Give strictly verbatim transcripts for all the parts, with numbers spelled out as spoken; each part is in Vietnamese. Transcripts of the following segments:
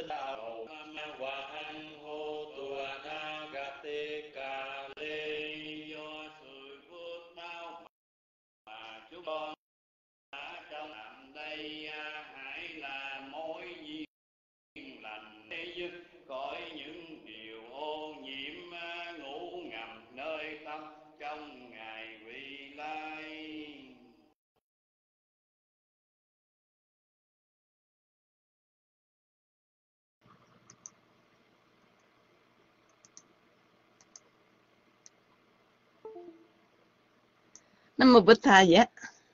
Chúng con đã trong làm đây hãy là mối duyên lành để dứt khỏi những điều ô nhiễm ngủ ngầm nơi tâm trong ngày vị lai. Nam mô Bụt Thầy vậy.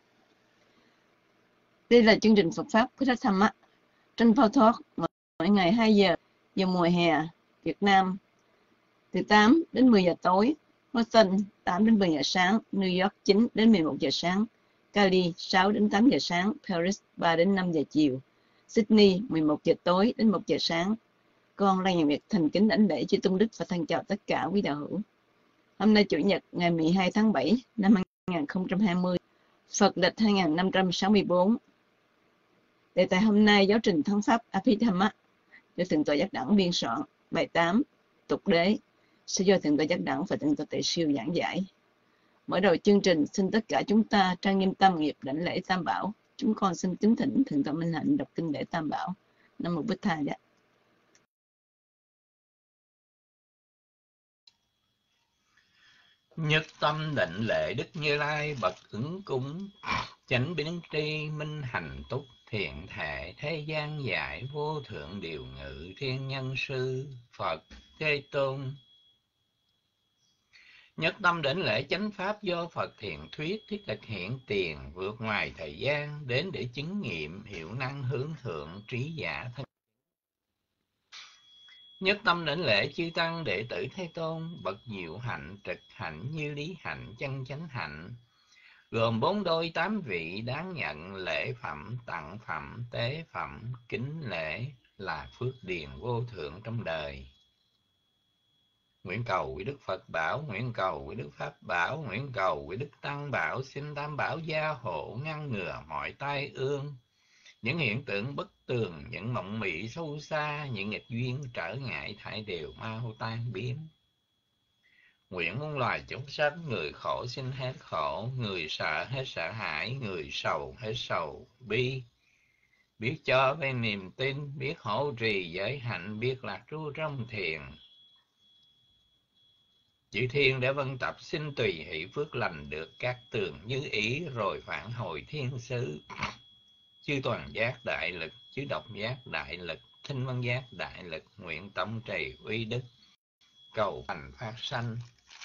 Đây là chương trình Phật pháp Phật Tham á, trên Phao Thoát mỗi ngày hai giờ giờ mùa hè Việt Nam, từ tám đến mười giờ tối, Boston tám đến mười giờ sáng, New York chín đến mười một giờ sáng, Cali sáu đến tám giờ sáng, Paris ba đến năm giờ chiều, Sydney mười một giờ tối đến một giờ sáng. Con là nhà Việt thành kính đảnh lễ chư tôn đức và thân chào tất cả quý đạo hữu. Hôm nay Chủ nhật ngày mười hai tháng bảy năm hai nghìn không trăm hai mươi, Phật lịch hai nghìn năm trăm sáu mươi tư. Đề tài hôm nay giáo trình thắng pháp Abhidhamma do Thượng tọa Giác Đẳng biên soạn. Bài tám tục đế sẽ do Thượng tọa Giác Đẳng và Thượng tọa Tệ Siêu giảng giải. Mở đầu chương trình, xin tất cả chúng ta trang nghiêm tam nghiệp đảnh lễ Tam Bảo. Chúng con xin kính thỉnh Thượng tọa Minh Hạnh đọc kinh lễ Tam Bảo. Nam mô Bụt Thầy. Nhất tâm định lệ Đức Như Lai bậc ứng cúng, chánh biến tri minh hành túc, thiện thể thế gian giải, vô thượng điều ngự thiên nhân sư Phật Thế Tôn. Nhất tâm đảnh lễ chánh pháp do Phật thiện thuyết, thiết thực hiện tiền, vượt ngoài thời gian, đến để chứng nghiệm hiệu năng hướng thượng trí giả thân. Nhất tâm đảnh lễ chư tăng đệ tử Thế Tôn, bậc diệu hạnh, trực hạnh, như lý hạnh, chân chánh hạnh, gồm bốn đôi tám vị đáng nhận lễ phẩm, tặng phẩm, tế phẩm, kính lễ là phước điền vô thượng trong đời. Nguyện cầu quý Đức Phật bảo, nguyện cầu quý Đức Pháp bảo, nguyện cầu quý Đức Tăng bảo, xin Tam Bảo gia hộ ngăn ngừa mọi tai ương, những hiện tượng bất tường, những mộng mị sâu xa, những nghịch duyên trở ngại thải đều mau tan biến. Nguyện muôn loài chúng sanh, người khổ xin hết khổ, người sợ hết sợ hãi, người sầu hết sầu bi, biết cho về niềm tin, biết hỗ trì giới hạnh, biết lạc trú trong thiền. Chư thiên đã vân tập xin tùy hỷ phước lành được các tường như ý, rồi phản hồi thiên sứ. Chư toàn giác đại lực, chư độc giác đại lực, thinh văn giác đại lực, nguyện tâm trì uy đức, cầu thành phát sanh.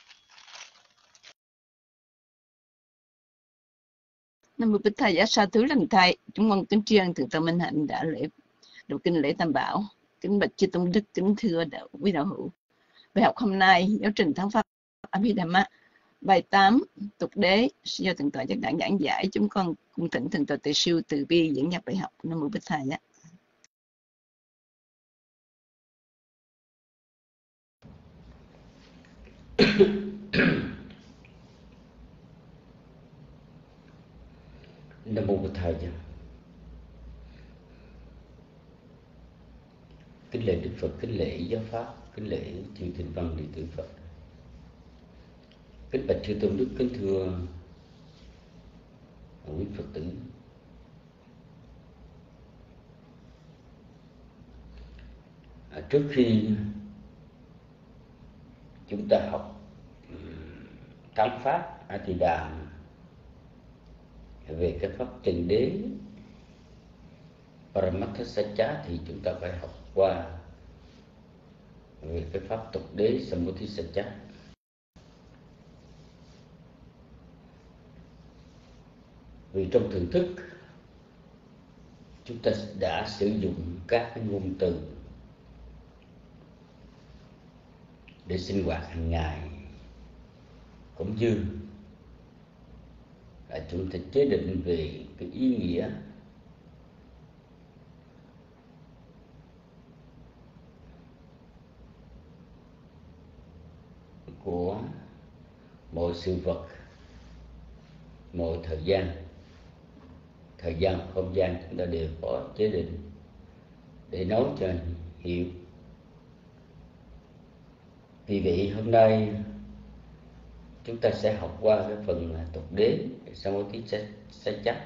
Nam mô Bụt Thầy. Giá sa thứ lành thầy, chúng con kính tri ân Thượng tọa Minh Hạnh đã lễ đọc kinh lễ Tam Bảo. Kính bạch chư tôn đức, kính thưa đạo quý đạo hữu. Bài học hôm nay giáo trình thắng pháp Abhidhamma, bài tám tục đế do Thượng tọa Giác Đẳng giảng giải. Chúng con cung thỉnh Thượng tọa Tề Siêu từ bi dẫn nhập bài học. Nam mô Bụt Thầy. Nam mô Bụt Thầy. Kính lễ Đức Phật, kính lễ giáo pháp, kính lễ chư thính văn đệ tử Phật. Kính bạch chư tôn đức, kính thưa quý Phật tử. À, trước khi chúng ta học thắng pháp A Di Đà về cái pháp chân đế Paramattha thì chúng ta phải học qua về cái pháp tục đế Sambuddhisacca. Vì trong thưởng thức chúng ta đã sử dụng các cái ngôn từ để sinh hoạt hàng ngày, cũng như là chúng ta chế định về cái ý nghĩa của mọi sự vật, mọi thời gian, thời gian, không gian chúng ta đều có chế định để nói cho hiệu. Vì vậy hôm nay chúng ta sẽ học qua cái phần tục đế Samoti Sacca.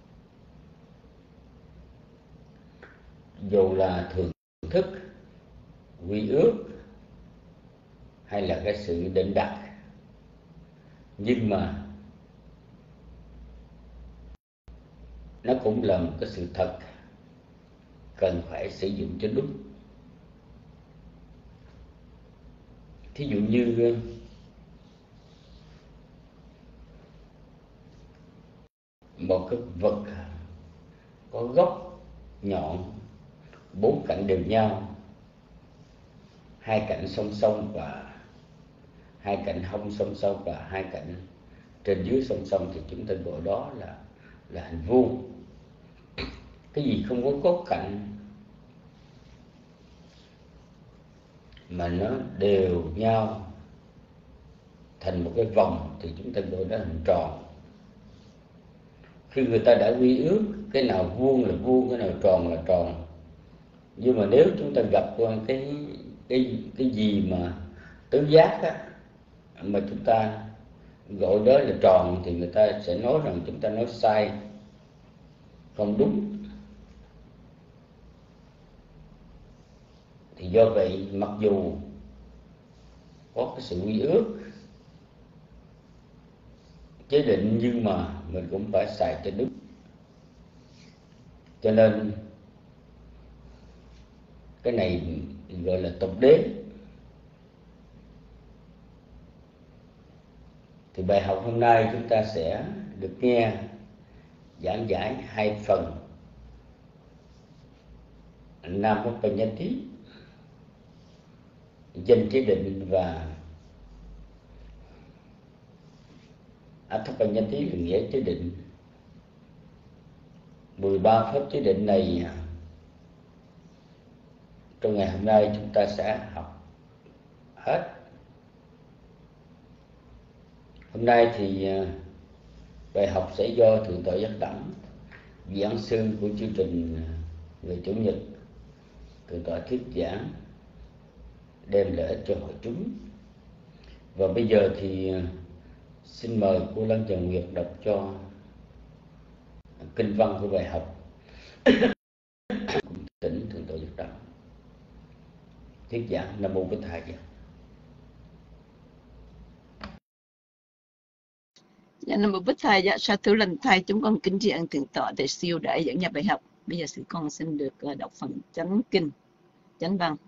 Dù là thưởng thức, quy ước hay là cái sự định đặt, nhưng mà nó cũng là một cái sự thật cần phải sử dụng cho đúng. Thí dụ như một cái vật có gốc nhọn, bốn cạnh đều nhau, hai cạnh song song và hai cạnh hông song song và hai cạnh trên dưới song song, thì chúng ta gọi đó là là hình vuông. Cái gì không có cốt cạnh mà nó đều nhau thành một cái vòng thì chúng ta gọi đó hình tròn. Khi người ta đã quy ước cái nào vuông là vuông, cái nào tròn là tròn, nhưng mà nếu chúng ta gặp qua cái cái cái gì mà tứ giác á, mà chúng ta gọi đó là tròn, thì người ta sẽ nói rằng chúng ta nói sai, không đúng. Thì do vậy, mặc dù có cái sự quy ước chế định, nhưng mà mình cũng phải xài cho đúng. Cho nên cái này gọi là tục đế. Thì bài học hôm nay chúng ta sẽ được nghe giảng giải hai phần Namappanyati, danh chế định, và Atthapanyati là nghĩa chế định. mười ba pháp chế định này trong ngày hôm nay chúng ta sẽ học hết. Hôm nay thì bài học sẽ do Thượng tọa Giác Đẳng, giảng sư của chương trình người Chủ nhật, Thượng tọa thuyết giảng đem lợi cho hội chúng. Và bây giờ thì xin mời cô Lan Trần Nguyệt đọc cho kinh văn của bài học. Tỉnh Thượng tọa Giác Đẳng thuyết giảng. Nam mô Bích Thầy. Dạ, Nam mô Bích Thầy. Dạ, sa thú lành thầy, chúng con kính tri ân Thượng tọa Tề Siêu đã dẫn nhập bài học. Bây giờ sư con xin được đọc phần chánh kinh, chánh văn.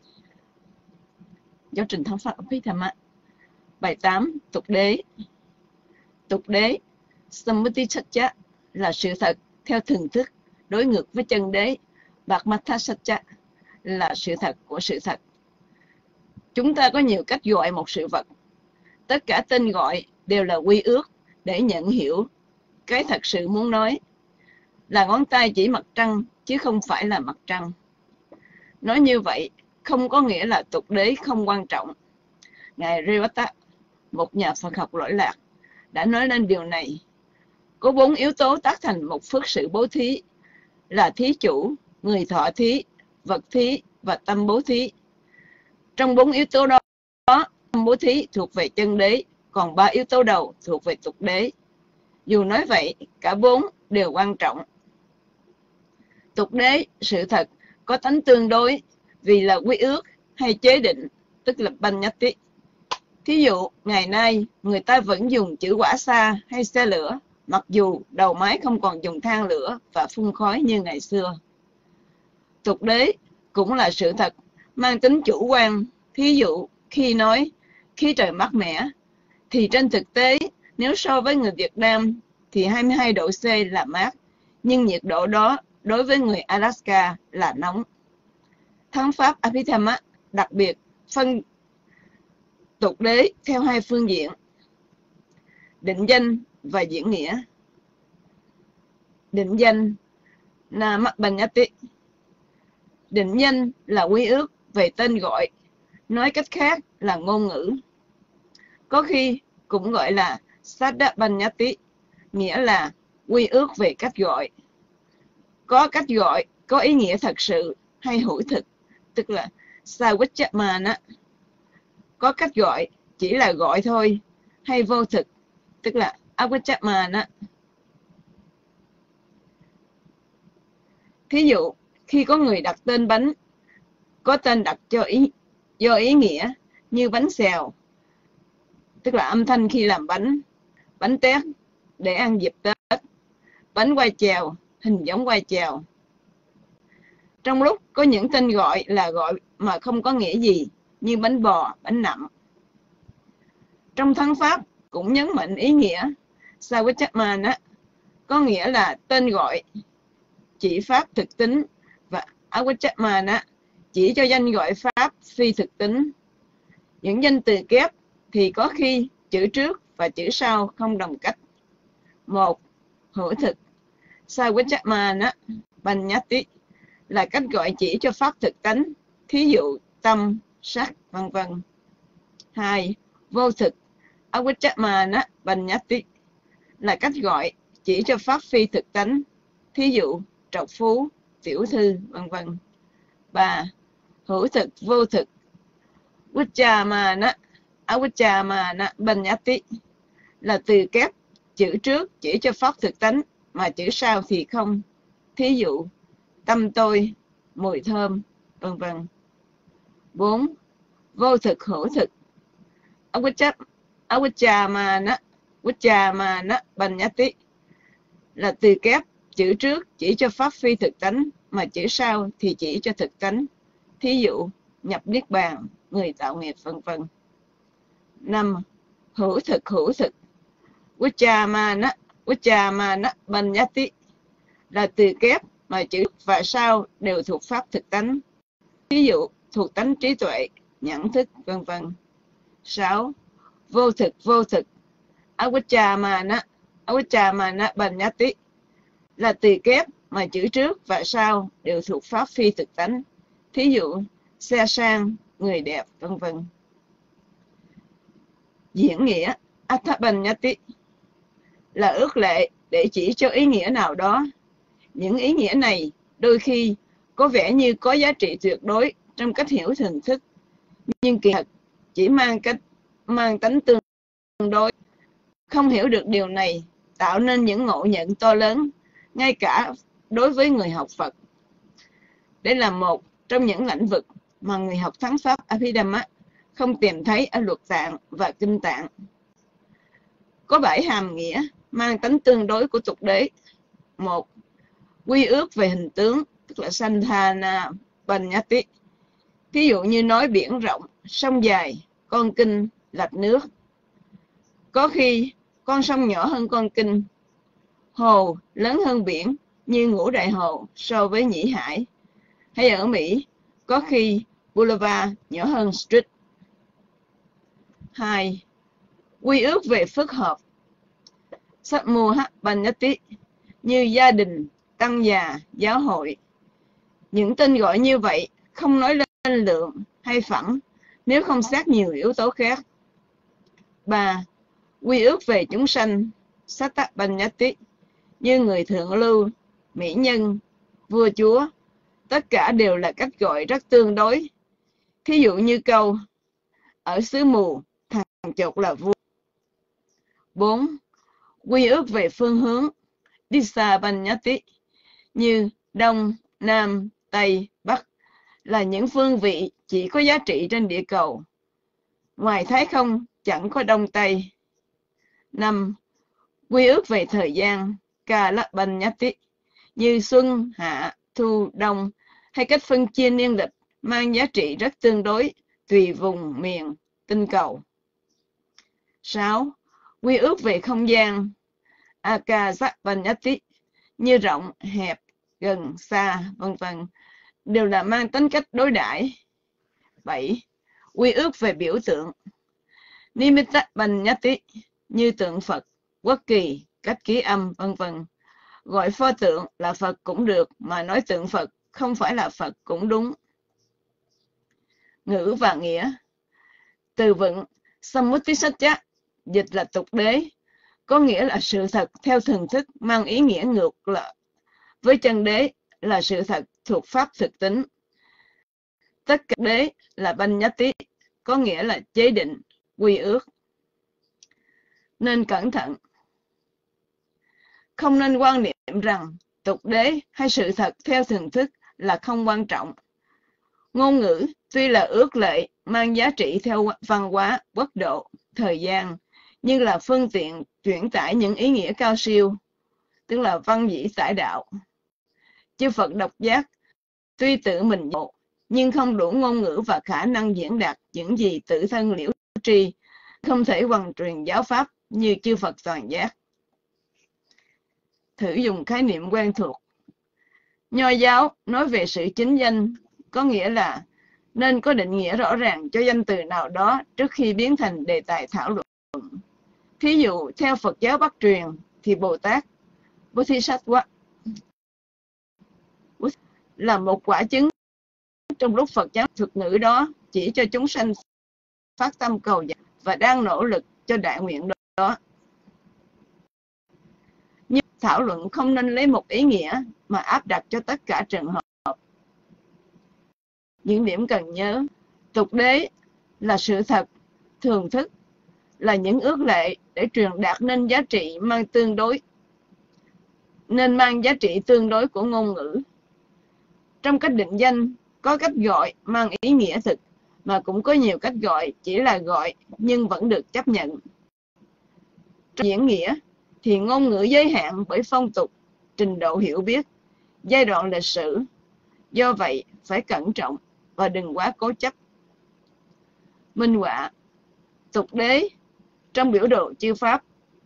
Giáo trình thắng pháp Abhidhamma. Bài tám, tục đế. Tục đế Sammuti Sacca là sự thật theo thường thức, đối ngược với chân đế Bhagmatha Sacca là sự thật của sự thật. Chúng ta có nhiều cách gọi một sự vật. Tất cả tên gọi đều là quy ước để nhận hiểu cái thật sự muốn nói. Là ngón tay chỉ mặt trăng chứ không phải là mặt trăng. Nói như vậy không có nghĩa là tục đế không quan trọng. Ngài Revata, một nhà Phật học lỗi lạc, đã nói lên điều này. Có bốn yếu tố tác thành một phước sự bố thí là thí chủ, người thọ thí, vật thí và tâm bố thí. Trong bốn yếu tố đó, tâm bố thí thuộc về chân đế, còn ba yếu tố đầu thuộc về tục đế. Dù nói vậy, cả bốn đều quan trọng. Tục đế, sự thật, có tánh tương đối vì là quy ước hay chế định, tức là Panyati. Thí dụ, ngày nay, người ta vẫn dùng chữ quả xa hay xe lửa, mặc dù đầu máy không còn dùng than lửa và phun khói như ngày xưa. Tục đế cũng là sự thật, mang tính chủ quan. Thí dụ, khi nói, khi trời mát mẻ, thì trên thực tế, nếu so với người Việt Nam, thì hai mươi hai độ C là mát, nhưng nhiệt độ đó đối với người Alaska là nóng. Thắng pháp Abhidhamma đặc biệt phân tục đế theo hai phương diện: định danh và diễn nghĩa. Định danh Namappanyati. Định danh là quy ước về tên gọi, nói cách khác là ngôn ngữ. Có khi cũng gọi là Saddapanyati, nghĩa là quy ước về cách gọi. Có cách gọi có ý nghĩa thật sự hay hữu thực, tức là Sawichamana, có cách gọi, chỉ là gọi thôi, hay vô thực, tức là Avichamana. Thí dụ, khi có người đặt tên bánh, có tên đặt cho ý, do ý nghĩa, như bánh xèo, tức là âm thanh khi làm bánh, bánh tét, để ăn dịp Tết, bánh quai chèo, hình giống quai chèo. Trong lúc có những tên gọi là gọi mà không có nghĩa gì, như bánh bò, bánh nậm. Trong thắng Pháp cũng nhấn mạnh ý nghĩa Sawichamana, có nghĩa là tên gọi chỉ pháp thực tính, và Avichamana chỉ cho danh gọi pháp phi thực tính. Những danh từ kép thì có khi chữ trước và chữ sau không đồng cách. Một, hữu thực. Sawichamana Banyati là cách gọi chỉ cho pháp thực tánh, thí dụ tâm, sắc, vân vân. Hai, vô thực. Avichamana Banyati là cách gọi chỉ cho pháp phi thực tánh, thí dụ trọc phú, tiểu thư, vân vân. Ba, hữu thực, vô thực. Vichamana Avichamana Banyati là từ kép chữ trước chỉ cho pháp thực tánh, mà chữ sau thì không, thí dụ tâm tôi, mùi thơm, vân vân. Bốn, vô thực, hữu thực. Avichamana Vichamana Banyati là từ kép chữ trước chỉ cho pháp phi thực tánh, mà chữ sau thì chỉ cho thực tánh, thí dụ nhập niết bàn, người tạo nghiệp, vân vân. Năm, hữu thực, hữu thực. Vichamana Vichamana Banyati là từ kép mà chữ và sau đều thuộc pháp thực tánh, ví dụ thuộc tánh trí tuệ, nhãn thức, vân vân. Sáu, vô thực, vô thực. Avichamana Avichamana Banyati là từ kép mà chữ trước và sau đều thuộc pháp phi thực tánh, thí dụ xe sang, người đẹp, vân vân. Diễn nghĩa Athabanyati là ước lệ để chỉ cho ý nghĩa nào đó. Những ý nghĩa này đôi khi có vẻ như có giá trị tuyệt đối trong cách hiểu thường thức, nhưng kỳ thực chỉ mang cách mang tánh tương đối. Không hiểu được điều này tạo nên những ngộ nhận to lớn, ngay cả đối với người học Phật. Đây là một trong những lĩnh vực mà người học thắng Pháp Abhidhamma không tìm thấy ở luật tạng và kinh tạng. Có bảy hàm nghĩa mang tính tương đối của tục đế. Một, quy ước về hình tướng, tức là Sandhana Banyati. Ví dụ như nói biển rộng, sông dài, con kinh, lạch nước. Có khi con sông nhỏ hơn con kinh, hồ lớn hơn biển, như Ngũ Đại Hồ so với Nhĩ Hải. Hay ở Mỹ, có khi Boulevard nhỏ hơn Street. Hai, quy ước về phức hợp, Sammoha Banyati, như gia đình, tăng già, giáo hội. Những tên gọi như vậy không nói lên lượng hay phẩm nếu không xét nhiều yếu tố khác. Ba, quy ước về chúng sanh, Satta Banyati, như người thượng lưu, mỹ nhân, vua chúa. Tất cả đều là cách gọi rất tương đối. Thí dụ như câu ở xứ mù, thằng chột là vua. Bốn, quy ước về phương hướng, Disa Banyati, như Đông, Nam, Tây, Bắc, là những phương vị chỉ có giá trị trên địa cầu. Ngoài Thái không chẳng có Đông Tây. Năm, quy ước về thời gian, Kala Banyati, như xuân, hạ, thu, đông, hay cách phân chia niên lịch mang giá trị rất tương đối tùy vùng miền, tinh cầu. Sáu, quy ước về không gian, Akasa Banyati, như rộng, hẹp, gần, xa, vân vân, đều là mang tính cách đối đãi. Bảy, quy ước về biểu tượng, Nimitta Banyati, như tượng Phật, quốc kỳ, cách ký âm, vân vân. Gọi pho tượng là Phật cũng được, mà nói tượng Phật không phải là Phật cũng đúng. Ngữ và nghĩa. Từ vựng Sammutisatcha dịch là tục đế, có nghĩa là sự thật theo thường thức, mang ý nghĩa ngược lại với chân đế là sự thật thuộc pháp thực tính. Tất cả đế là banh nhất tí, có nghĩa là chế định, quy ước. Nên cẩn thận. Không nên quan niệm rằng tục đế hay sự thật theo thường thức là không quan trọng. Ngôn ngữ tuy là ước lệ mang giá trị theo văn hóa, quốc độ, thời gian, nhưng là phương tiện chuyển tải những ý nghĩa cao siêu, tức là văn dĩ tải đạo. Chư Phật độc giác tuy tự mình ngộ, nhưng không đủ ngôn ngữ và khả năng diễn đạt những gì tự thân liễu tri, không thể hoàn truyền giáo pháp như chư Phật toàn giác. Thử dùng khái niệm quen thuộc. Nho giáo nói về sự chính danh, có nghĩa là nên có định nghĩa rõ ràng cho danh từ nào đó trước khi biến thành đề tài thảo luận. Thí dụ, theo Phật giáo Bắc truyền thì Bồ Tát Bodhisattva là một quả chứng trong lúc Phật giáo thuật ngữ đó chỉ cho chúng sanh phát tâm cầu giải và đang nỗ lực cho đại nguyện đó. Nhưng thảo luận không nên lấy một ý nghĩa mà áp đặt cho tất cả trường hợp. Những điểm cần nhớ: tục đế là sự thật, thường thức là những ước lệ để truyền đạt nên giá trị mang tương đối, nên mang giá trị tương đối của ngôn ngữ. Trong cách định danh, có cách gọi mang ý nghĩa thực, mà cũng có nhiều cách gọi chỉ là gọi nhưng vẫn được chấp nhận. Trong diễn nghĩa thì ngôn ngữ giới hạn bởi phong tục, trình độ hiểu biết, giai đoạn lịch sử. Do vậy, phải cẩn trọng và đừng quá cố chấp. Minh họa: tục đế trong biểu đồ chư Pháp.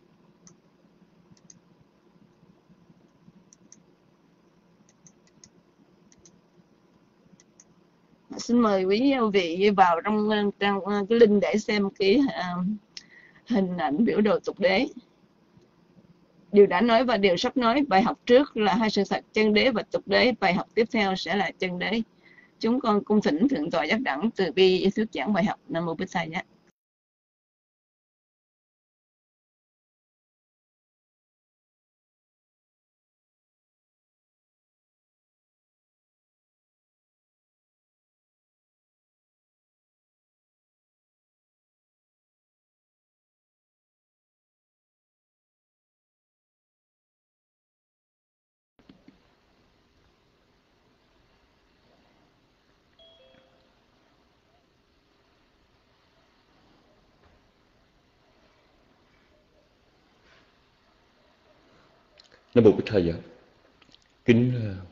Xin mời quý vị vào trong trang cái link để xem cái uh, hình ảnh biểu đồ tục đế. Điều đã nói và điều sắp nói. Bài học trước là hai sự thật chân đế và tục đế. Bài học tiếp theo sẽ là chân đế. Chúng con cung thỉnh Thượng tọa Giác Đẳng từ bi thuyết giảng bài học. Nam mô Bích Sa Giá. Nam mô Bích Sa Giá. Kính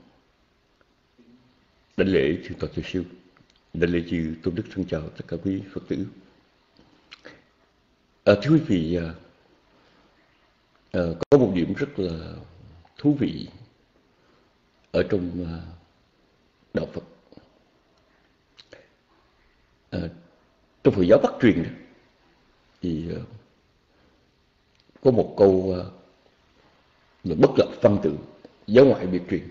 đảnh lễ Thượng tọa Thiều Siêu, đảnh lễ chư Tôn Đức, thân chào tất cả quý Phật tử. À, thưa quý vị, à, à, có một điểm rất là thú vị ở trong à, đạo Phật. À, trong Phật giáo Bắc truyền thì à, có một câu à, là bất lập văn tự, giáo ngoại biệt truyền.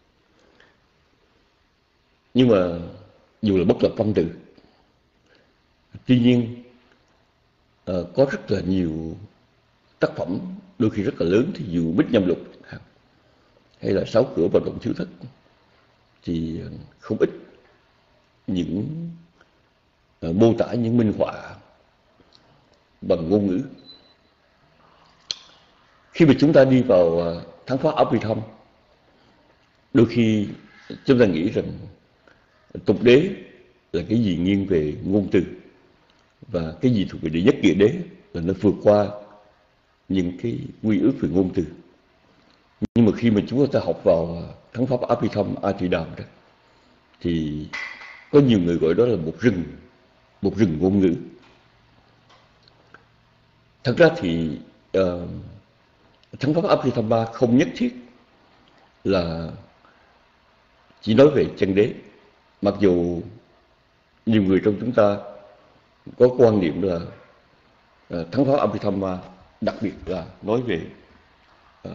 Nhưng mà dù là bất lập văn tự, tuy nhiên uh, có rất là nhiều tác phẩm đôi khi rất là lớn, thì dù Bích Nhâm Lục hay là Sáu Cửa Vận Động Thiếu Thất thì không ít những uh, mô tả, những minh họa bằng ngôn ngữ. Khi mà chúng ta đi vào uh, thắng pháp Abhidhamma, đôi khi chúng ta nghĩ rằng tục đế là cái gì nghiêng về ngôn từ, và cái gì thuộc về đệ nhất nghĩa đế là nó vượt qua những cái quy ước về ngôn từ. Nhưng mà khi mà chúng ta học vào thắng pháp Abhidhamma Adidam đó, thì có nhiều người gọi đó là một rừng, một rừng ngôn ngữ. Thật ra thì uh, thắng pháp Abhidhamma không nhất thiết là chỉ nói về chân đế. Mặc dù nhiều người trong chúng ta có quan niệm là uh, thắng pháp Abhidhamma đặc biệt là nói về uh,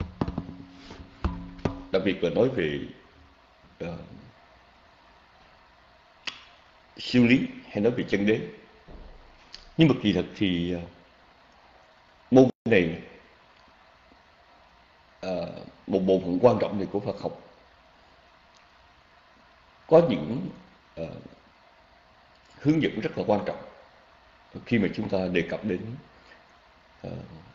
đặc biệt là nói về uh, siêu lý hay nói về chân đế. Nhưng mà kỳ thật thì uh, môn này uh, một bộ phận quan trọng này của Phật học có những uh, hướng dẫn rất là quan trọng khi mà chúng ta đề cập đến uh,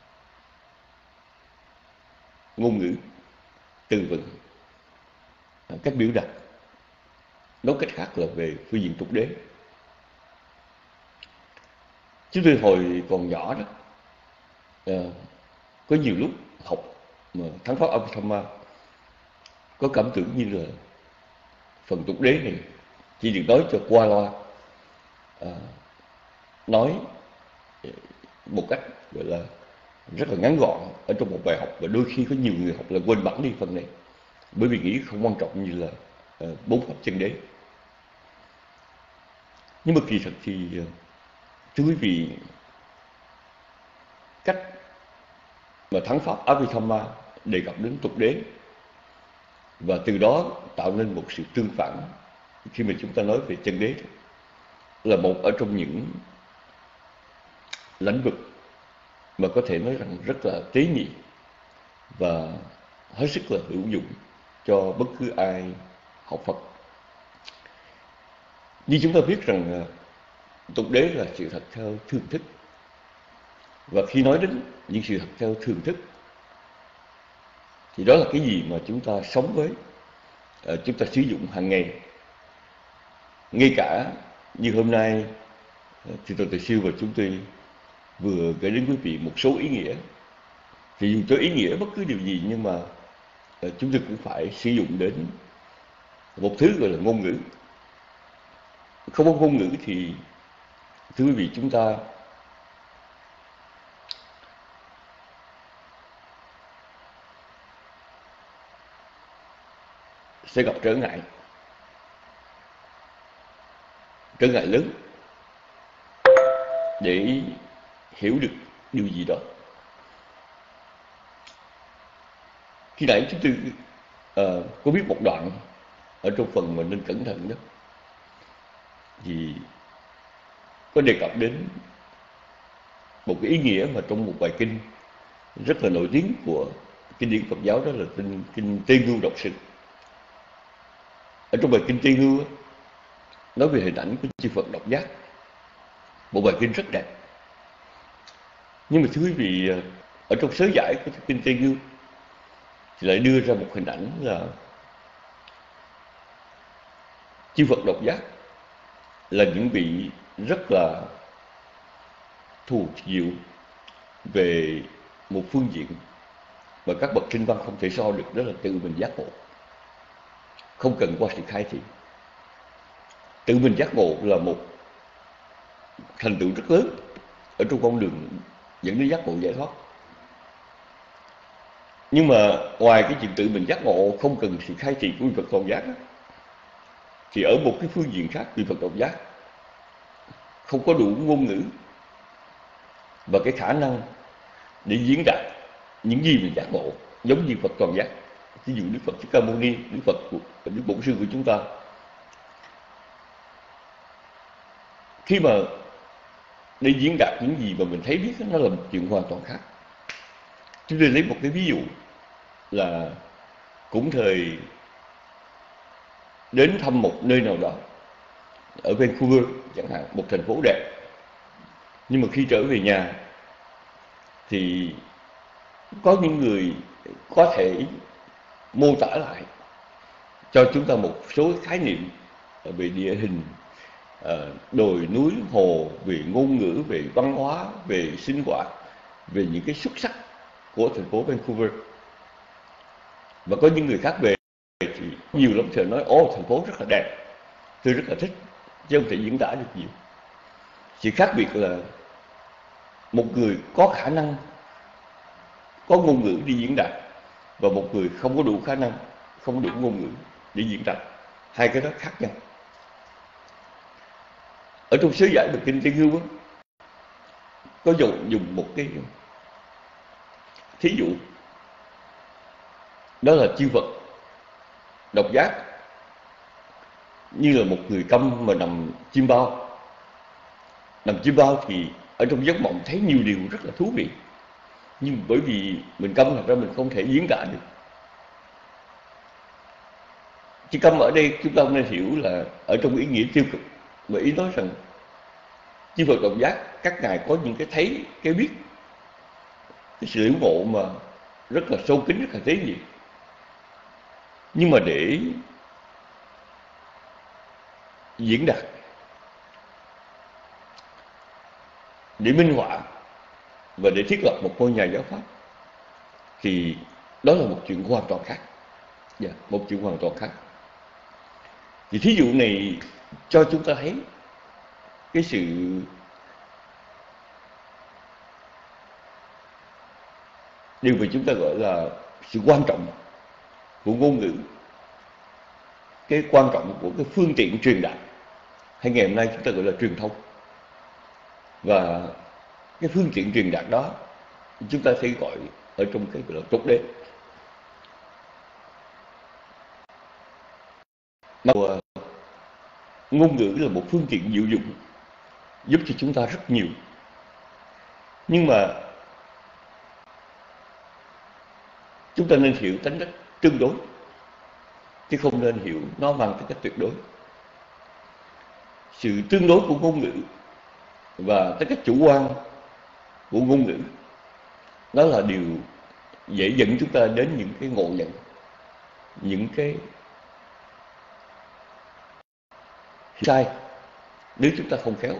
ngôn ngữ, từ vựng, uh, cách biểu đạt. Nói cách khác là về phương diện tục đế. Chúng tôi hồi còn nhỏ đó, uh, có nhiều lúc học mà thắng pháp Abhidhamma có cảm tưởng như là phần tục đế này chỉ được nói cho qua loa, à, nói một cách gọi là rất là ngắn gọn ở trong một bài học, và đôi khi có nhiều người học là quên bẵng đi phần này bởi vì nghĩ không quan trọng như là uh, bốn pháp chân đế. Nhưng mà kỳ thật thì uh, thưa quý vị, cách mà thắng pháp Abhidhamma đề cập đến tục đế và từ đó tạo nên một sự tương phản khi mà chúng ta nói về chân đế là một ở trong những lĩnh vực mà có thể nói rằng rất là tế nhị và hết sức là hữu dụng cho bất cứ ai học Phật. Như chúng ta biết rằng tục đế là sự thật theo thường thức, và khi nói đến những sự thật theo thường thức thì đó là cái gì mà chúng ta sống với, chúng ta sử dụng hàng ngày. Ngay cả như hôm nay thì tôi Từ Siêu và chúng tôi vừa gửi đến quý vị một số ý nghĩa, thì dù cho ý nghĩa bất cứ điều gì nhưng mà chúng tôi cũng phải sử dụng đến một thứ gọi là ngôn ngữ. Không có ngôn ngữ thì thưa quý vị, chúng ta sẽ gặp trở ngại, trở ngại lớn để hiểu được điều gì đó. Khi nãy chúng tôi uh, có biết một đoạn ở trong phần mà nên cẩn thận đó, thì có đề cập đến một cái ý nghĩa mà trong một bài kinh rất là nổi tiếng của kinh điển Phật giáo, đó là kinh, kinh Tây Ngưu Độc Sinh. Ở trong bài kinh Tây Ngưu nói về hình ảnh của chư Phật độc giác, một bài kinh rất đẹp. Nhưng mà thưa quý vị, ở trong sớ giải của kinh Tây Ngưu thì lại đưa ra một hình ảnh là chư Phật độc giác là những vị rất là thù diệu về một phương diện mà các bậc sinh văn không thể so được, đó là tự mình giác ngộ, không cần qua sự khai thị. Tự mình giác ngộ là một thành tựu rất lớn ở trong con đường dẫn đến giác ngộ giải thoát. Nhưng mà ngoài cái chuyện tự mình giác ngộ không cần sự khai thị của vị Phật toàn giác đó, thì ở một cái phương diện khác, vị Phật độc giác không có đủ ngôn ngữ và cái khả năng để diễn đạt những gì mình giác ngộ giống như Phật toàn giác. Ví dụ Đức Phật Thích Ca Mâu Ni, Đức Phật của Đức Bổn Sư của chúng ta, khi mà để diễn đạt những gì mà mình thấy biết, nó là một chuyện hoàn toàn khác. Chúng tôi lấy một cái ví dụ là cũng thời đến thăm một nơi nào đó ở Vancouver chẳng hạn, một thành phố đẹp, nhưng mà khi trở về nhà thì có những người có thể mô tả lại cho chúng ta một số khái niệm về địa hình, đồi núi hồ, về ngôn ngữ, về văn hóa, về sinh hoạt, về những cái xuất sắc của thành phố Vancouver. Và có những người khác về thì nhiều lắm sẽ nói ô thành phố rất là đẹp, tôi rất là thích, chứ không thể diễn tả được nhiều. Chỉ khác biệt là một người có khả năng, có ngôn ngữ đi diễn đạt, và một người không có đủ khả năng, không có đủ ngôn ngữ để diễn đạt. Hai cái đó khác nhau. Ở trong sớ giải về kinh Tây Ngưu có dùng, dùng một cái thí dụ, đó là chư Phật độc giác như là một người câm mà nằm chim bao. Nằm chim bao thì ở trong giấc mộng thấy nhiều điều rất là thú vị, nhưng bởi vì mình câm thật ra mình không thể diễn tả được. Chữ câm ở đây chúng ta nên hiểu là ở trong ý nghĩa tiêu cực, mà ý nói rằng chư Phật Động Giác các ngài có những cái thấy, cái biết, cái sự liễu ngộ mà rất là sâu kín, rất là tế nhị. Nhưng mà để diễn đạt, để minh họa và để thiết lập một ngôi nhà giáo pháp thì đó là một chuyện hoàn toàn khác. Yeah, một chuyện hoàn toàn khác. Thì thí dụ này cho chúng ta thấy cái sự điều mà chúng ta gọi là sự quan trọng của ngôn ngữ, cái quan trọng của cái phương tiện truyền đạt, hay ngày hôm nay chúng ta gọi là truyền thông. Và cái phương tiện truyền đạt đó chúng ta sẽ gọi ở trong cái gọi là tục đế. Mà ngôn ngữ là một phương tiện diệu dụng giúp cho chúng ta rất nhiều. Nhưng mà chúng ta nên hiểu tính cách tương đối, chứ không nên hiểu nó mang tính cách tuyệt đối. Sự tương đối của ngôn ngữ và tính cách chủ quan của ngôn ngữ, đó là điều dễ dẫn chúng ta đến những cái ngộ nhận, những cái sai nếu chúng ta không khéo.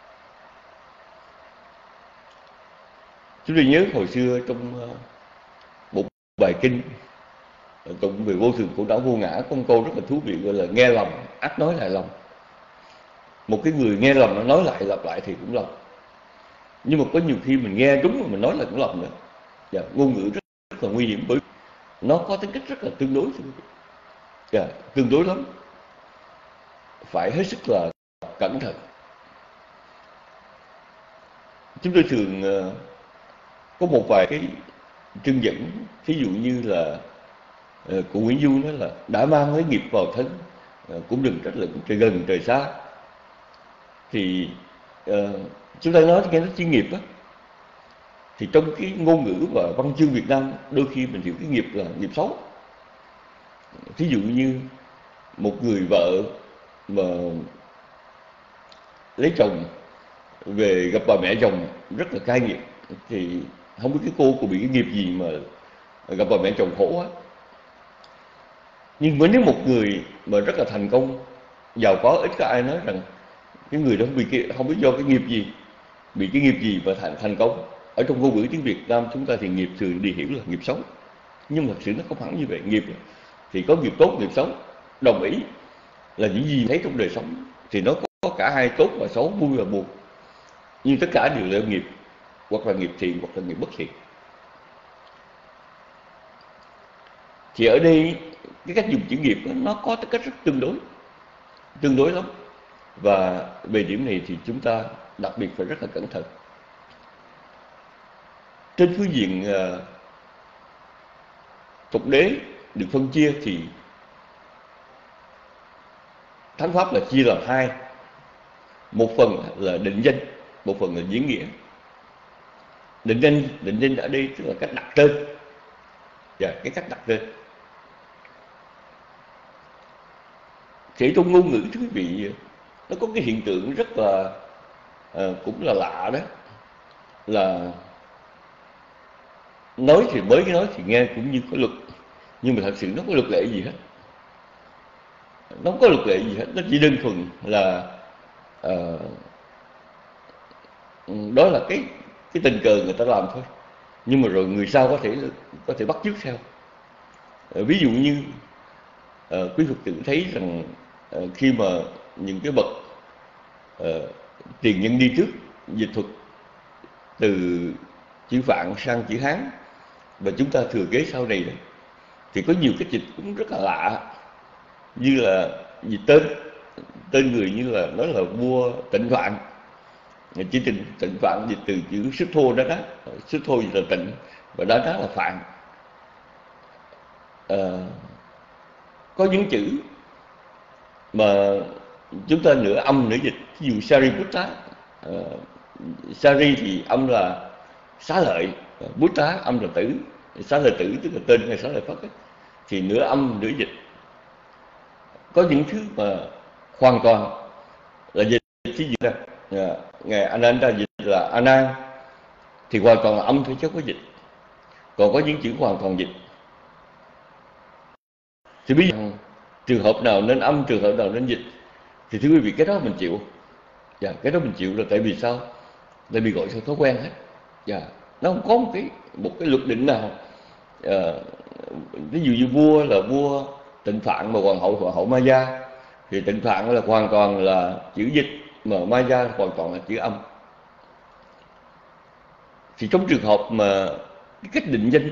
Chúng tôi nhớ hồi xưa trong một bài kinh tụng về vô thường khổ não vô ngã, có một câu rất là thú vị gọi là nghe lòng ắt nói lại lòng. Một cái người nghe lòng nó nói lại lặp lại thì cũng lòng, nhưng mà có nhiều khi mình nghe đúng mà mình nói lại cũng lòng nữa. Dạ, ngôn ngữ rất, rất là nguy hiểm, bởi nó có tính cách rất là tương đối. Dạ, tương đối lắm, phải hết sức là cẩn thận. Chúng tôi thường uh, có một vài cái trưng dẫn, thí dụ như là uh, cụ Nguyễn Du nói là đã mang lấy nghiệp vào thân, uh, cũng đừng trách luận trời gần trời xa. Thì uh, chúng ta nói nghe nó chuyên nghiệp á, thì trong cái ngôn ngữ và văn chương Việt Nam đôi khi mình hiểu cái nghiệp là nghiệp xấu. Thí dụ như một người vợ mà lấy chồng về gặp bà mẹ chồng rất là cay nghiệt, thì không biết cái cô có bị cái nghiệp gì mà gặp bà mẹ chồng khổ quá. Nhưng với nếu một người mà rất là thành công, giàu có, ít có ai nói rằng cái người đó không, bị cái, không biết do cái nghiệp gì, bị cái nghiệp gì mà thành, thành công. Ở trong ngôn ngữ tiếng Việt Nam chúng ta thì nghiệp thường đi hiểu là nghiệp xấu, nhưng mà thật sự nó không hẳn như vậy. Nghiệp thì có nghiệp tốt, nghiệp xấu. Đồng ý là những gì thấy trong đời sống thì nó có cả hai, tốt và xấu, vui và buồn, nhưng tất cả đều là nghiệp, hoặc là nghiệp thiện hoặc là nghiệp bất thiện. Thì ở đây cái cách dùng chữ nghiệp đó, nó có cái cách rất tương đối, tương đối lắm. Và về điểm này thì chúng ta đặc biệt phải rất là cẩn thận. Trên phương diện uh, tục đế được phân chia thì thánh pháp là chia làm hai. Một phần là định danh, một phần là diễn nghĩa. Định danh, định danh ở đây tức là cách đặt tên. Dạ, cái cách đặt tên. Thì trong ngôn ngữ thưa quý vị, nó có cái hiện tượng rất là uh, cũng là lạ đó, là nói thì mới cái nói thì nghe cũng như có luật, nhưng mà thật sự nó không có luật lệ gì hết. Nó không có luật lệ gì hết, nó chỉ đơn thuần là uh, đó là cái cái tình cờ người ta làm thôi. Nhưng mà rồi người sau có thể có thể bắt chước theo. Uh, ví dụ như uh, quý Phật tử thấy rằng uh, khi mà những cái bậc uh, tiền nhân đi trước dịch thuật từ chữ Phạn sang chữ Hán và chúng ta thừa kế sau này, thì có nhiều cái dịch cũng rất là lạ, như là dịch tên tên người, như là nói là vua Tịnh Phạn, chữ Tịnh Tịnh Phạn dịch từ chữ Sức Thô đó đó, Sức Thô dịch là Tịnh và đó đó là Phạn. À, có những chữ mà chúng ta nửa âm nửa dịch, ví dụ Sariputta, à, Sari thì âm là xá lợi, Butta âm là tử, xá lợi tử tức là tên ngày xá lợi Phất ấy. Thì nửa âm nửa dịch. Có những thứ mà hoàn toàn là dịch, ví dụ là à, ngài Ananda dịch là A Nan thì hoàn toàn là âm thôi chứ không có dịch. Còn có những chữ hoàn toàn dịch. Thì bây giờ trường hợp nào nên âm, trường hợp nào nên dịch, thì thưa quý vị, cái đó mình chịu. Dạ, cái đó mình chịu là tại vì sao? Tại vì gọi theo thói quen hết. Dạ, nó không có một cái một cái luật định nào. À, ví dụ như vua là vua Tịnh Phạn mà hoàng hậu hoàng hậu Maya, thì Tịnh Phạn là hoàn toàn là chữ dịch, mà Maya hoàn toàn là chữ âm. Thì trong trường hợp mà cái cách định danh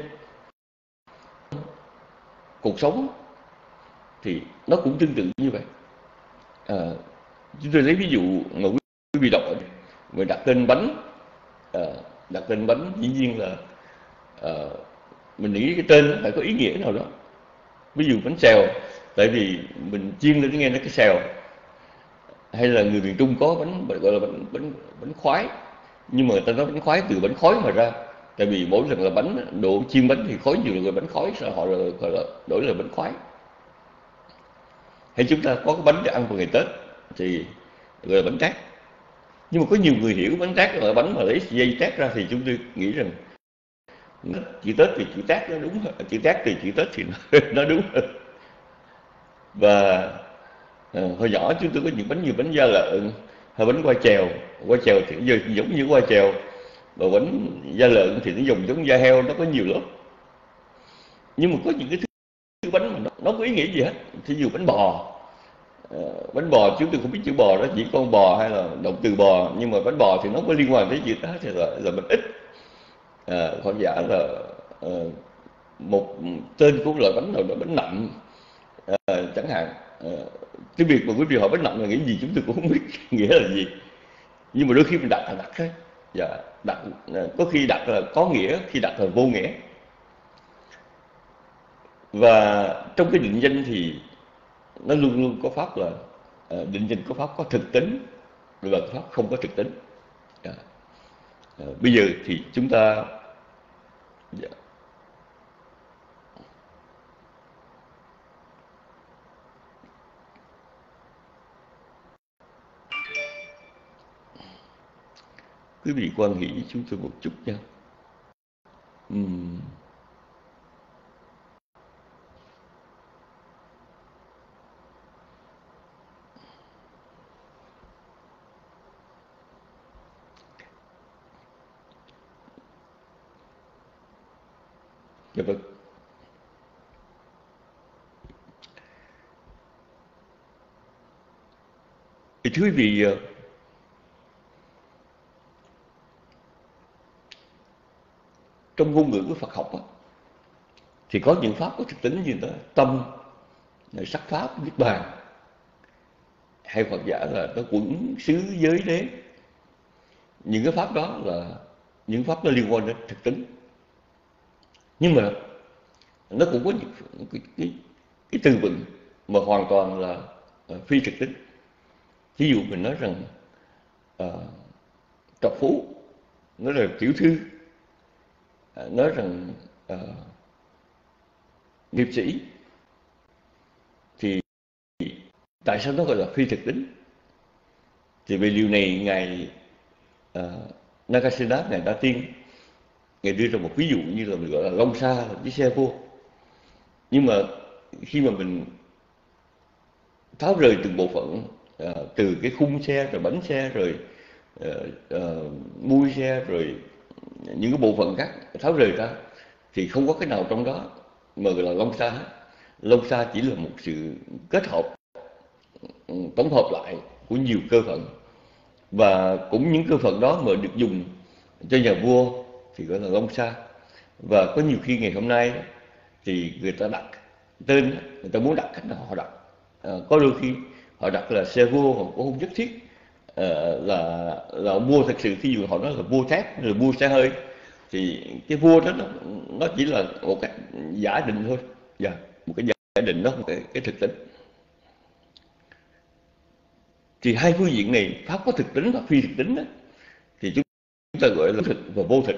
cuộc sống thì nó cũng tương tự như vậy. À, chúng tôi lấy ví dụ mà quý vị đọc ở đây, mình đặt tên bánh, à, đặt tên bánh dĩ nhiên là à, mình nghĩ cái tên nó phải có ý nghĩa nào đó. Ví dụ bánh xèo, tại vì mình chiên lên nghe nó cái xèo. Hay là người miền Trung có bánh gọi là bánh bánh bánh khoái, nhưng mà người ta nói bánh khoái từ bánh khói mà ra, tại vì mỗi lần là bánh độ chiên bánh thì khói nhiều là gọi bánh khói, sao họ là, gọi là đổi là bánh khoái. Hay chúng ta có cái bánh để ăn vào ngày Tết thì gọi là bánh tráng. Nhưng mà có nhiều người hiểu bánh tráng là bánh mà lấy dây trát ra, thì chúng tôi nghĩ rằng chữ Tết thì chữ trát nó đúng, chữ trát thì chữ Tết thì nó, nó đúng hơn. Và à, hồi nhỏ chúng tôi có những bánh như bánh da lợn hay bánh qua chèo. Qua chèo thì giờ giống như qua chèo, và bánh da lợn thì nó dùng giống da heo, nó có nhiều lớp. Nhưng mà có những cái thứ bánh mà nó, nó có ý nghĩa gì hết. Thí dụ bánh bò, à, bánh bò chúng tôi không biết chữ bò đó chỉ con bò hay là động từ bò, nhưng mà bánh bò thì nó có liên quan tới chữ đó thì là, là bánh ít. À, hoặc giả là à, một tên của loại bánh nào đó, bánh nậm à, chẳng hạn. À, cái việc mà quý vị hỏi bánh nậm là nghĩa gì chúng tôi cũng không biết nghĩa là gì, nhưng mà đôi khi mình đặt là đặt thôi. Dạ, đặt có khi đặt là có nghĩa, khi đặt là vô nghĩa. Và trong cái định danh thì nó luôn luôn có pháp là à, định danh có pháp có thực tính và pháp không có thực tính. À, à, bây giờ thì chúng ta dạ. Quý vị quan nghĩ với chúng tôi một chút nha. Uhm. Dạ vâng. Thì thưa quý vị, trong ngôn ngữ của Phật học đó, thì có những pháp có thực tính như đó, tâm, sắc pháp, niết bàn, hay Phật giả là nó quẩn xứ giới đế. Những cái pháp đó là những pháp nó liên quan đến thực tính, nhưng mà nó cũng có những cái, cái, cái từ vựng mà hoàn toàn là uh, phi thực tính. Ví dụ mình nói rằng uh, trọc phú, nói là tiểu thư, uh, nói rằng uh, nghiệp sĩ, thì tại sao nó gọi là phi thực tính? Thì về điều này ngài uh, Nagasena, ngài Đa Tiên, ngài đưa ra một ví dụ như là mình gọi là long sa, là chiếc xe vua. Nhưng mà khi mà mình tháo rời từng bộ phận, uh, từ cái khung xe, rồi bánh xe, rồi uh, uh, mui xe, rồi những cái bộ phận khác tháo rời ra, thì không có cái nào trong đó mà gọi là long sa hết. Long sa chỉ là một sự kết hợp, tổng hợp lại của nhiều cơ phận, và cũng những cơ phận đó mà được dùng cho nhà vua thì gọi là long sa. Và có nhiều khi ngày hôm nay thì người ta đặt tên, người ta muốn đặt cách nào họ đặt. À, có đôi khi họ đặt là xe vua, họ cũng không nhất thiết à, là là vua thật sự. Thí dụ họ nói là vua thép, là vua xe hơi, thì cái vua đó nó, nó chỉ là một cái giả định thôi. Dạ, một cái giả định đó, một cái, cái thực tính. Thì hai phương diện này, pháp có thực tính và phi thực tính đó, thì chúng ta gọi là thực và vô thực.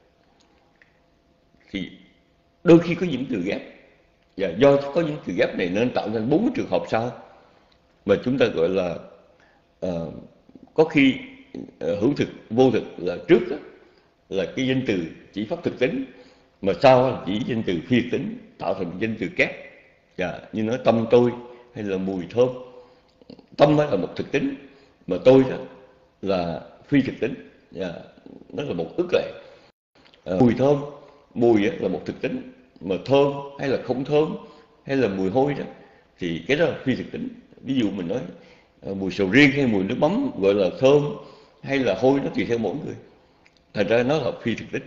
Thì đôi khi có những từ ghép, và do có những từ ghép này nên tạo ra bốn trường hợp sau mà chúng ta gọi là uh, có khi uh, hữu thực vô thực là trước đó, là cái danh từ chỉ pháp thực tính, mà sau là chỉ danh từ phi thực tính, tạo thành danh từ kép. Dạ, như nói tâm tôi hay là mùi thơm. Tâm là một thực tính, mà tôi đó là phi thực tính. Dạ, nó là một ước lệ. À, mùi thơm, mùi là một thực tính, mà thơm hay là không thơm hay là mùi hôi đó thì cái đó là phi thực tính. Ví dụ mình nói à, mùi sầu riêng hay mùi nước mắm gọi là thơm hay là hôi, nó tùy theo mỗi người. Thành ra nó là phi thực tính.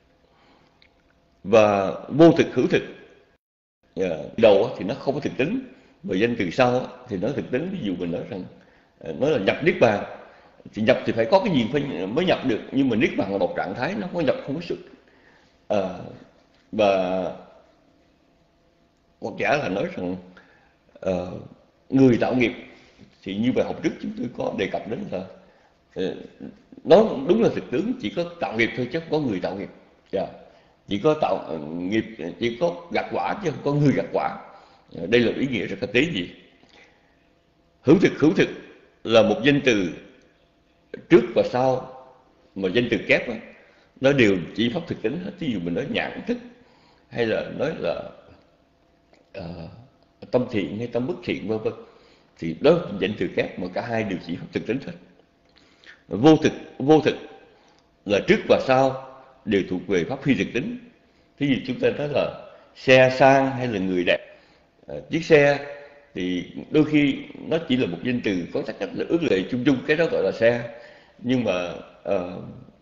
Và vô thực hữu thực, à, đầu thì nó không có thực tính, và danh từ sau thì nó thực tính. Ví dụ mình nói rằng à, nó là nhập niết bàn, thì nhập thì phải có cái gì phải mới nhập được, nhưng mà niết bàn là một trạng thái, nó không có nhập không có xuất. À, và hoặc giả là nói rằng uh, người tạo nghiệp thì như bài học trước chúng tôi có đề cập đến là uh, nó đúng là thực tướng chỉ có tạo nghiệp thôi chứ không có người tạo nghiệp. Yeah. Chỉ có tạo uh, nghiệp, chỉ có gặt quả chứ không có người gặt quả. Uh, đây là ý nghĩa rất là tế nhị. Hữu thực hữu thực là một danh từ trước và sau, mà danh từ kép đó, nó đều chỉ pháp thực tính hết. Ví dụ mình nói nhãn thức hay là nói là uh, tâm thiện hay tâm bất thiện vân vân, thì đó là danh từ kép, mà cả hai đều chỉ pháp thực tính hết. Vô thực vô thực là trước và sau đều thuộc về pháp phi thực tính. Ví dụ chúng ta nói là xe sang hay là người đẹp. Uh, chiếc xe thì đôi khi nó chỉ là một danh từ có tất cách là ước lệ chung chung, cái đó gọi là xe, nhưng mà uh,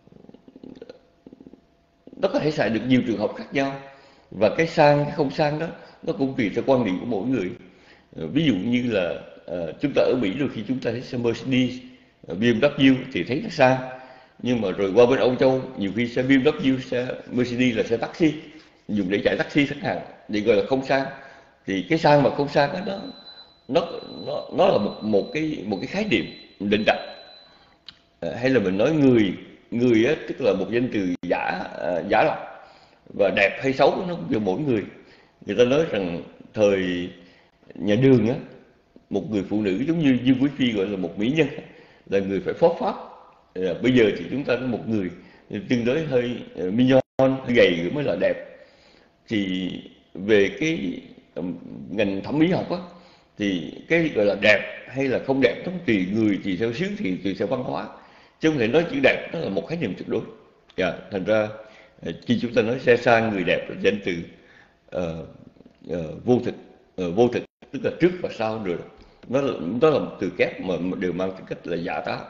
nó có thể xài được nhiều trường hợp khác nhau. Và cái sang, cái không sang đó nó cũng tùy theo quan điểm của mỗi người. uh, Ví dụ như là uh, chúng ta ở Mỹ đôi khi chúng ta thấy xe Mercedes, uh, bê em vê thì thấy nó sang, nhưng mà rồi qua bên Âu Châu nhiều khi xe bê em vê, xe Mercedes là xe taxi, dùng để chạy taxi khách hàng, thì gọi là không sang. Thì cái sang mà không sang đó, nó nó nó, nó là một một cái một cái khái niệm định đặt. À, hay là mình nói người người á, tức là một danh từ giả uh, giả lập, và đẹp hay xấu nó cũng do mỗi người. Người ta nói rằng thời nhà Đường á, một người phụ nữ giống như Dương Quý Phi gọi là một mỹ nhân, là người phải phó pháp. À, bây giờ thì chúng ta có một người tương đối hơi uh, mignon, hơi gầy mới là đẹp. Thì về cái um, ngành thẩm mỹ học á, thì cái gọi là đẹp hay là không đẹp nó tùy người, tùy theo xứ, thì tùy theo văn hóa, chứ không thể nói chữ đẹp nó là một khái niệm tuyệt đối. Yeah, thành ra khi chúng ta nói xe sang người đẹp là danh từ uh, uh, vô thực, uh, vô thực tức là trước và sau rồi. Nó là, đó là một từ kép mà đều mang tính cách là giả tạo.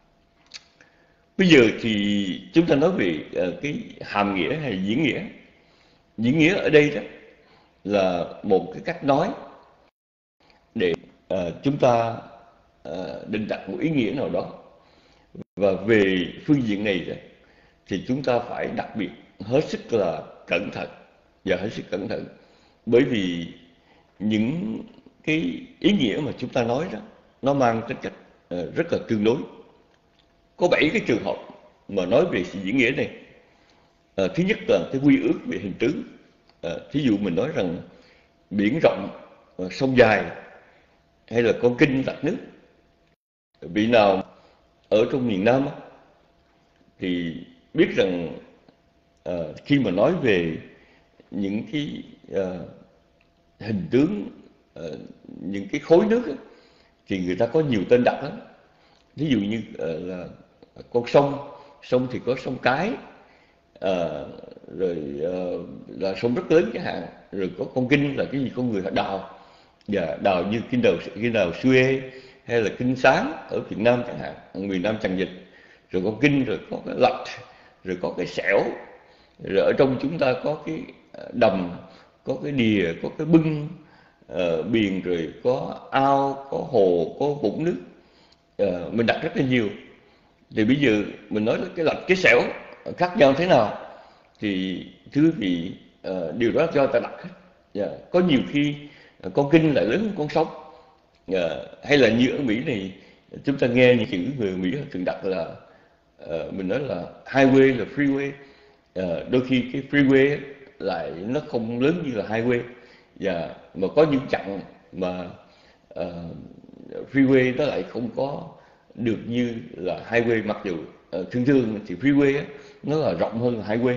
Bây giờ thì chúng ta nói về uh, cái hàm nghĩa hay diễn nghĩa. Diễn nghĩa ở đây đó là một cái cách nói để uh, chúng ta uh, định đặt một ý nghĩa nào đó. Và về phương diện này thì chúng ta phải đặc biệt hết sức là cẩn thận và hết sức cẩn thận, bởi vì những cái ý nghĩa mà chúng ta nói đó nó mang tính cách uh, rất là tương đối. Có bảy cái trường hợp mà nói về sự diễn nghĩa này. Uh, thứ nhất là cái quy ước về hình tướng. Uh, thí dụ mình nói rằng biển rộng, uh, sông dài, hay là con kinh lạch nước. Vị nào ở trong miền Nam á, thì biết rằng uh, khi mà nói về những cái uh, hình tướng, uh, những cái khối nước á, thì người ta có nhiều tên đặt lắm. Ví dụ như uh, là con sông, sông thì có sông Cái, uh, rồi uh, là sông rất lớn chẳng hạn. Rồi có con kinh là cái gì, con người đào, và đào như kinh đào, kinh đào Suez hay là kinh Sáng ở Việt Nam chẳng hạn, ở miền Nam Tràng Dịch. Rồi có kinh, rồi có cái lạch, rồi có cái xẻo, rồi ở trong chúng ta có cái đầm, có cái đìa, có cái bưng, uh, biển, rồi có ao, có hồ, có vũng nước. Uh, mình đặt rất là nhiều. Thì bây giờ mình nói là cái lạch, cái xẻo khác nhau thế nào, thì thưa quý vị, uh, điều đó do ta đặt hết. Yeah. Có nhiều khi uh, con kinh lại lớn hơn con sông. Uh, hay là như ở Mỹ này, chúng ta nghe những chữ người Mỹ thường đặt là uh, mình nói là highway là freeway. Uh, đôi khi cái freeway lại nó không lớn như là highway, và mà có những chặng mà uh, freeway nó lại không có được như là highway, mặc dù uh, thường thường thì freeway á, nó là rộng hơn là highway.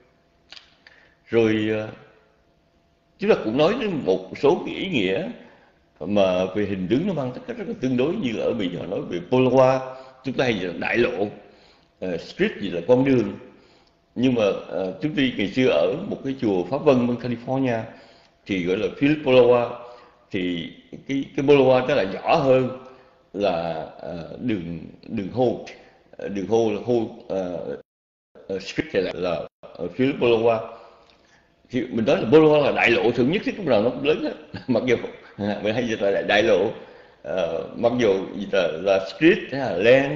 Rồi uh, chúng ta cũng nói đến một số cái ý nghĩa mà về hình tướng nó mang tất cả rất là tương đối, như là ở Mỹ họ nói về boulevard, chúng ta hay là đại lộ, uh, street gì là con đường. Nhưng mà uh, chúng tôi ngày xưa ở một cái chùa Pháp Vân bên California thì gọi là Philip Boulevard, thì cái cái boulevard đó là nhỏ hơn là uh, đường đường hô, đường hô là hô uh, street hay là, là uh, Philip Boulevard. Thì mình nói là boulevard là đại lộ, thường nhất thiết lúc nào nó cũng lớn hết. Mặc dù mình hay dịch là đại, đại lộ, uh, mặc dù là, là street hay là lane,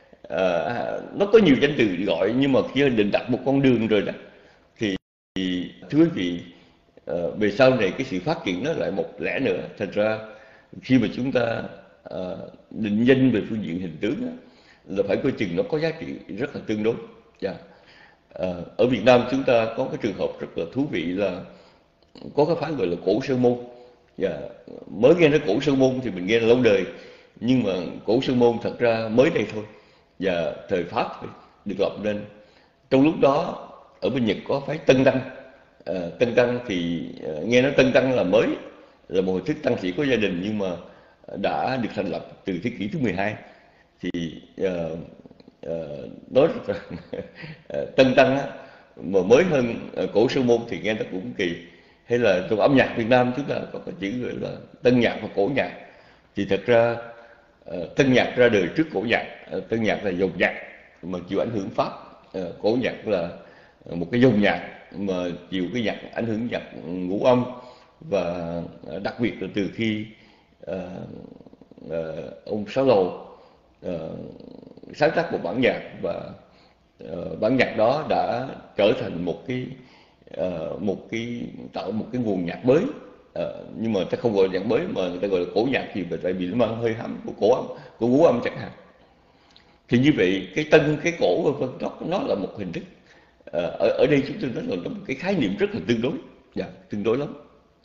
uh, nó có nhiều danh từ gọi, nhưng mà khi định đặt một con đường rồi đó thì, thì thưa quý vị, uh, về sau này cái sự phát triển nó lại một lẽ nữa. Thành ra khi mà chúng ta uh, định danh về phương diện hình tướng đó, là phải coi chừng nó có giá trị rất là tương đối. Yeah. À, ở Việt Nam chúng ta có cái trường hợp rất là thú vị là có cái phái gọi là Cổ Sơn Môn. Yeah. Mới nghe nói Cổ Sơn Môn thì mình nghe là lâu đời, nhưng mà Cổ Sơn Môn thật ra mới đây thôi, và thời Pháp được lập nên. Trong lúc đó ở bên Nhật có phái Tân Tăng. À, Tân Tăng thì à, nghe nói Tân Tăng là mới, là một hình thức tăng sĩ có gia đình, nhưng mà đã được thành lập từ thế kỷ thứ mười hai. Thì uh, uh, nói rằng uh, Tân Tăng á, mà mới hơn uh, Cổ Sơn Môn thì nghe nó cũng kỳ. Hay là trong âm nhạc Việt Nam chúng ta có cái chữ gọi là Tân nhạc và Cổ nhạc. Thì thật ra uh, Tân nhạc ra đời trước Cổ nhạc. uh, Tân nhạc là dòng nhạc mà chịu ảnh hưởng Pháp, uh, Cổ nhạc là uh, một cái dòng nhạc mà chịu cái nhạc ảnh hưởng nhạc ngũ âm. Và uh, đặc biệt là từ khi uh, uh, ông Sáu Lầu Uh, sáng tác một bản nhạc, và uh, bản nhạc đó đã trở thành một cái uh, một cái tạo một cái nguồn nhạc mới. Uh, nhưng mà ta không gọi là nhạc mới mà người ta gọi là cổ nhạc, thì tại vì nó mang hơi hẳn của cổ âm, của ngũ âm chẳng hạn. Thì như vậy cái tân, cái cổ vân vân đó, nó là một hình thức. Uh, ở ở đây chúng tôi nói là một cái khái niệm rất là tương đối, yeah, tương đối lắm.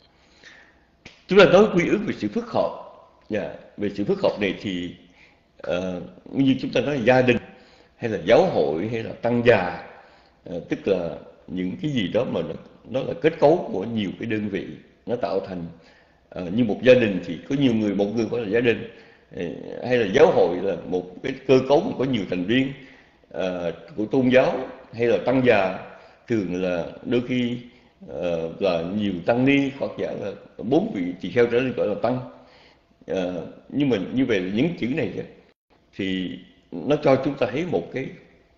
Chúng ta nói quy ước về sự phức hợp. Yeah, về sự phức hợp này thì Uh, như chúng ta nói là gia đình hay là giáo hội hay là tăng già, uh, tức là những cái gì đó mà nó, nó là kết cấu của nhiều cái đơn vị, nó tạo thành uh, như một gia đình thì có nhiều người, một người gọi là gia đình, uh, hay là giáo hội là một cái cơ cấu mà có nhiều thành viên uh, của tôn giáo, hay là tăng già thường là đôi khi uh, là nhiều tăng ni, hoặc giả là bốn vị tỳ kheo trở lên gọi là tăng. Uh, nhưng mà như vậy những chữ này thì nó cho chúng ta thấy một cái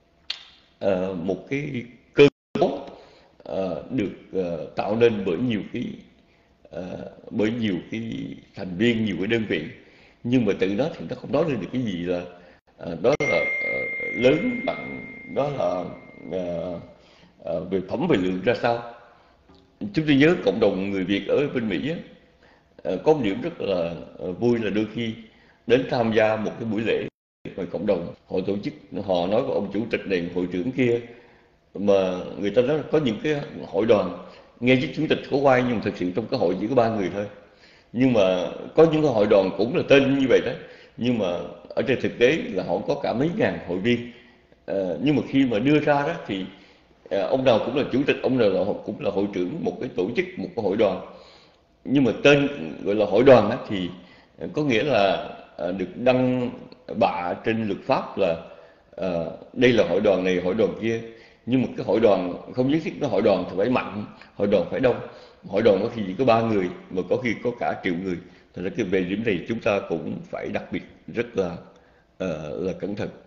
uh, một cái cơ cấu uh, được uh, tạo nên bởi nhiều cái uh, bởi nhiều cái thành viên, nhiều cái đơn vị, nhưng mà tự nó thì nó không nói lên được cái gì là uh, đó là uh, lớn bằng, đó là uh, uh, về phẩm về lượng ra sao. Chúng tôi nhớ cộng đồng người Việt ở bên Mỹ á, uh, có một điểm rất là uh, vui là đôi khi đến tham gia một cái buổi lễ ngoài cộng đồng, họ tổ chức, họ nói với ông chủ tịch này, hội trưởng kia, mà người ta nói là có những cái hội đoàn nghe chứ chủ tịch có quay, nhưng mà thực sự trong cái hội chỉ có ba người thôi. Nhưng mà có những cái hội đoàn cũng là tên như vậy đó, nhưng mà ở trên thực tế là họ có cả mấy ngàn hội viên. À, nhưng mà khi mà đưa ra đó thì à, ông nào cũng là chủ tịch, ông nào là cũng là hội trưởng một cái tổ chức, một cái hội đoàn. Nhưng mà tên gọi là hội đoàn đó thì có nghĩa là à, được đăng bạ trên luật pháp là à, đây là hội đoàn này, hội đoàn kia. Nhưng mà cái hội đoàn không nhất thiết nó hội đoàn thì phải mạnh, hội đoàn phải đông. Hội đoàn có khi chỉ có ba người mà có khi có cả triệu người. Thật ra cái về điểm này chúng ta cũng phải đặc biệt rất là uh, là cẩn thận.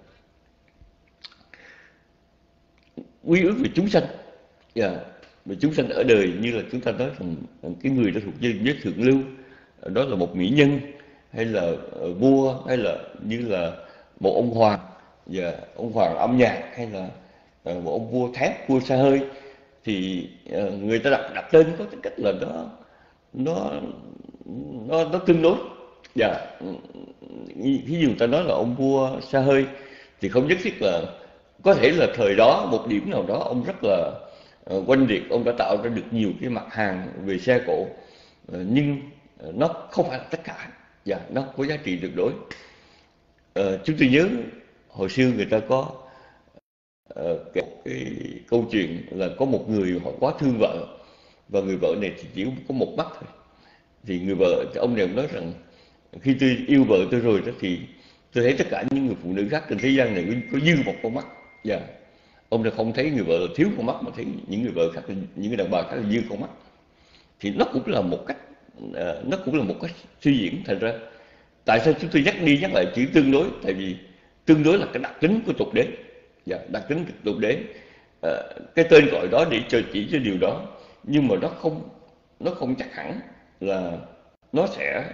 Quy ước về chúng sanh, yeah. Về chúng sanh ở đời như là chúng ta nói rằng cái người đã thuộc giới, giới thượng lưu, đó là một mỹ nhân, hay là uh, vua, hay là như là một ông hoàng, và ông hoàng âm nhạc, hay là uh, một ông vua thép, vua xa hơi, thì uh, người ta đặt đặt tên có tính cách là nó nó nó nó tương đối. Dạ, ví dụ người ta nói là ông vua xa hơi thì không nhất thiết là, có thể là thời đó một điểm nào đó ông rất là uh, oanh liệt, ông đã tạo ra được nhiều cái mặt hàng về xe cộ, uh, nhưng uh, nó không phải là tất cả. Dạ, nó có giá trị tuyệt đối. uh, chúng tôi nhớ hồi xưa người ta có uh, cái, cái câu chuyện là có một người họ quá thương vợ, và người vợ này thì chỉ có một mắt thôi. Thì người vợ, ông này ông nói rằng khi tôi yêu vợ tôi rồi đó thì tôi thấy tất cả những người phụ nữ khác trên thế gian này có dư một con mắt. Dạ. Yeah. Ông này không thấy người vợ thiếu con mắt, mà thấy những người vợ khác, những người đàn bà khác là dư con mắt. Thì nó cũng là một cách, uh, nó cũng là một cách suy diễn. Thành ra tại sao chúng tôi nhắc đi nhắc lại chữ tương đối? Tại vì tương đối là cái đặc tính của tục đế. Dạ, đặc tính của tục đế. Uh, cái tên gọi đó để cho chỉ cho điều đó, nhưng mà nó không nó không chắc hẳn là nó sẽ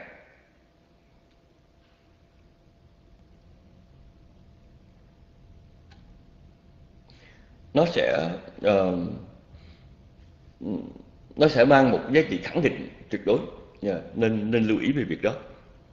nó sẽ uh, nó sẽ mang một giá trị khẳng định tuyệt đối. Yeah, nên nên lưu ý về việc đó.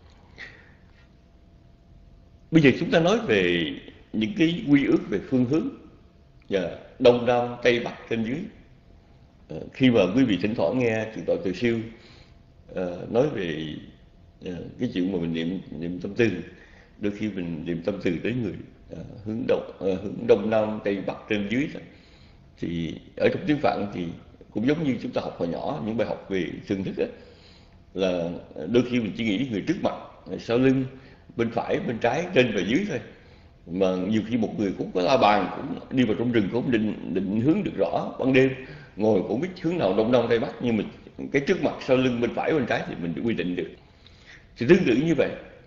Bây giờ chúng ta nói về những cái quy ước về phương hướng, yeah, đông nam tây bắc trên dưới. Uh, khi mà quý vị thỉnh thoảng nghe Thượng tọa Từ Siêu uh, nói về uh, cái chuyện mà mình niệm niệm tâm từ, đôi khi mình niệm tâm từ đến người uh, hướng đông uh, hướng đông nam tây bắc trên dưới đó. Thì ở trong tiếng Phạn thì cũng giống như chúng ta học hồi nhỏ những bài học về thường thức ấy, là đôi khi mình chỉ nghĩ người trước mặt, sau lưng, bên phải, bên trái, trên và dưới thôi. Mà nhiều khi một người cũng có la bàn, cũng đi vào trong rừng cũng định định hướng được rõ, ban đêm ngồi cũng biết hướng nào đông nam tây bắc, nhưng mà cái trước mặt, sau lưng, bên phải, bên trái thì mình quy định được. Thì tương tự như vậy.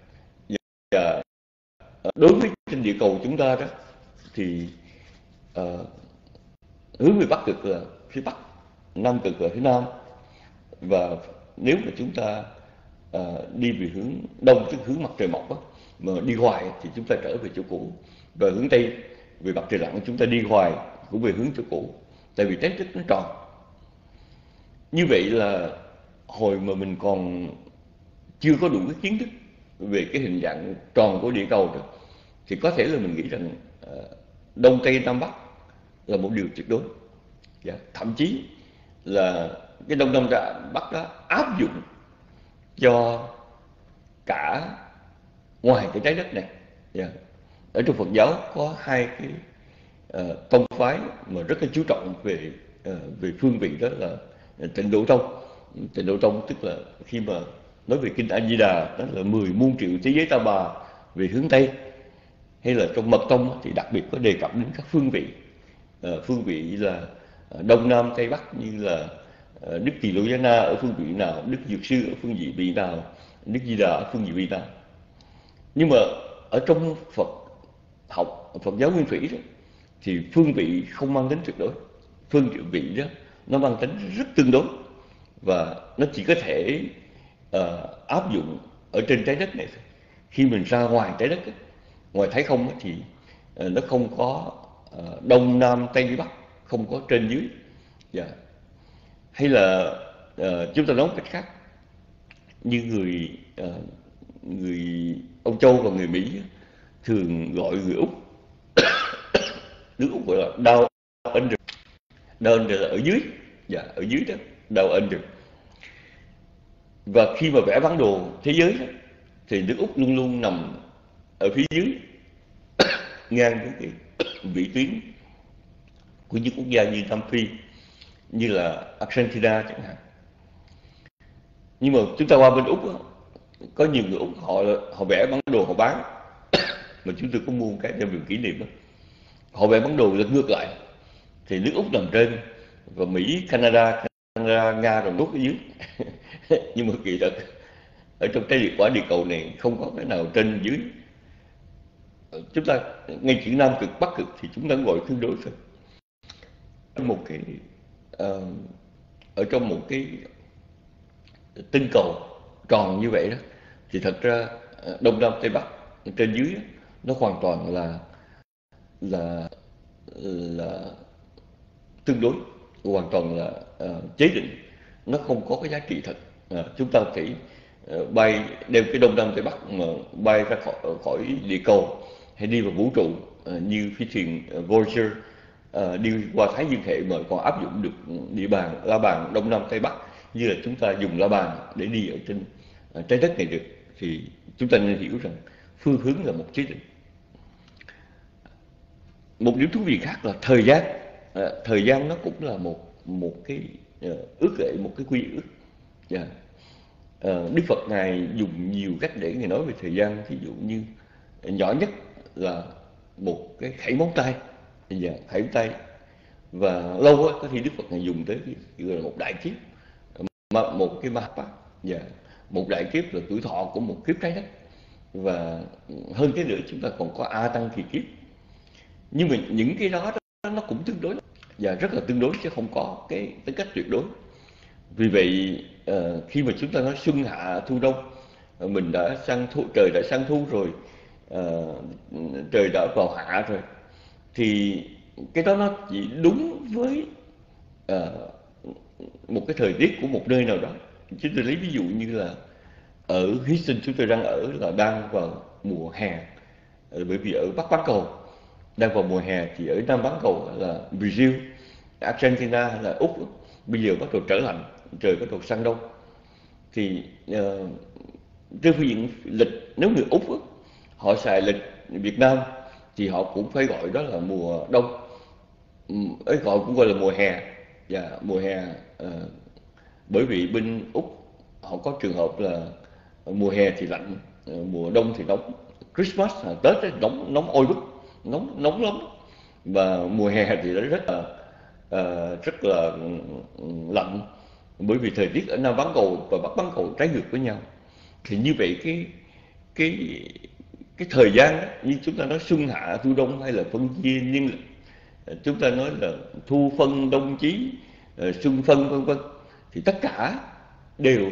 Và đối với trên địa cầu chúng ta đó thì uh, hướng về bắc cực là phía bắc, nam cực là phía nam. Và nếu mà chúng ta uh, đi về hướng đông, tức hướng mặt trời mọc đó, mà đi hoài thì chúng ta trở về chỗ cũ. Và hướng tây về mặt trời lặn chúng ta đi hoài cũng về hướng chỗ cũ. Tại vì trái đất nó tròn. Như vậy là hồi mà mình còn chưa có đủ cái kiến thức về cái hình dạng tròn của địa cầu rồi, thì có thể là mình nghĩ rằng uh, đông tây nam bắc là một điều tuyệt đối. Yeah. Thậm chí là cái đông nam bắc đó áp dụng cho cả ngoài cái trái đất này. Yeah. Ở trong Phật giáo có hai cái uh, tông phái mà rất là chú trọng về uh, về phương vị, đó là Tịnh Độ Tông. Tịnh Độ Tông tức là khi mà nói về kinh A Di Đà, đó là mười muôn triệu thế giới ta bà về hướng tây. Hay là trong Mật Tông thì đặc biệt có đề cập đến các phương vị. Uh, phương vị là đông nam tây bắc, như là uh, Đức Tỳ Lô Giá Na ở phương vị nào, Đức Dược Sư ở phương vị nào, Đức Di Đà ở phương vị nào. Nhưng mà ở trong Phật học, Phật giáo Nguyên Thủy đó, thì phương vị không mang tính tuyệt đối. Phương vị đó nó mang tính rất tương đối, và nó chỉ có thể uh, áp dụng ở trên trái đất này thôi. Khi mình ra ngoài trái đất, ngoài thái không thì uh, nó không có uh, đông nam tây bắc, không có trên dưới. Yeah. Hay là uh, chúng ta nói một cách khác, như người uh, người Âu Châu và người Mỹ thường gọi người Úc nước Úc gọi là down under. Down under là ở dưới. Dạ, ở dưới đó, down under. Và khi mà vẽ bản đồ thế giới đó, thì nước Úc luôn luôn nằm ở phía dưới, ngang với cái vĩ tuyến của những quốc gia như Nam Phi, như là Argentina chẳng hạn. Nhưng mà chúng ta qua bên Úc đó, có nhiều người Úc họ họ vẽ bản đồ họ bán mà chúng tôi có mua một cái đem về kỷ niệm đó. Họ vẽ bản đồ lật ngược lại, thì nước Úc nằm trên và Mỹ, Canada, Canada, Nga rồi nút ở dưới. Nhưng mà kỳ thật ở trong trái địa quả địa cầu này không có cái nào trên dưới. Chúng ta ngay chữ nam cực bắc cực thì chúng ta gọi tương đối thôi. Một cái uh, ở trong một cái tinh cầu tròn như vậy đó, thì thật ra đông nam tây bắc trên dưới đó, nó hoàn toàn là là là tương đối, hoàn toàn là uh, chế định. Nó không có cái giá trị thật. Uh, chúng ta phải uh, bay đem cái đông nam tây bắc mà bay ra khỏi, khỏi địa cầu hay đi vào vũ trụ, uh, như phi thuyền uh, Voyager uh, đi qua Thái Dương hệ mà còn áp dụng được địa bàn la bàn đông nam tây bắc như là chúng ta dùng la bàn để đi ở trên uh, trái đất này được, thì chúng ta nên hiểu rằng phương hướng là một chế định. Một điểm thú vị khác là thời gian. À, thời gian nó cũng là một một cái uh, ước lệ, một cái quy ước. Yeah. Uh, Đức Phật ngài dùng nhiều cách để ngài nói về thời gian. Ví dụ như nhỏ nhất là một cái khẩy móng tay, yeah, khẩy móng tay. Và lâu á, có khi Đức Phật ngài dùng tới cái gọi là một đại kiếp, một cái ma pháp, yeah. Một đại kiếp là tuổi thọ của một kiếp trái đất. Và hơn thế nữa chúng ta còn có A Tăng kỳ kiếp. Nhưng mà những cái đó, đó nó cũng tương đối và rất là tương đối, chứ không có cái tính cách tuyệt đối. Vì vậy uh, khi mà chúng ta nói xuân hạ thu đông, uh, mình đã sang thu, trời đã sang thu rồi, uh, trời đã vào hạ rồi, thì cái đó nó chỉ đúng với uh, một cái thời tiết của một nơi nào đó. Chúng tôi lấy ví dụ như là ở Houston chúng tôi đang ở là đang vào mùa hè, uh, bởi vì ở Bắc bán cầu đang vào mùa hè, thì ở Nam bán cầu là Brazil, Argentina hay là Úc bây giờ bắt đầu trở lạnh, trời bắt đầu sang đông. Thì uh, trên phương diện lịch, nếu người Úc đó, họ xài lịch Việt Nam thì họ cũng phải gọi đó là mùa đông, ấy gọi cũng gọi là mùa hè. Và mùa hè uh, bởi vì bên Úc họ có trường hợp là mùa hè thì lạnh, uh, mùa đông thì nóng. Christmas, Tết ấy, nóng nóng oi bức, nóng nóng lắm. Và mùa hè thì nó rất là uh, rất là lạnh, bởi vì thời tiết ở Nam bán cầu và Bắc bán cầu trái ngược với nhau. Thì như vậy cái cái cái thời gian đó, như chúng ta nói xuân hạ thu đông hay là phân chia niên lịch, chúng ta nói là thu phân đông chí, xuân phân vân vân, thì tất cả đều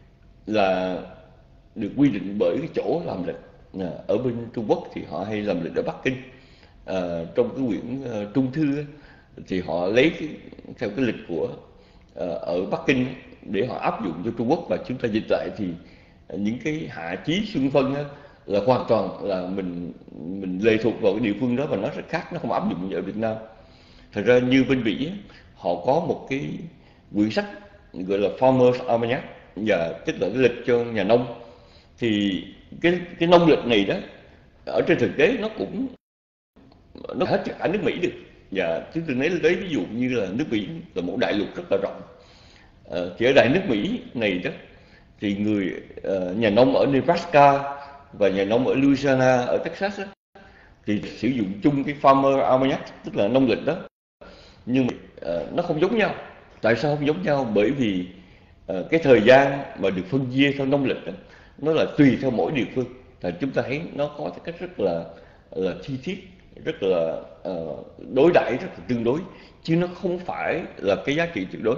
là được quy định bởi cái chỗ làm lịch. Ở bên Trung Quốc thì họ hay làm lịch ở Bắc Kinh. À, trong cái quyển uh, Trung Thư thì họ lấy cái, theo cái lịch của uh, ở Bắc Kinh để họ áp dụng cho Trung Quốc, và chúng ta dịch lại thì uh, những cái hạ chí xuân phân á, là hoàn toàn là mình mình lệ thuộc vào cái địa phương đó, và nó rất khác, nó không áp dụng như ở Việt Nam. Thật ra như bên Mỹ họ có một cái quyển sách gọi là Farmer's Almanac, và tức là cái lịch cho nhà nông. Thì cái cái nông lịch này đó ở trên thực tế nó cũng nó hết cả nước Mỹ được. Và chúng tôi lấy lấy ví dụ như là nước Mỹ là một đại lục rất là rộng. À, thì ở đại nước Mỹ này đó thì người uh, nhà nông ở Nebraska và nhà nông ở Louisiana, ở Texas đó, thì sử dụng chung cái Farmer Almanac, tức là nông lịch đó. Nhưng mà uh, nó không giống nhau. Tại sao không giống nhau? Bởi vì uh, cái thời gian mà được phân chia theo nông lịch đó, nó là tùy theo mỗi địa phương. Thì chúng ta thấy nó có cái cách rất là là chi tiết, rất là uh, đối đãi rất là tương đối, chứ nó không phải là cái giá trị tuyệt đối.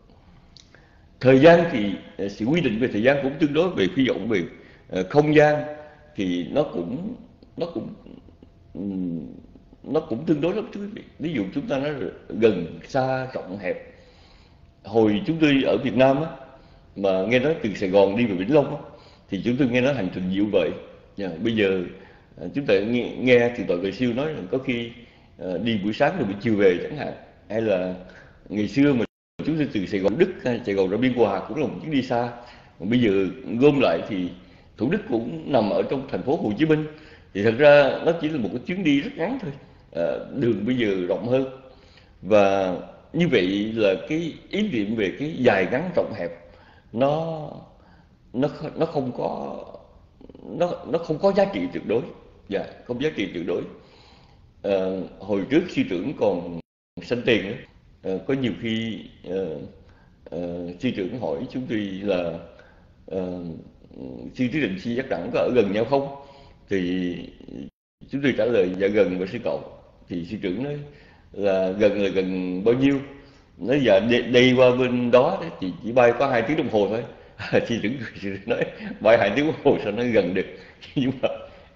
Thời gian thì uh, sự quy định về thời gian cũng tương đối, về phi vọng về uh, không gian thì nó cũng nó cũng um, nó cũng tương đối lắm thưa quý vị. Ví dụ chúng ta nói gần xa rộng hẹp. Hồi chúng tôi ở Việt Nam á, mà nghe nói từ Sài Gòn đi về Vĩnh Long á, thì chúng tôi nghe nói hành trình nhiều vậy. Yeah, bây giờ chúng ta nghe, nghe thì tội về siêu nói là có khi uh, đi buổi sáng rồi buổi chiều về chẳng hạn, hay là ngày xưa mà chúng tôi từ Sài Gòn Đức hay Sài Gòn ra Biên Hòa cũng là một chuyến đi xa. Còn bây giờ gom lại thì Thủ Đức cũng nằm ở trong thành phố Hồ Chí Minh, thì thật ra nó chỉ là một cái chuyến đi rất ngắn thôi. Uh, đường bây giờ rộng hơn, và như vậy là cái ý niệm về cái dài ngắn rộng hẹp nó nó nó không có nó nó không có giá trị tuyệt đối. Dạ, không giá trị tuyệt đối. À, hồi trước sư trưởng còn sanh tiền ấy, à, có nhiều khi à, à, sư trưởng hỏi chúng tôi là à, sư Trí Định, sư Giác Đẳng có ở gần nhau không, thì chúng tôi trả lời dạ gần, và sư cậu thì sư trưởng nói là gần là gần bao nhiêu. Nói giờ đi, đi qua bên đó thì chỉ bay có hai tiếng đồng hồ thôi. Sư trưởng nói bay hai tiếng đồng hồ sao nó gần được. Nhưng mà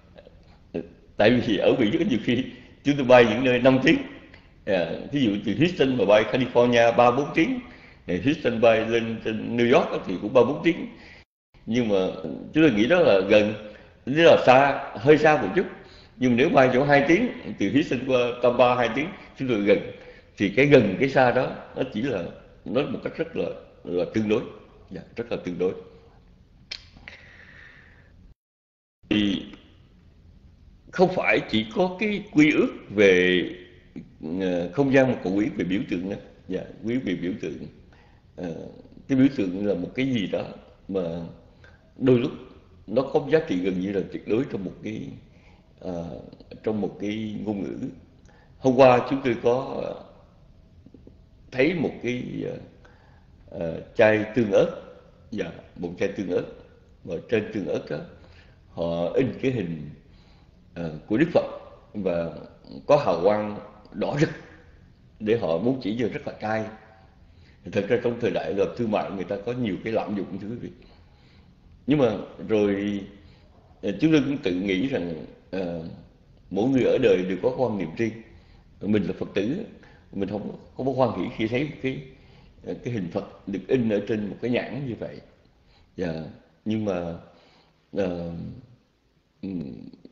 tại vì ở Mỹ có nhiều khi chúng tôi bay những nơi năm tiếng, à, ví dụ từ Houston mà bay California ba bốn tiếng, Houston bay lên New York thì cũng ba bốn tiếng. Nhưng mà chúng tôi nghĩ đó là gần, rất là xa, hơi xa một chút. Nhưng nếu bay chỗ hai tiếng, từ Houston qua Tampa hai tiếng, chúng tôi gần. Thì cái gần cái xa đó nó chỉ là nói một cách rất là là tương đối, dạ, rất là tương đối. Thì không phải chỉ có cái quy ước về ờ, không gian mà còn quy ước về biểu tượng nữa. Dạ, quy ước về biểu tượng. Ờ, cái biểu tượng là một cái gì đó mà đôi lúc nó có giá trị gần như là tuyệt đối trong một cái ờ, trong một cái ngôn ngữ. Hôm qua chúng tôi có ờ, thấy một cái ờ, ờ, chai tương ớt, dạ, một chai tương ớt, và trên tương ớt đó họ in cái hình ờ, của Đức Phật và có hào quang đỏ rực để họ muốn chỉ cho rất là cay. Thật ra trong thời đại là thương mại người ta có nhiều cái lạm dụng, thưa quý vị. Nhưng mà rồi ờ, chúng tôi cũng tự nghĩ rằng ờ, mỗi người ở đời đều có quan niệm riêng. Mình là Phật tử, mình không không có hoan hỷ khi thấy một cái cái hình Phật được in ở trên một cái nhãn như vậy. Dạ, nhưng mà ờ, ừm,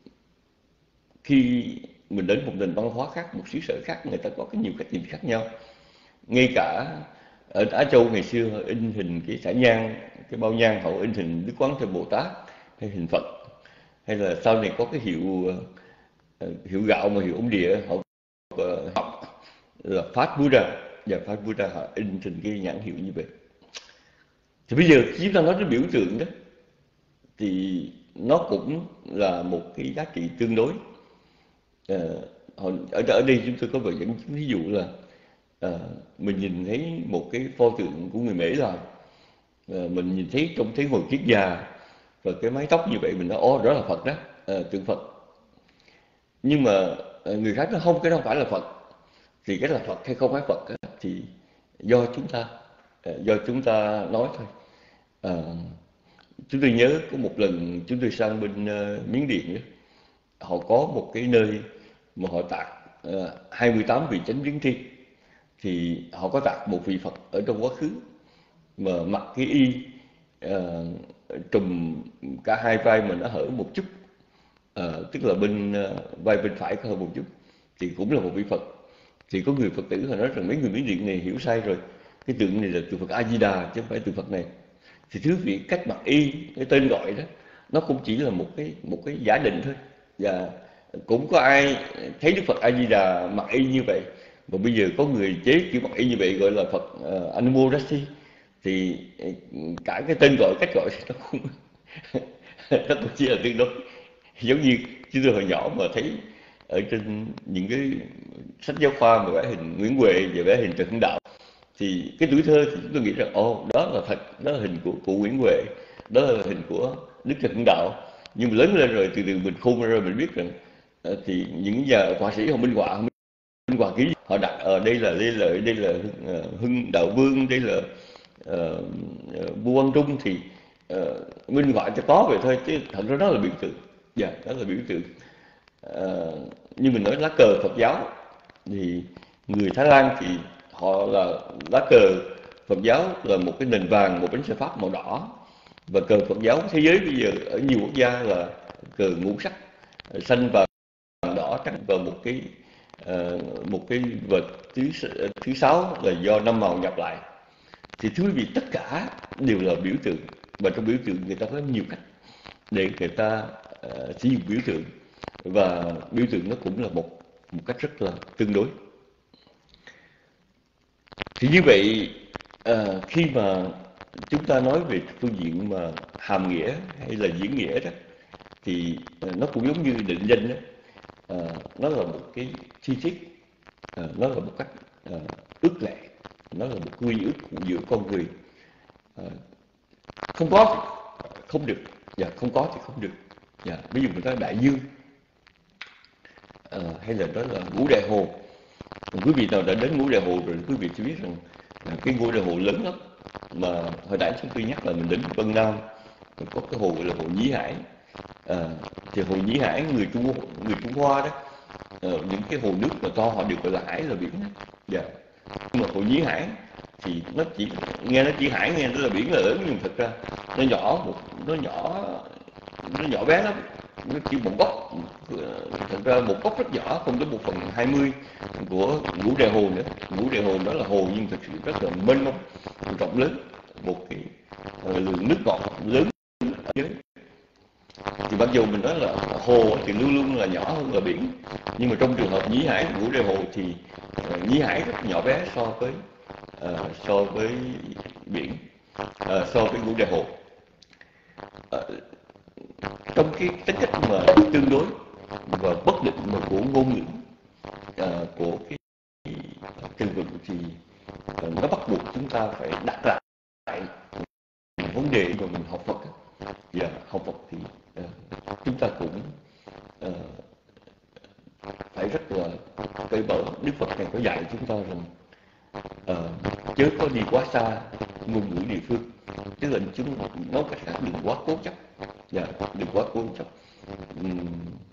khi mình đến một nền văn hóa khác, một xứ sở khác, người ta có cái nhiều cách nhìn khác nhau. Ngay cả ở Á Châu ngày xưa họ in hình cái xả nhang, cái bao nhang họ in hình Đức Quán Thế Bồ Tát hay hình Phật, hay là sau này có cái hiệu ờ, hiệu gạo mà hiệu ông địa họ ờ, học là Phát Buddha, và Phát Buddha họ in thành cái nhãn hiệu như vậy. Thì bây giờ khi chúng ta nói đến biểu tượng đó thì nó cũng là một cái giá trị tương đối. Ờ, hồi- ở ở đây chúng tôi có vừa dẫn chứng ví dụ là ờ, mình nhìn thấy một cái pho tượng của người Mễ làm, ờ, mình nhìn thấy trông thấy ngồi kiết già và cái mái tóc như vậy, mình nói ô đó là Phật đó, ờ, tượng Phật. Nhưng mà ờ, người khác nói không, cái đó không phải là Phật. Thì cái là Phật hay không phải Phật á, thì do chúng ta ờ, do chúng ta nói thôi. Ờ, chúng tôi nhớ có một lần chúng tôi sang bên ờ, Miến Điện á, họ có một cái nơi mà họ tạc uh, hai mươi tám vị chánh biến tri. Thì họ có tạc một vị Phật ở trong quá khứ mà mặc cái y ờ, trùm cả hai vai mà nó hở một chút. Ờ, tức là bên ờ, vai bên phải có hở một chút, thì cũng là một vị Phật. Thì có người Phật tử họ nói rằng mấy người Miến Điện này hiểu sai rồi, cái tượng này là tượng Phật A Di Đà chứ không phải tượng Phật này. Thì thứ vị cách mặc y, cái tên gọi đó, nó cũng chỉ là một cái một cái giả định thôi. Và cũng có ai thấy Đức Phật A Di Đà mặc y như vậy, và bây giờ có người chế kiểu mặc y như vậy gọi là Phật uh, Anumodasi. Thì ờ, cả cái tên gọi, cách gọi nó cũng nó cũng chỉ là tương đối. Giống như chúng tôi hồi nhỏ mà thấy ở trên những cái sách giáo khoa mà vẽ hình Nguyễn Huệ và vẽ hình Trần Hưng Đạo, thì cái tuổi thơ thì chúng tôi nghĩ rằng ồ, đó là thật, đó là hình của cụ Nguyễn Huệ, đó là hình của Đức Trần Hưng Đạo. Nhưng mà lớn lên rồi, từ từ mình khôn ra rồi mình biết rằng ờ, thì những nhà họa sĩ họ minh họa, minh họa ký, họ đặt ở đây là Lê Lợi, đây là ờ, Hưng Đạo Vương, đây là uh, Vua Quang Trung, thì ờ, minh họa cho có vậy thôi, chứ thật ra đó là biểu tượng. Dạ, đó là biểu tượng. Ờ, như mình nói lá cờ Phật giáo thì người Thái Lan thì họ là lá cờ Phật giáo là một cái nền vàng, một bánh xe Pháp màu đỏ. Và cờ Phật giáo thế giới bây giờ ở nhiều quốc gia là cờ ngũ sắc, xanh vàng đỏ trắng, và một cái ờ, một cái vật thứ thứ sáu là do năm màu nhập lại. Thì thưa quý vị, tất cả đều là biểu tượng, và trong biểu tượng người ta có nhiều cách để người ta uh, sử dụng biểu tượng, và biểu tượng nó cũng là một một cách rất là tương đối. Thì như vậy uh, khi mà chúng ta nói về phương diện mà hàm nghĩa hay là diễn nghĩa đó, thì uh, nó cũng giống như định danh đó. Uh, nó là một cái chi tiết, uh, nó là một cách uh, ước lệ, nó là một quy ước giữa con người. Uh, không có thì không được, và không có thì không được. Dạ, ví dụ người ta đại dương, à, hay là đó là ngũ đại hồ. Quý vị nào đã đến ngũ đại hồ rồi, quý vị sẽ biết rằng là cái ngũ đại hồ lớn lắm. Mà hồi nãy chúng tôi nhắc là mình đến Vân Nam có cái hồ gọi là hồ Nhí Hải. À, thì hồ Nhí Hải người Trung người Trung Hoa đó, à, những cái hồ nước mà to họ đều gọi là hải, là biển đó. Dạ. Nhưng mà hồ Nhí Hải thì nó chỉ nghe nó chỉ hải, nghe nó là biển là lớn, nhưng thật ra nó nhỏ, một nó nhỏ nó nhỏ bé lắm, nó chỉ một góc, thật ra một góc rất nhỏ, không tới một phần hai mươi của ngũ đại hồ nữa. Ngũ đại hồ đó là hồ nhưng thực sự rất là mênh mông, rộng lớn, một cái uh, lượng nước ngọt lớn ở dưới. Thì mặc dù mình nói là hồ thì luôn luôn là nhỏ hơn là biển, nhưng mà trong trường hợp Nhĩ Hải Ngũ Đại Hồ thì uh, Nhĩ Hải rất nhỏ bé so với uh, so với biển, uh, so với Ngũ Đại Hồ. Uh, trong cái tính cách mà tương đối và bất định mà của ngôn ngữ uh, của cái từ vựng thì uh, nó bắt buộc chúng ta phải đặt lại vấn đề mà mình học Phật. Dạ, học Phật thì uh, chúng ta cũng uh, phải rất là cởi mở. Đức Phật này có dạy chúng ta rằng uh, chớ có đi quá xa ngôn ngữ địa phương, tức là chúng nói cách khác đừng quá cố chấp. Dạ, đừng quá cố chấp. Uhm,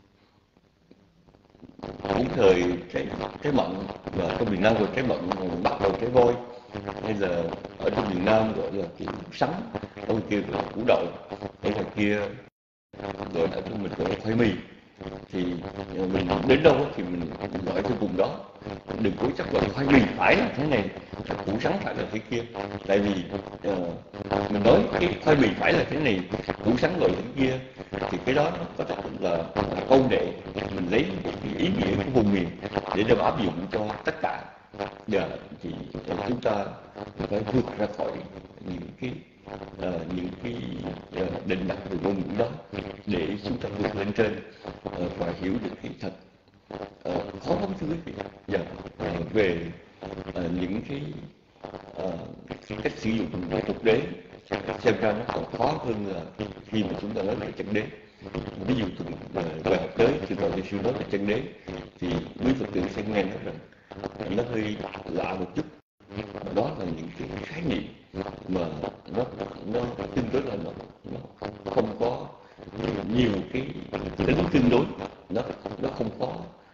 Cũng thời trái, trái mận và trong miền Nam gọi trái mận, bắt đầu trái voi, hay là ở trong miền Nam gọi là kiểu sắn, ở bên kia gọi là củ đậu, ở ngoài kia gọi là trong mình gọi là khoai mì. Thì mình đến đâu thì mình, mình gọi cái vùng đó, đừng cố chấp gọi khoai mì phải là thế này, củ sắn phải là thế kia. Tại vì uh, mình nói cái khoai mì phải là thế này, củ sắn gọi là thế kia, thì cái đó nó có tác dụng là, là câu nệ. Mình lấy cái ý nghĩa của vùng miền để đem áp dụng cho tất cả. Giờ thì chúng ta phải vượt ra khỏi những cái uh, những cái uh, định đặt về ngôn ngữ đó để chúng ta vượt lên trên uh, và hiểu được cái thật uh, khó lắm thưa quý vị. Giờ uh, về uh, những cái, uh, cái cách sử dụng của tục đế xem ra nó còn khó hơn là khi mà chúng ta nói về chân đế. Ví dụ bài học tới thì gọi là sư nói là chân đế, thì quý Phật tử sẽ nghe nói rằng nó hơi lạ một chút. Đó là những cái khái niệm mà nó nó tương đối là nó, nó không có nhiều cái tính tương đối, nó nó không có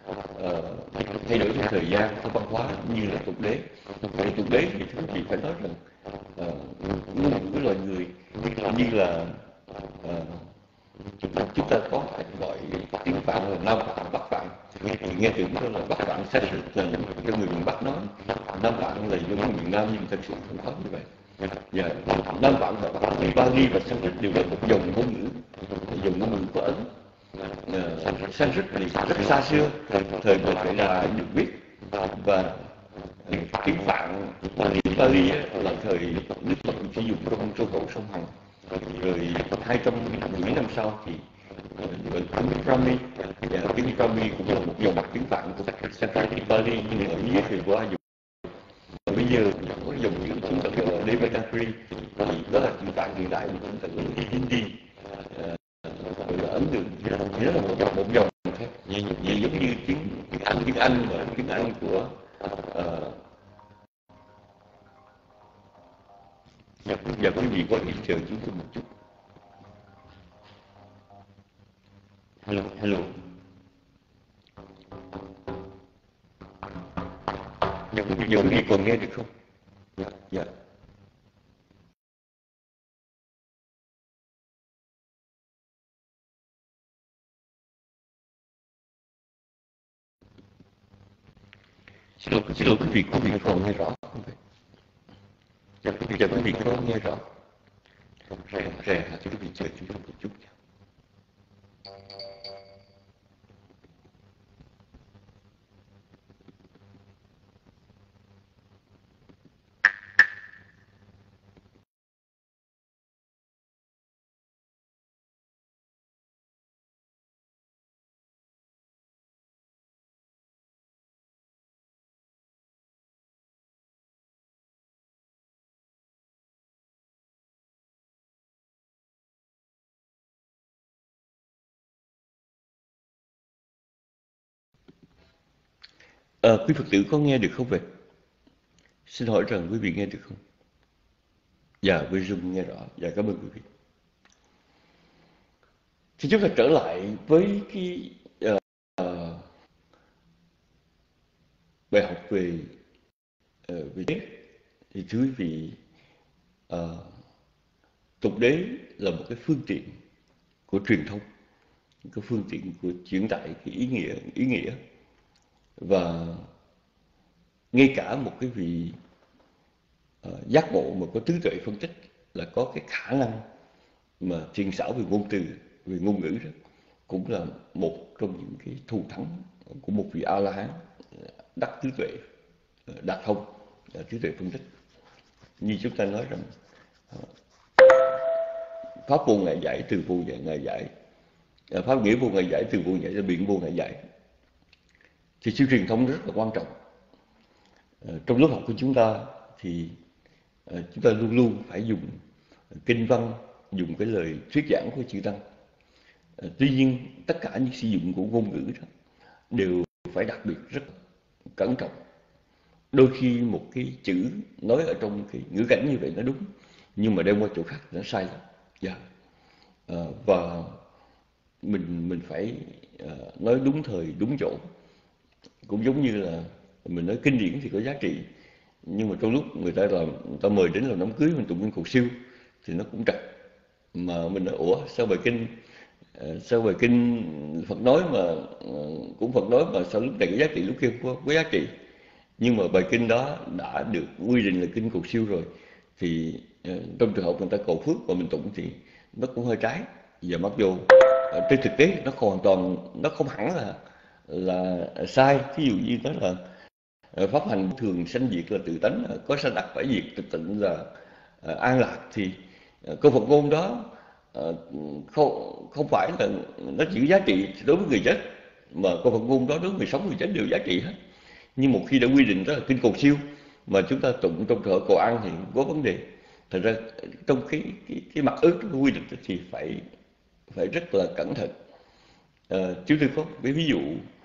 uh, thay đổi theo thời gian, theo văn hóa như là tục đế. Về tục đế thì chúng chị phải nói rằng uh, ngôn ngữ loài người như là uh, chúng ta có phải gọi tiếng Phạn là Nam Phạn, Bắc Phạn. Thì nghe tưởng đó là Bắc Phạn sẽ là cho người miền Bắc nói, Nam Phạn là do người miền Nam, nhưng thật sự không có như vậy. Và Nam Phạn và Bắc Phạn, Bali và Sanskrit đều là một dòng ngôn ngữ, dòng ngôn ngữ của Ấn. Uh, Sanskrit thì rất xa xưa, thời mà phải là được viết, và uh, tiếng Phạn và tiếng Bali là thời Đức Phật sử dụng trong châu Cậu sông Hằng. Rồi hai trăm mười năm sau thì gọi tiếng Brahmi, và tiếng Brahmi cũng là một dòng tiếng Phạn của Sanskrit Bali, nhưng ở dưới thì qua dùng. Bây giờ có dòng chữ chúng ta gọi là Devanagari, thì đó là chữ Phạn hiện đại, chúng ta gọi là Hindi, gọi là Ấn Độ. Thì đó là một dòng một dòng khác, vậy giống như tiếng tiếng Anh, tiếng Anh và tiếng Anh của uh, và quý vị có thể chờ chúng tôi một chút. Hello, hello. Giờ quý vị còn nghe được không? Dạ, dạ. Xin lỗi, xin lỗi quý vị, quý vị còn nghe rõ không vậy? Dạ, quý vị, dạ, quý vị có nghe rõ? Rè, rè, cho quý vị chờ chúng tôi một chút. À, quý Phật tử có nghe được không vậy? Xin hỏi rằng quý vị nghe được không? Dạ, quý Dung nghe rõ. Dạ, cảm ơn quý vị. Thì chúng ta trở lại với cái uh, uh, bài học về uh, về đế. Thì thưa quý vị, uh, tục đế là một cái phương tiện của truyền thông, cái phương tiện của truyền tải cái ý nghĩa, ý nghĩa. Và ngay cả một cái vị uh, giác ngộ mà có trí tuệ phân tích là có cái khả năng mà truyền xảo về ngôn từ về ngôn ngữ đó cũng là một trong những cái thù thắng của một vị A La Hán đắc trí tuệ, đạt thông, trí tuệ phân tích. Như chúng ta nói rằng pháp vô ngại giải, từ vô ngại giải, pháp nghĩa vô ngại giải, từ vô ngại giải, biện vô ngại giải. Thì sự truyền thông rất là quan trọng. Trong lớp học của chúng ta thì chúng ta luôn luôn phải dùng kinh văn, dùng cái lời thuyết giảng của chư Tăng. Tuy nhiên tất cả những sử dụng của ngôn ngữ đó đều phải đặc biệt rất cẩn trọng. Đôi khi một cái chữ nói ở trong cái ngữ cảnh như vậy nó đúng, nhưng mà đem qua chỗ khác nó sai lắm. Yeah. À, và mình mình phải uh, nói đúng thời đúng chỗ. Cũng giống như là mình nói kinh điển thì có giá trị, nhưng mà trong lúc người ta làm, người ta mời đến làm đám cưới mình tụng kinh cầu siêu thì nó cũng trật. Mà mình nói ủa sao bài kinh uh, sao bài kinh Phật nói mà uh, cũng Phật nói mà sao lúc này có giá trị lúc kia không có, có giá trị. Nhưng mà bài kinh đó đã được quy định là kinh cầu siêu rồi, thì uh, trong trường hợp người ta cầu phước và mình tụng thì nó cũng hơi trái. Và mặc dù uh, trên thực tế nó hoàn toàn, nó không hẳn là là sai. Ví dụ như nói là uh, pháp hành thường sanh diệt là tự tánh, uh, có sanh ắt phải diệt, tự tịnh là uh, an lạc. Thì uh, câu Phật ngôn đó uh, không không phải là nó chỉ có giá trị đối với người chết, mà câu Phật ngôn đó đối với người sống người chết đều giá trị hết. Nhưng một khi đã quy định đó là kinh cầu siêu mà chúng ta tụng trong thở cầu an thì có vấn đề. Thật ra trong cái cái, cái mặt ước trong cái quy định thì phải phải rất là cẩn thận. À, chúng tôi có một cái ví dụ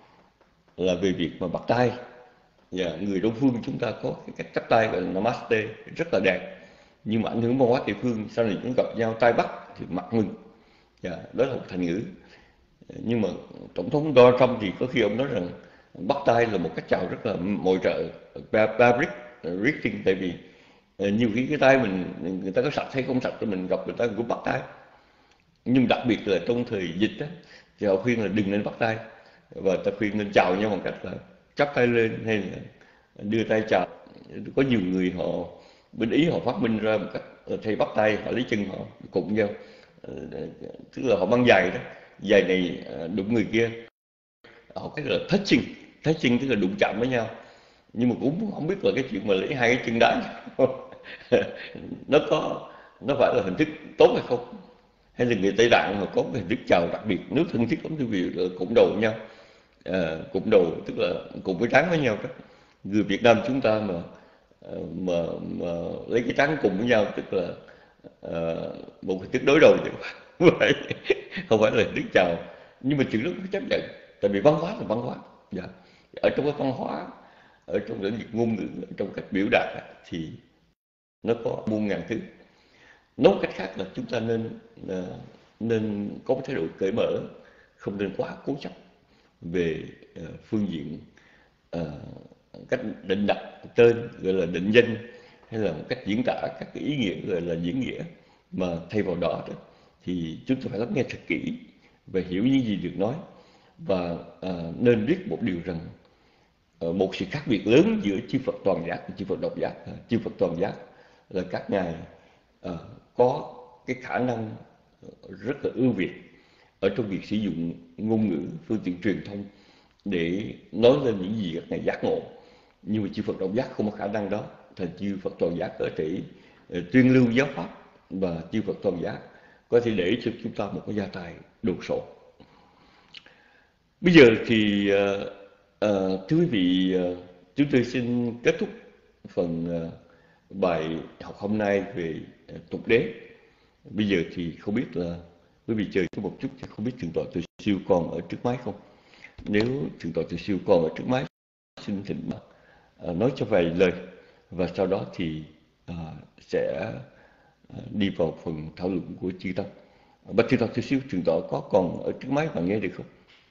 là về việc mà bắt tay. Và người Đông phương chúng ta có cái cách chắp tay gọi là Namaste rất là đẹp, nhưng mà ảnh hưởng văn hóa địa phương sau này chúng gặp nhau tay bắt thì mặt ngừng. Và đó là một thành ngữ. Nhưng mà tổng thống Donald Trump thì có khi ông nói rằng bắt tay là một cách chào rất là mọi trợ, public greeting, tại vì nhiều khi cái tay mình người ta có sạch hay không sạch thì mình gặp người ta cũng bắt tay. Nhưng đặc biệt là trong thời dịch đó, thì họ khuyên là đừng nên bắt tay, và ta khuyên nên chào nhau bằng cách là chắp tay lên hay là đưa tay chào. Có nhiều người họ bên Ý họ phát minh ra một cách thay bắt tay, họ lấy chân họ cụng nhau, tức là họ mang giày đó, giày này đụng người kia, họ cái là touching, touching tức là đụng chạm với nhau. Nhưng mà cũng không biết là cái chuyện mà lấy hai cái chân đá nó có nó phải là hình thức tốt hay không, hay là người Tây Tạng mà có cái hình thức chào đặc biệt nếu thân thiết lắm, thì vì là cụng đầu với nhau, à, cụng đầu tức là cụng cái trán với nhau đó. Người Việt Nam chúng ta mà mà mà lấy cái trán cùng với nhau tức là à, một hình thức đối đầu chứ không phải không phải là hình thức chào. Nhưng mà chuyện đó cũng chấp nhận, tại vì văn hóa là văn hóa. Dạ. Ở trong cái văn hóa, ở trong lĩnh vực ngôn ngữ, ở trong cách biểu đạt thì nó có muôn ngàn thứ. Nói cách khác là chúng ta nên nên có một thái độ cởi mở, không nên quá cố chấp về uh, phương diện uh, cách định đặt tên gọi là định danh, hay là một cách diễn tả các cái ý nghĩa gọi là diễn nghĩa, mà thay vào đó, đó thì chúng ta phải lắng nghe thật kỹ và hiểu những gì được nói. Và uh, nên biết một điều rằng uh, một sự khác biệt lớn giữa chư Phật toàn giác và chư Phật độc giác. Uh, chư Phật toàn giác là các ngài uh, có cái khả năng rất là ưu việt ở trong việc sử dụng ngôn ngữ, phương tiện truyền thông để nói lên những gì các ngài giác ngộ. Nhưng mà chư Phật độc giác không có khả năng đó. Thì chư Phật toàn giác có thể uh, tuyên lưu giáo pháp, và chư Phật toàn giác có thể để cho chúng ta một cái gia tài đồ sộ. Bây giờ thì uh, uh, thưa quý vị, uh, chúng tôi xin kết thúc phần uh, bài học hôm nay về uh, tục đế. Bây giờ thì không biết là quý vị chờ cho một chút, thì không biết Thượng tọa Từ Siêu còn ở trước máy không? Nếu Thượng tọa Từ Siêu còn ở trước máy, xin thỉnh uh, nói cho vài lời, và sau đó thì uh, sẽ uh, đi vào phần thảo luận của chư Tăng. Bạch Thượng tọa Từ Siêu, Thượng tọa có còn ở trước máy và nghe được không?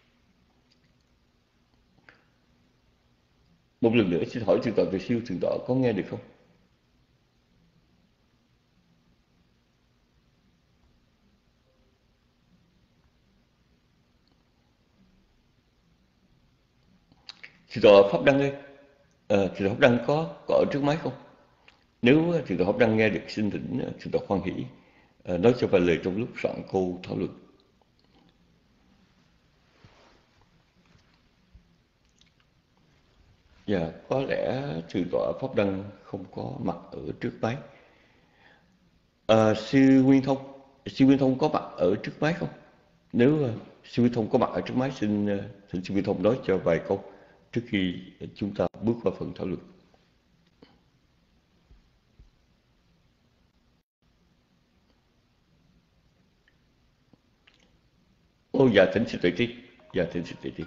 Một lần nữa xin hỏi Thượng tọa Từ Siêu, Thượng tọa có nghe được không? Thượng tọa Pháp Đăng ơi, à, Thượng tọa Pháp Đăng có, có ở trước máy không? Nếu Thượng tọa Pháp Đăng nghe được, xin thỉnh Thượng tọa Hoan Hỷ à, nói cho vài lời trong lúc soạn câu thảo luận. Dạ, có lẽ sư tọa Pháp Đăng không có mặt ở trước máy. À, sư Nguyên Thông, sư Nguyên Thông có mặt ở trước máy không? Nếu uh, sư Nguyên Thông có mặt ở trước máy, xin uh, thỉnh sư Nguyên Thông nói cho vài câu trước khi chúng ta bước vào phần thảo luận. Ô, dạ, thỉnh sư tuệ tri. Dạ, thỉnh sư tuệ tri.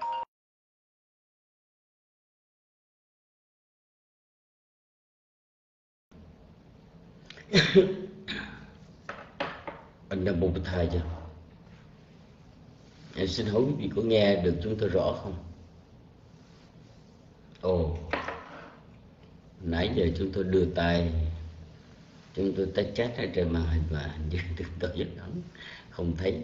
Anh Nam Mô Bổn Thầy chưa? Em xin hỏi quý vị có nghe được chúng tôi rõ không? Ồ, nãy giờ chúng tôi đưa tay, chúng tôi tách chat ở trên màn hình và hình như chúng tôi vẫn không, không thấy.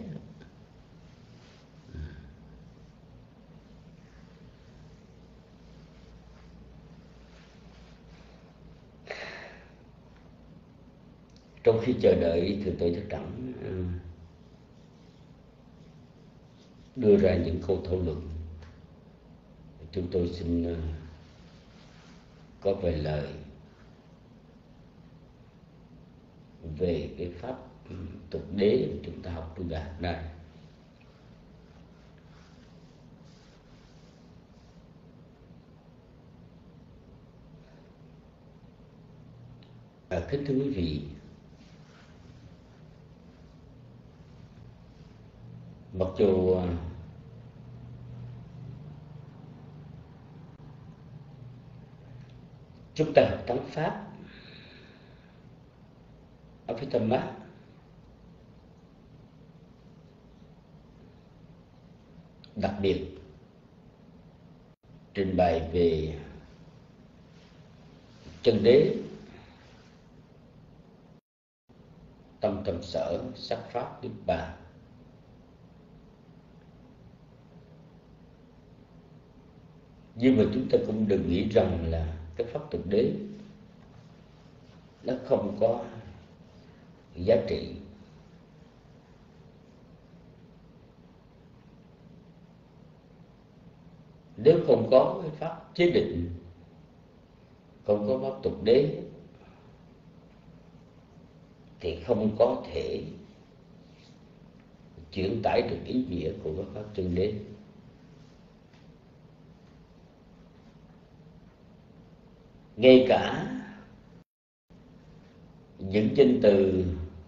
Trong khi chờ đợi Thượng Tọa Giác Đẳng đưa ra những câu thảo luận, chúng tôi xin có vài lời về cái pháp tục đế mà chúng ta học trong ngày hôm nay. À, kính thưa quý vị, mặc dù chúng ta học Thắng Pháp ở phía Tâm Mát, đặc biệt trình bày về chân đế, tâm tâm sở, sắc pháp, niết bàn, nhưng mà chúng ta cũng đừng nghĩ rằng là cái pháp tục đế nó không có giá trị. Nếu không có cái pháp chế định, không có pháp tục đế thì không có thể chuyển tải được ý nghĩa của cái pháp chân đế. Ngay cả những danh từ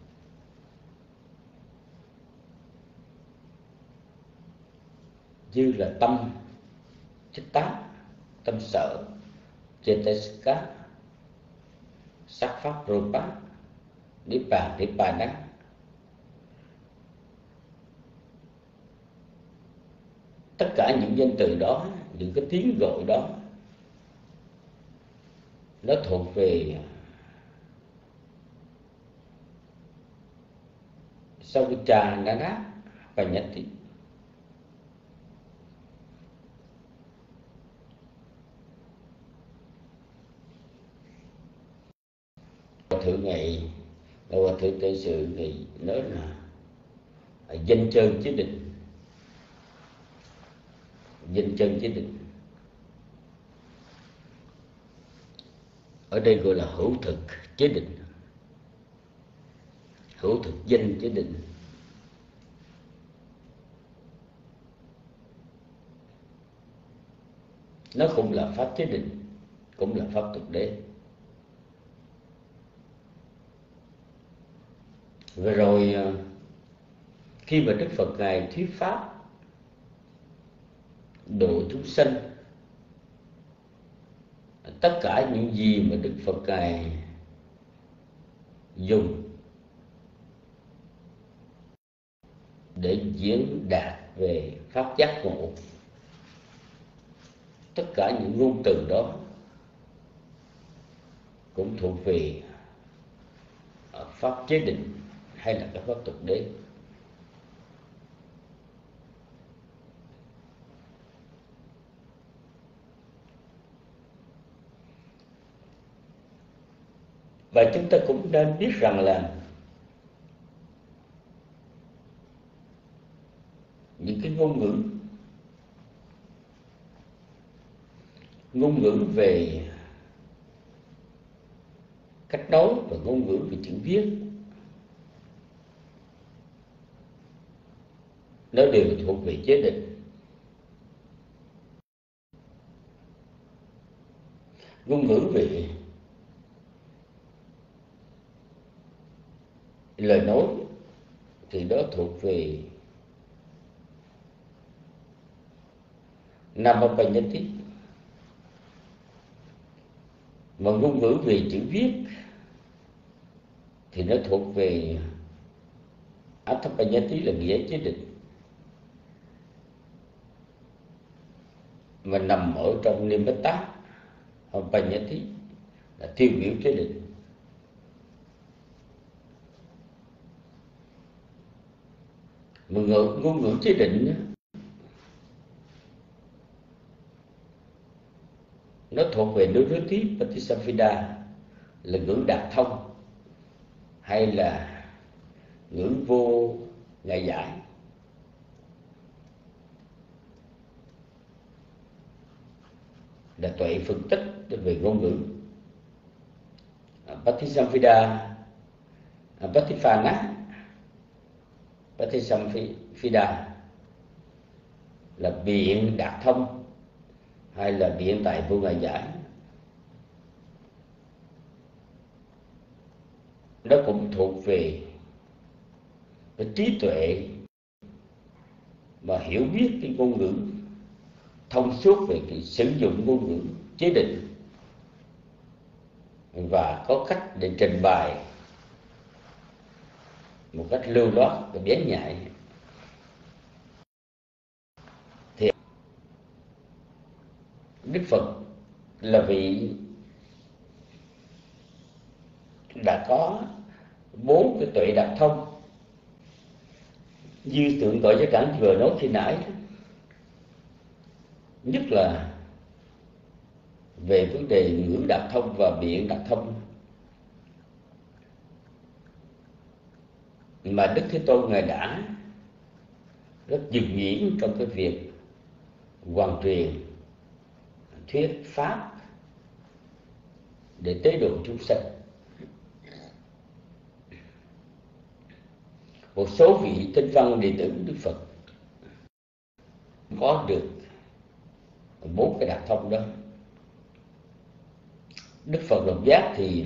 như là tâm, chích tác, tâm sở, Cetasika, sắc pháp, Rupa, niết bàn, niết bàn đó, tất cả những danh từ đó, những cái tiếng gọi đó, nó thuộc về Sauchana và Nhati. Hòa thượng ngày Hòa thượng Tệ Sự ngày nói là danh chân chế định, danh chân chế định ở đây gọi là hữu thực chế định, hữu thực danh chế định. Nó cũng là pháp chế định, cũng là pháp tục đế. Và rồi khi mà Đức Phật Ngài thuyết pháp độ chúng sanh, tất cả những gì mà Đức Phật Ngài dùng để diễn đạt về pháp giác ngộ, tất cả những ngôn từ đó cũng thuộc về pháp chế định hay là cái pháp tục đế. Và chúng ta cũng nên biết rằng là những cái ngôn ngữ ngôn ngữ về cách nói và ngôn ngữ về chữ viết, nó đều thuộc về chế định. Ngôn ngữ về lời nói thì đó thuộc về Namapanjati, mà ngôn ngữ về chữ viết thì nó thuộc về Atthapanyati, là nghĩa chế định, mà nằm ở trong Nimitta Panyati, là tiêu biểu chế định. Mà ngữ, ngôn ngữ chế định nó thuộc về Niruti Patisamphida, là ngữ đạt thông hay là ngữ vô ngại giải. Là tuệ phân tích về ngôn ngữ. Patisamphida, Patiphana, Patisamphida là biện đạt thông hay là biện tại vô ngại giải. Nó cũng thuộc về cái trí tuệ mà hiểu biết cái ngôn ngữ, thông suốt về cái sử dụng ngôn ngữ chế định và có cách để trình bày một cách lưu loát và bén nhạy. Thì Đức Phật là vị đã có bốn cái tuệ đạt thông như tượng gọi cho cảnh vừa nói khi nãy, nhất là về vấn đề ngữ đạt thông và biện đạt thông, mà Đức Thế Tôn Ngài đã rất nhuần nhuyễn trong cái việc hoàn truyền thuyết pháp để tế độ chúng sanh. Một số vị tinh văn đệ tử Đức Phật có được bốn cái đạt thông đó. Đức Phật Độc Giác thì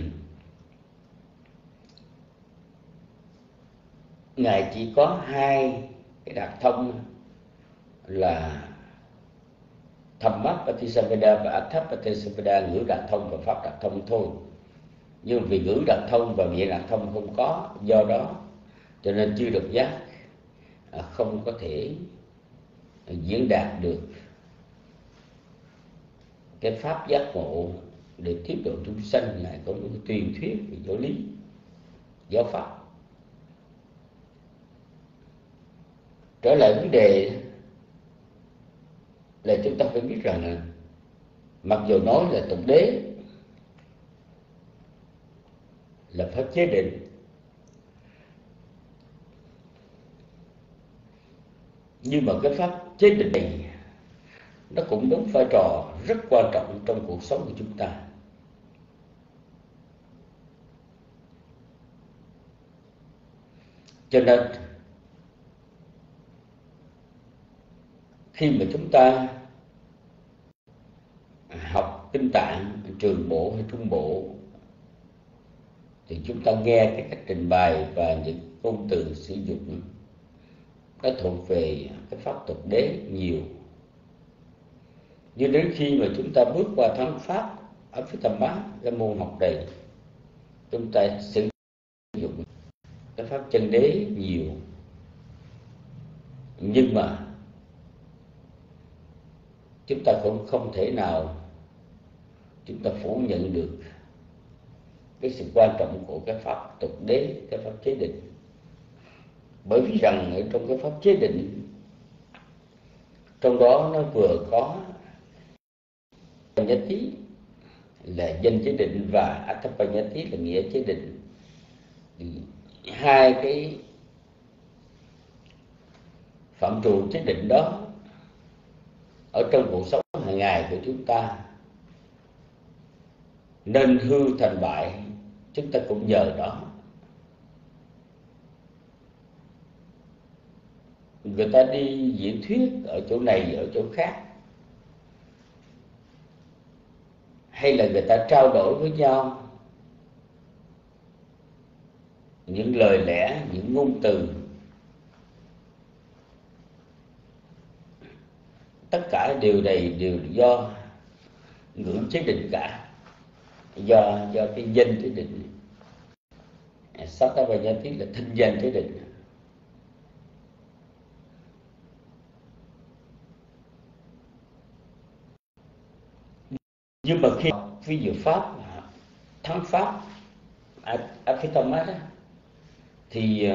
Ngài chỉ có hai cái đạt thông là Dhamma Patisamphida và Attha Patisamphida, ngữ đạt thông và pháp đạt thông thôi. Nhưng vì ngữ đạt thông và biện đạt thông không có, do đó cho nên chư Độc Giác không có thể diễn đạt được cái pháp giác ngộ để tiếp độ chúng sanh. Ngài có một cái truyền thuyết về giáo lý, giáo pháp. Trở lại vấn đề là chúng ta phải biết rằng là mặc dù nói là tục đế là pháp chế định, nhưng mà cái pháp chế định này nó cũng đóng vai trò rất quan trọng trong cuộc sống của chúng ta. Cho nên khi mà chúng ta học kinh tạng trường bộ hay trung bộ thì chúng ta nghe cái cách trình bày và những ngôn từ sử dụng nó thuộc về cái pháp tục đế nhiều. Nhưng đến khi mà chúng ta bước qua thắng pháp ở phía tâm bát, cái môn học này, chúng ta sử dụng cái pháp chân đế nhiều, nhưng mà chúng ta cũng không thể nào chúng ta phủ nhận được cái sự quan trọng của cái pháp tục đế, cái pháp chế định. Bởi vì rằng ở trong cái pháp chế định, trong đó nó vừa có Panyati là danh chế định và Atthapanyati là nghĩa chế định. Hai cái phạm trù chế định đó ở trong cuộc sống hàng ngày của chúng ta nên hư thành bại chúng ta cũng nhờ đó. Người ta đi diễn thuyết ở chỗ này ở chỗ khác, hay là người ta trao đổi với nhau những lời lẽ, những ngôn từ, tất cả điều này đều do ngữ chế định cả, do do cái danh chế định. Sattavajati là thinh danh chế định. Nhưng mà khi ví dụ pháp thắng pháp Abhidhamma thì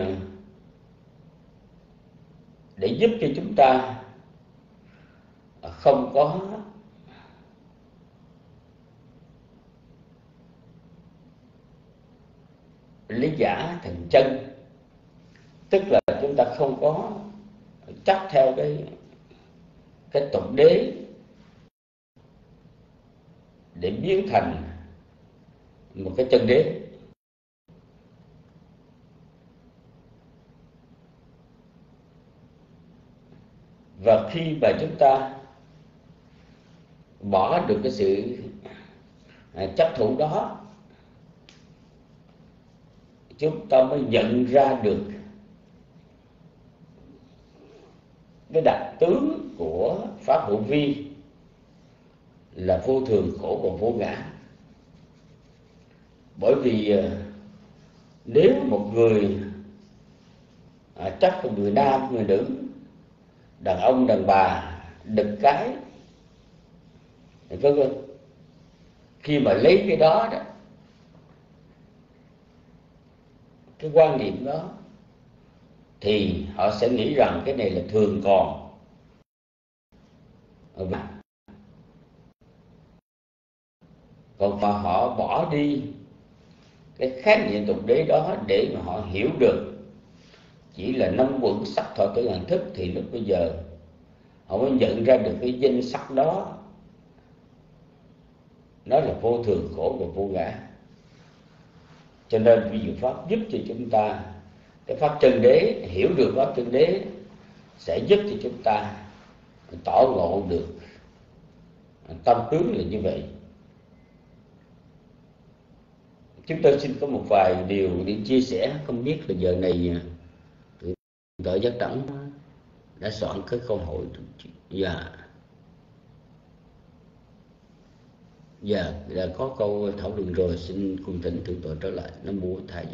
để giúp cho chúng ta không có lấy giả thành chân, tức là chúng ta không có chắc theo cái cái tục đế để biến thành một cái chân đế. Và khi mà chúng ta bỏ được cái sự chấp thủ đó, chúng ta mới nhận ra được cái đặc tướng của pháp hữu vi là vô thường, khổ và vô ngã. Bởi vì nếu một người à, chắc là người nam, người nữ, đàn ông, đàn bà, đực cái, vân vân, khi mà lấy cái đó đó, cái quan niệm đó, thì họ sẽ nghĩ rằng cái này là thường còn. Còn mà họ bỏ đi cái khái niệm tục đế đó để mà họ hiểu được chỉ là năm quẩn sắc thọ tưởng hành thức, thì lúc bây giờ họ mới nhận ra được cái danh sắc đó nó là vô thường, khổ và vô ngã. Cho nên ví dụ pháp giúp cho chúng ta, cái pháp chân đế, hiểu được pháp chân đế sẽ giúp cho chúng ta tỏ ngộ được tâm tướng là như vậy. Chúng tôi xin có một vài điều để chia sẻ. Không biết là giờ này Tuệ Giác Đẳng đã soạn cái câu hỏi. Dạ, dạ, đã có câu thảo luận rồi. Xin cùng thỉnh thượng tọa trở lại. Nam mô Thầy.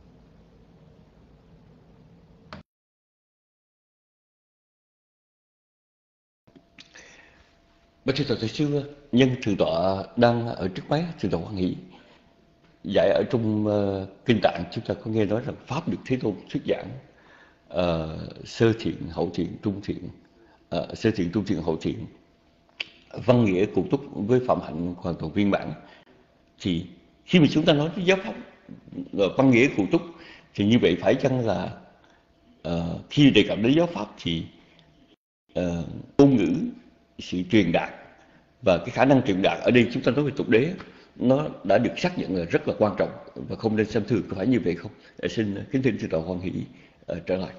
Bạch thượng tọa thời xưa, nhân thượng tọa đang ở trước máy, thượng tọa Hoan Hỷ dạy ở trong uh, kinh Tạng, chúng ta có nghe nói rằng pháp được Thế Tôn thuyết giảng uh, sơ thiện, hậu thiện, trung thiện, uh, sơ thiện, trung thiện, hậu thiện, văn nghĩa cụ túc với phạm hạnh hoàn toàn viên mãn. Thì khi mà chúng ta nói đến giáo pháp uh, văn nghĩa cụ túc, thì như vậy phải chăng là uh, khi đề cập đến giáo pháp thì uh, ngôn ngữ, sự truyền đạt và cái khả năng truyền đạt ở đây chúng ta nói về tục đế, nó đã được xác nhận là rất là quan trọng và không nên xem thường, có phải như vậy không? Để xin kính thỉnh thượng tọa Hoan Hỷ uh, trở lại.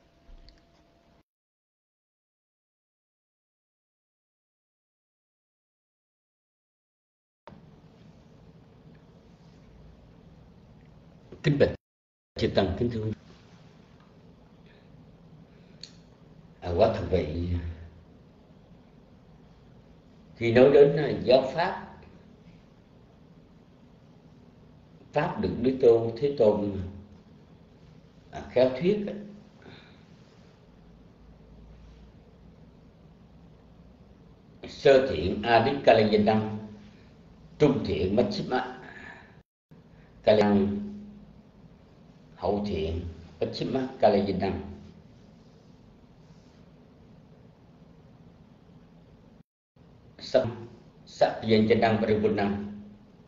Kính bạch chư tăng, kính thưa à, quá thật vậy. Khi nói đến giáo pháp, pháp được Đức Tôn Thế Tôn à, khéo thuyết, sơ thiện Adhikalayanam, trung thiện Majjhima Kalayanam, hậu thiện Majjhima Kalayanam. Sắc sắc dân chân năng Paripurnam,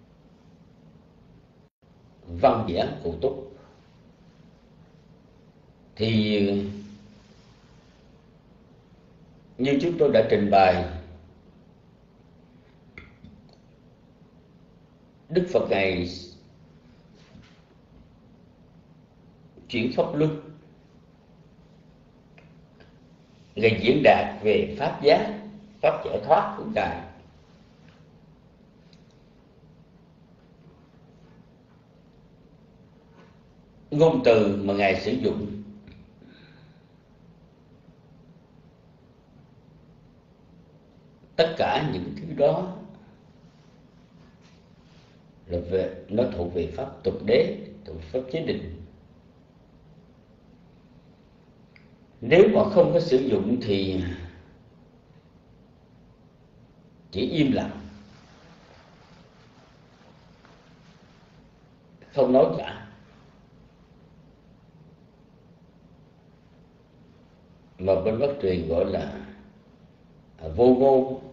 văn nghĩa cụ túc. Thì như chúng tôi đã trình bày, Đức Phật Ngài chuyển pháp luân, Ngài diễn đạt về pháp giác, pháp giải thoát của Ngài. Ngôn từ mà Ngài sử dụng tất cả những thứ đó là về, nó thuộc về pháp tục đế, thuộc pháp chế định. Nếu mà không có sử dụng thì chỉ im lặng, không nói cả, mà bên Bắc truyền gọi là vô ngôn.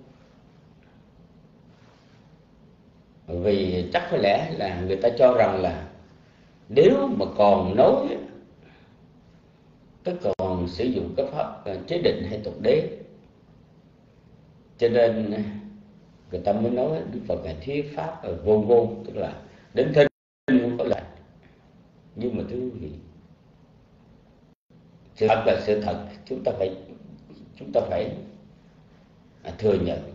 Vì chắc có lẽ là người ta cho rằng là nếu mà còn nói, tức còn sử dụng các pháp chế định hay tục đế, cho nên người ta mới nói Đức Phật Ngài thuyết pháp ở vô ngôn, tức là đến thinh không có lại. Nhưng mà thưa quý vị, sự thật là sự thật, chúng ta phải chúng ta phải thừa nhận.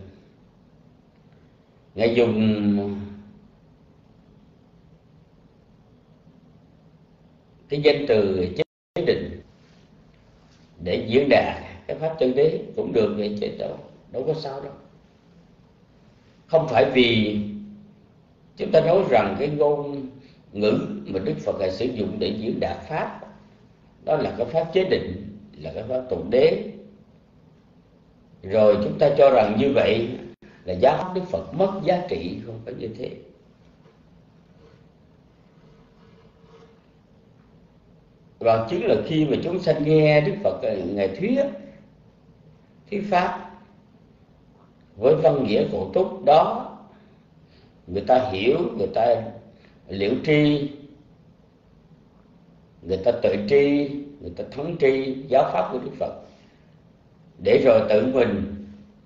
Ngài dùng cái danh từ chế định để diễn đạt cái pháp chân đế cũng được vậy chứ đâu, đâu có sao đâu. Không phải vì chúng ta nói rằng cái ngôn ngữ mà Đức Phật Ngài sử dụng để diễn đạt pháp đó là cái pháp chế định, là cái pháp tụng đế, rồi chúng ta cho rằng như vậy là giáo pháp Đức Phật mất giá trị. Không phải như thế. Và chính là khi mà chúng sanh nghe Đức Phật Ngài thuyết thuyết pháp với văn nghĩa cổ túc đó, người ta hiểu, người ta liễu tri, người ta tự tri, người ta thắng tri giáo pháp của Đức Phật, để rồi tự mình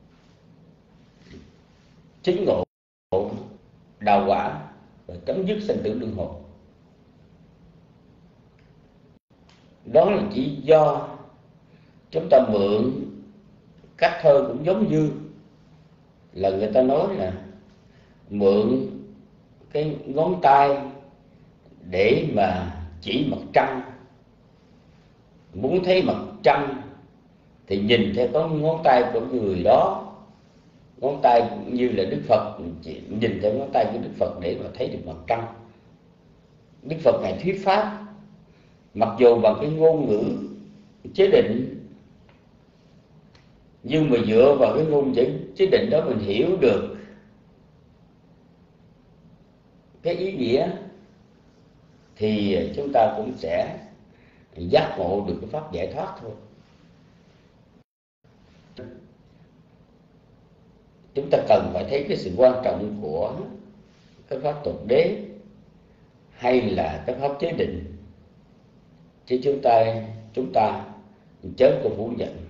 chứng ngộ đào quả và chấm dứt sanh tử luân hồi. Đó là chỉ do chúng ta mượn các thơ, cũng giống như là người ta nói là mượn cái ngón tay để mà chỉ mặt trăng. Muốn thấy mặt trăng thì nhìn theo có ngón tay của người đó, ngón tay như là Đức Phật, nhìn theo ngón tay của Đức Phật để mà thấy được mặt trăng. Đức Phật Ngài thuyết pháp mặc dù bằng cái ngôn ngữ chế định, nhưng mà dựa vào cái ngôn ngữ chế định đó mình hiểu được cái ý nghĩa, thì chúng ta cũng sẽ giác ngộ được cái pháp giải thoát thôi. Chúng ta cần phải thấy cái sự quan trọng của cái pháp tục đế hay là cái pháp chế định, chứ chúng ta chúng ta chớ có phủ nhận.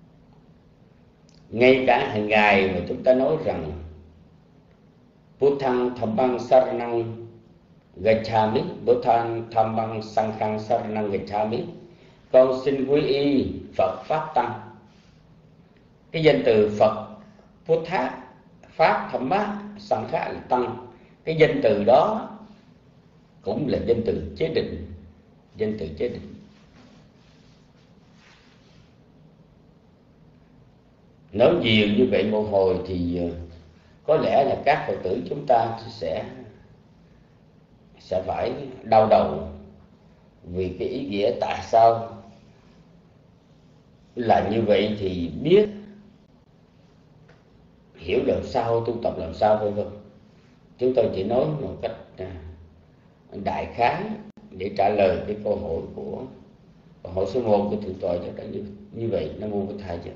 Ngay cả hàng ngày mà chúng ta nói rằng Buddhang Dhammang Saranang Gacchami, Buddhang Dhammang Sanghang Saranang Gacchami, con xin quy y Phật Pháp Tăng. Cái danh từ Phật, Buddha, Pháp, Dhamma, Sangha là Tăng. Cái danh từ đó cũng là danh từ chế định, danh từ chế định. Nói nhiều như vậy một hồi thì có lẽ là các Phật tử chúng ta sẽ sẽ phải đau đầu, vì cái ý nghĩa tại sao là như vậy thì biết hiểu làm sao, tu tập làm sao, vân vân. Chúng tôi chỉ nói một cách đại khái để trả lời cái câu hỏi của câu hỏi số một của thượng tọa cho đã như, như vậy. Nam mô Bổn Thầy.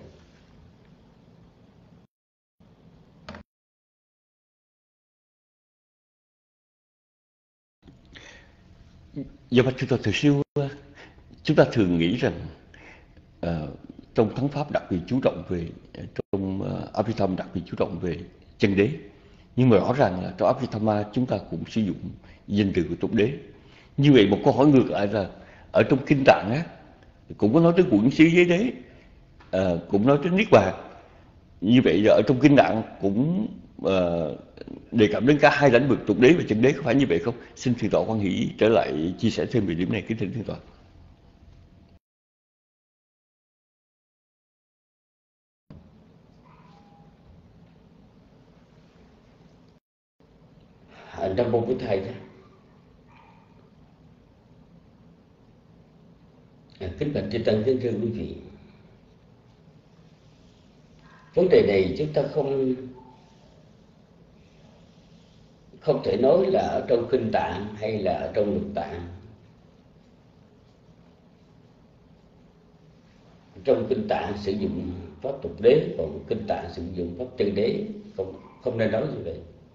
Do vậy chúng ta thường siêu chúng ta thường nghĩ rằng uh, trong thắng pháp đặc biệt chú trọng về, trong uh, Abhidhamma đặc biệt chú trọng về chân đế, Nhưng mà rõ ràng là trong Abhidhamma chúng ta cũng sử dụng danh từ của tục đế. Như vậy một câu hỏi ngược lại là ở trong kinh Tạng á, cũng có nói tới quẩn xứ giới đế, à, cũng nói tới niết bàn. Như vậy là ở trong kinh Tạng cũng à, đề cập đến cả hai lĩnh vực tục đế và chân đế, có phải như vậy không? Xin thượng tọa Quan Hỷ trở lại chia sẻ thêm về điểm này, kính thỉnh thượng tọa. Nam mô Bổn Thầy đó. Kính bạch chư tăng, kính thưa quý vị, vấn đề này chúng ta không không thể nói là ở trong kinh Tạng hay là ở trong lục Tạng. Trong kinh Tạng sử dụng pháp tục đế, còn kinh Tạng sử dụng pháp chân đế, không không nên nói như vậy.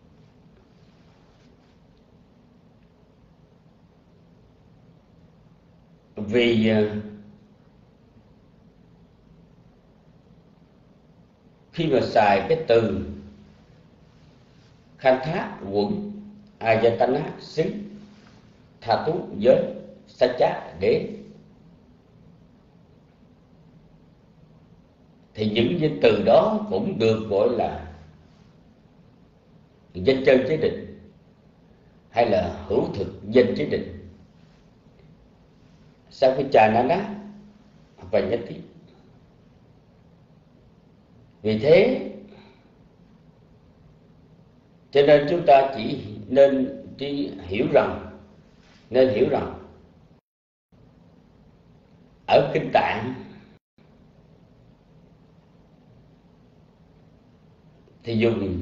Vì khi mà xài cái từ khai thác quẩn ayatana xứ tha tú giới sacha đế, thì những danh từ đó cũng được gọi là danh chân chế định hay là hữu thực danh chế định. Sao cái trà na ná và nhất thiết. Vì thế cho nên chúng ta chỉ nên chỉ hiểu rằng nên hiểu rằng ở kinh Tạng thì dùng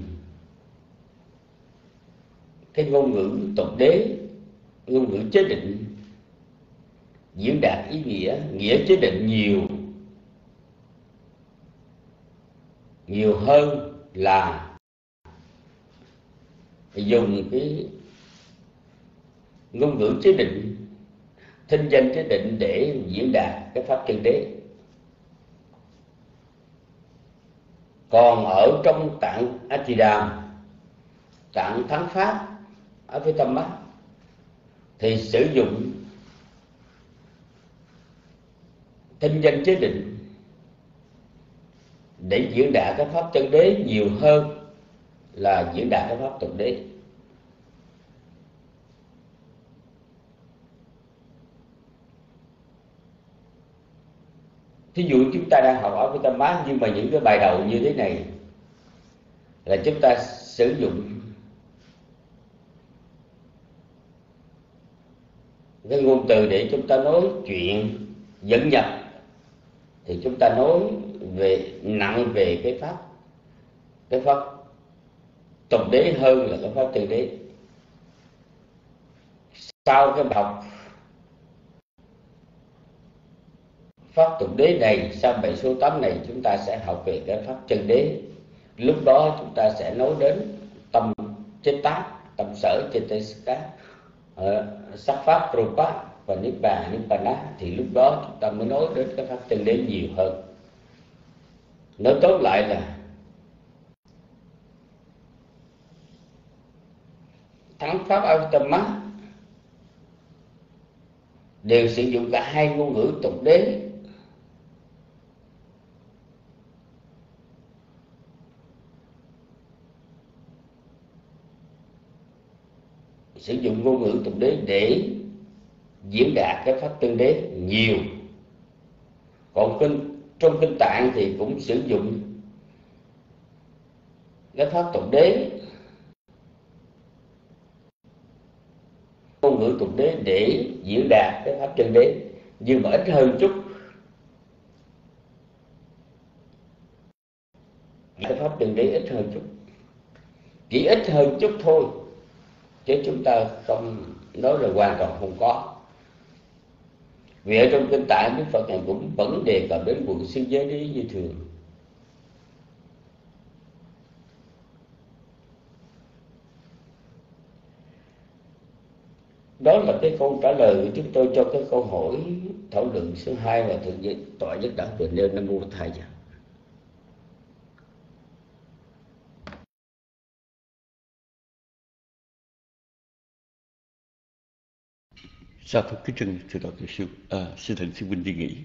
cái ngôn ngữ tục đế, ngôn ngữ chế định diễn đạt ý nghĩa, nghĩa chế định nhiều nhiều hơn là dùng cái ngôn ngữ chế định, thinh danh chế định để diễn đạt cái pháp chân đế. Còn ở trong tạng A Di Đàm, tạng thắng pháp Abhidhamma thì sử dụng thinh danh chế định để diễn đạt cái pháp chân đế nhiều hơn là diễn đạt cái pháp tục đế. Thí dụ chúng ta đang học Abhidhamma, nhưng mà những cái bài đầu như thế này là chúng ta sử dụng cái ngôn từ để chúng ta nói chuyện dẫn nhập, thì chúng ta nói về nặng về cái pháp cái pháp tục đế hơn là cái pháp chân đế. Sau cái bài học pháp tục đế này, sau bài số tám này, chúng ta sẽ học về cái pháp chân đế. Lúc đó chúng ta sẽ nói đến tâm chế tác, tâm sở chế tế cá, sắc pháp rupa và niết bàn nibbana, thì lúc đó chúng ta mới nói đến cái pháp chân đế nhiều hơn. Nói tóm lại là thắng pháp Abhidhamma đều sử dụng cả hai ngôn ngữ tục đế. Sử dụng ngôn ngữ tục đế để diễn đạt cái pháp chân đế nhiều. Còn kinh, trong kinh Tạng thì cũng sử dụng cái pháp tục đế, ngôn ngữ tục đế để diễn đạt cái pháp chân đế, nhưng mà ít hơn chút. Cái pháp chân đế ít hơn chút, chỉ ít hơn chút thôi, chứ chúng ta không nói là hoàn toàn không có. Vì ở trong kinh Tạng, Đức Phật này cũng vẫn đề cập đến quận xứ giới đế như thường. Đó là cái câu trả lời của chúng tôi cho cái câu hỏi thảo luận số hai mà Thượng tọa Nhất Đẳng vừa nêu. Nam mô Thầy. Sa thú kính trân thượng tọa Tuệ Siêu, à, xin thỉnh sư huynh đi nghỉ.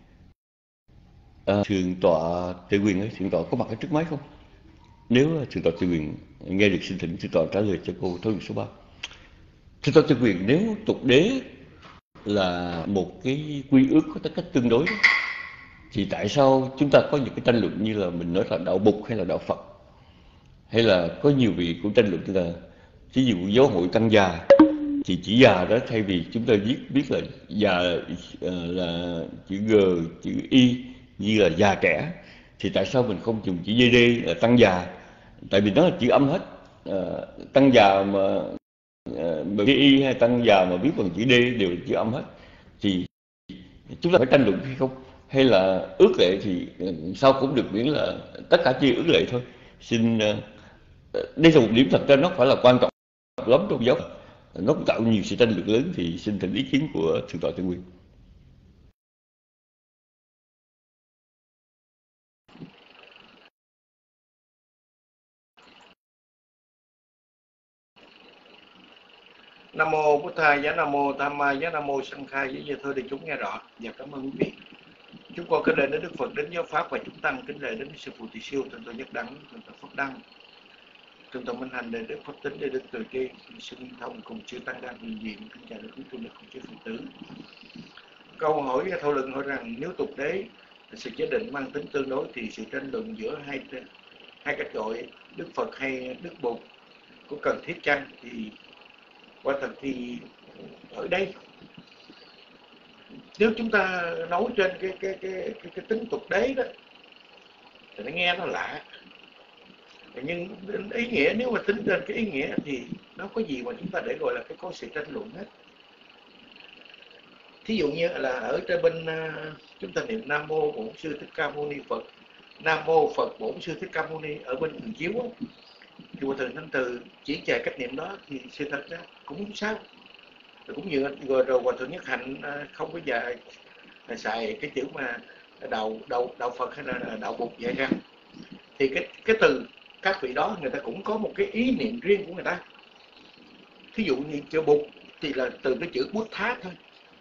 À, thượng tọa Tuệ Quyền ấy, thượng tọa có mặt ở trước máy không? Nếu thượng tọa Tuệ Quyền nghe được, xin thỉnh thượng tọa trả lời cho cô thấu số ba. Thượng tọa Tuệ Quyền, nếu tục đế là một cái quy ước có tất cách tương đối đó, thì tại sao chúng ta có những cái tranh luận như là mình nói là đạo Bụt hay là đạo Phật, hay là có nhiều vị cũng tranh luận là ví dụ giáo hội Tăng Già thì chữ già đó, thay vì chúng ta viết biết là già là chữ G, chữ Y như là già trẻ, thì tại sao mình không dùng chữ giê đê là Tăng Già? Tại vì nó là chữ âm hết. À, Tăng Già mà chữ Y hay Tăng Già mà viết bằng chữ D đều là chữ âm hết, thì chúng ta phải tranh luận hay không? Hay là ước lệ thì sao cũng được, miễn là tất cả chỉ ước lệ thôi. Xin, đây là một điểm thật ra nó phải là quan trọng lắm trong giáo, nó cũng tạo nhiều sự tranh luận lớn, thì xin thỉnh ý kiến của thượng tọa Tuệ Quyền. Nam mô Bụt Thầy, giá Nam mô Tam Ma, giá Nam mô Sanh Khai, giá giờ thôi để chúng nghe rõ. Và cảm ơn quý vị. Chúng con kính lễ đến Đức Phật, đến giáo pháp và chúng tăng kính lễ đến sư phụ Tỳ Siêu, thượng tọa Nhất Đẳng, thượng tọa Pháp Đăng, thượng tọa Minh Hành, đệ đức Pháp Tính, đệ đức Từ Tri, sư Minh Thông cùng chư tăng đang hiện diện, kính chào đức quý tu lực cùng chư Phật tử. Câu hỏi thảo luận hỏi rằng nếu tục đế sự chế định mang tính tương đối thì sự tranh luận giữa hai hai cách gọi Đức Phật hay Đức Bụt có cần thiết chăng? Thì quả thật thì ở đây nếu chúng ta nói trên cái cái cái cái, cái tính tục đế đó thì nó nghe nó lạ, nhưng ý nghĩa nếu mà tính trên cái ý nghĩa thì nó có gì mà chúng ta để gọi là cái có sự tranh luận hết. Thí dụ như là ở trên bên chúng ta niệm Nam Mô Bổn Sư Thích Ca Mâu Ni Phật, Nam Mô Phật Bổn Sư Thích Ca Mâu Ni ở bên thường chiếu á, thì Hòa Thượng Thanh Từ chỉ chạy cách niệm đó thì sự thật ra cũng không sao. Rồi cũng như rồi, rồi Hòa Thượng Nhất Hạnh không có dài xài cái chữ mà đạo đạo đạo Phật hay là đạo Bụt vậy ra, thì cái cái từ các vị đó người ta cũng có một cái ý niệm riêng của người ta. Thí dụ như chữ Bụt thì là từ cái chữ Bút Thát thôi,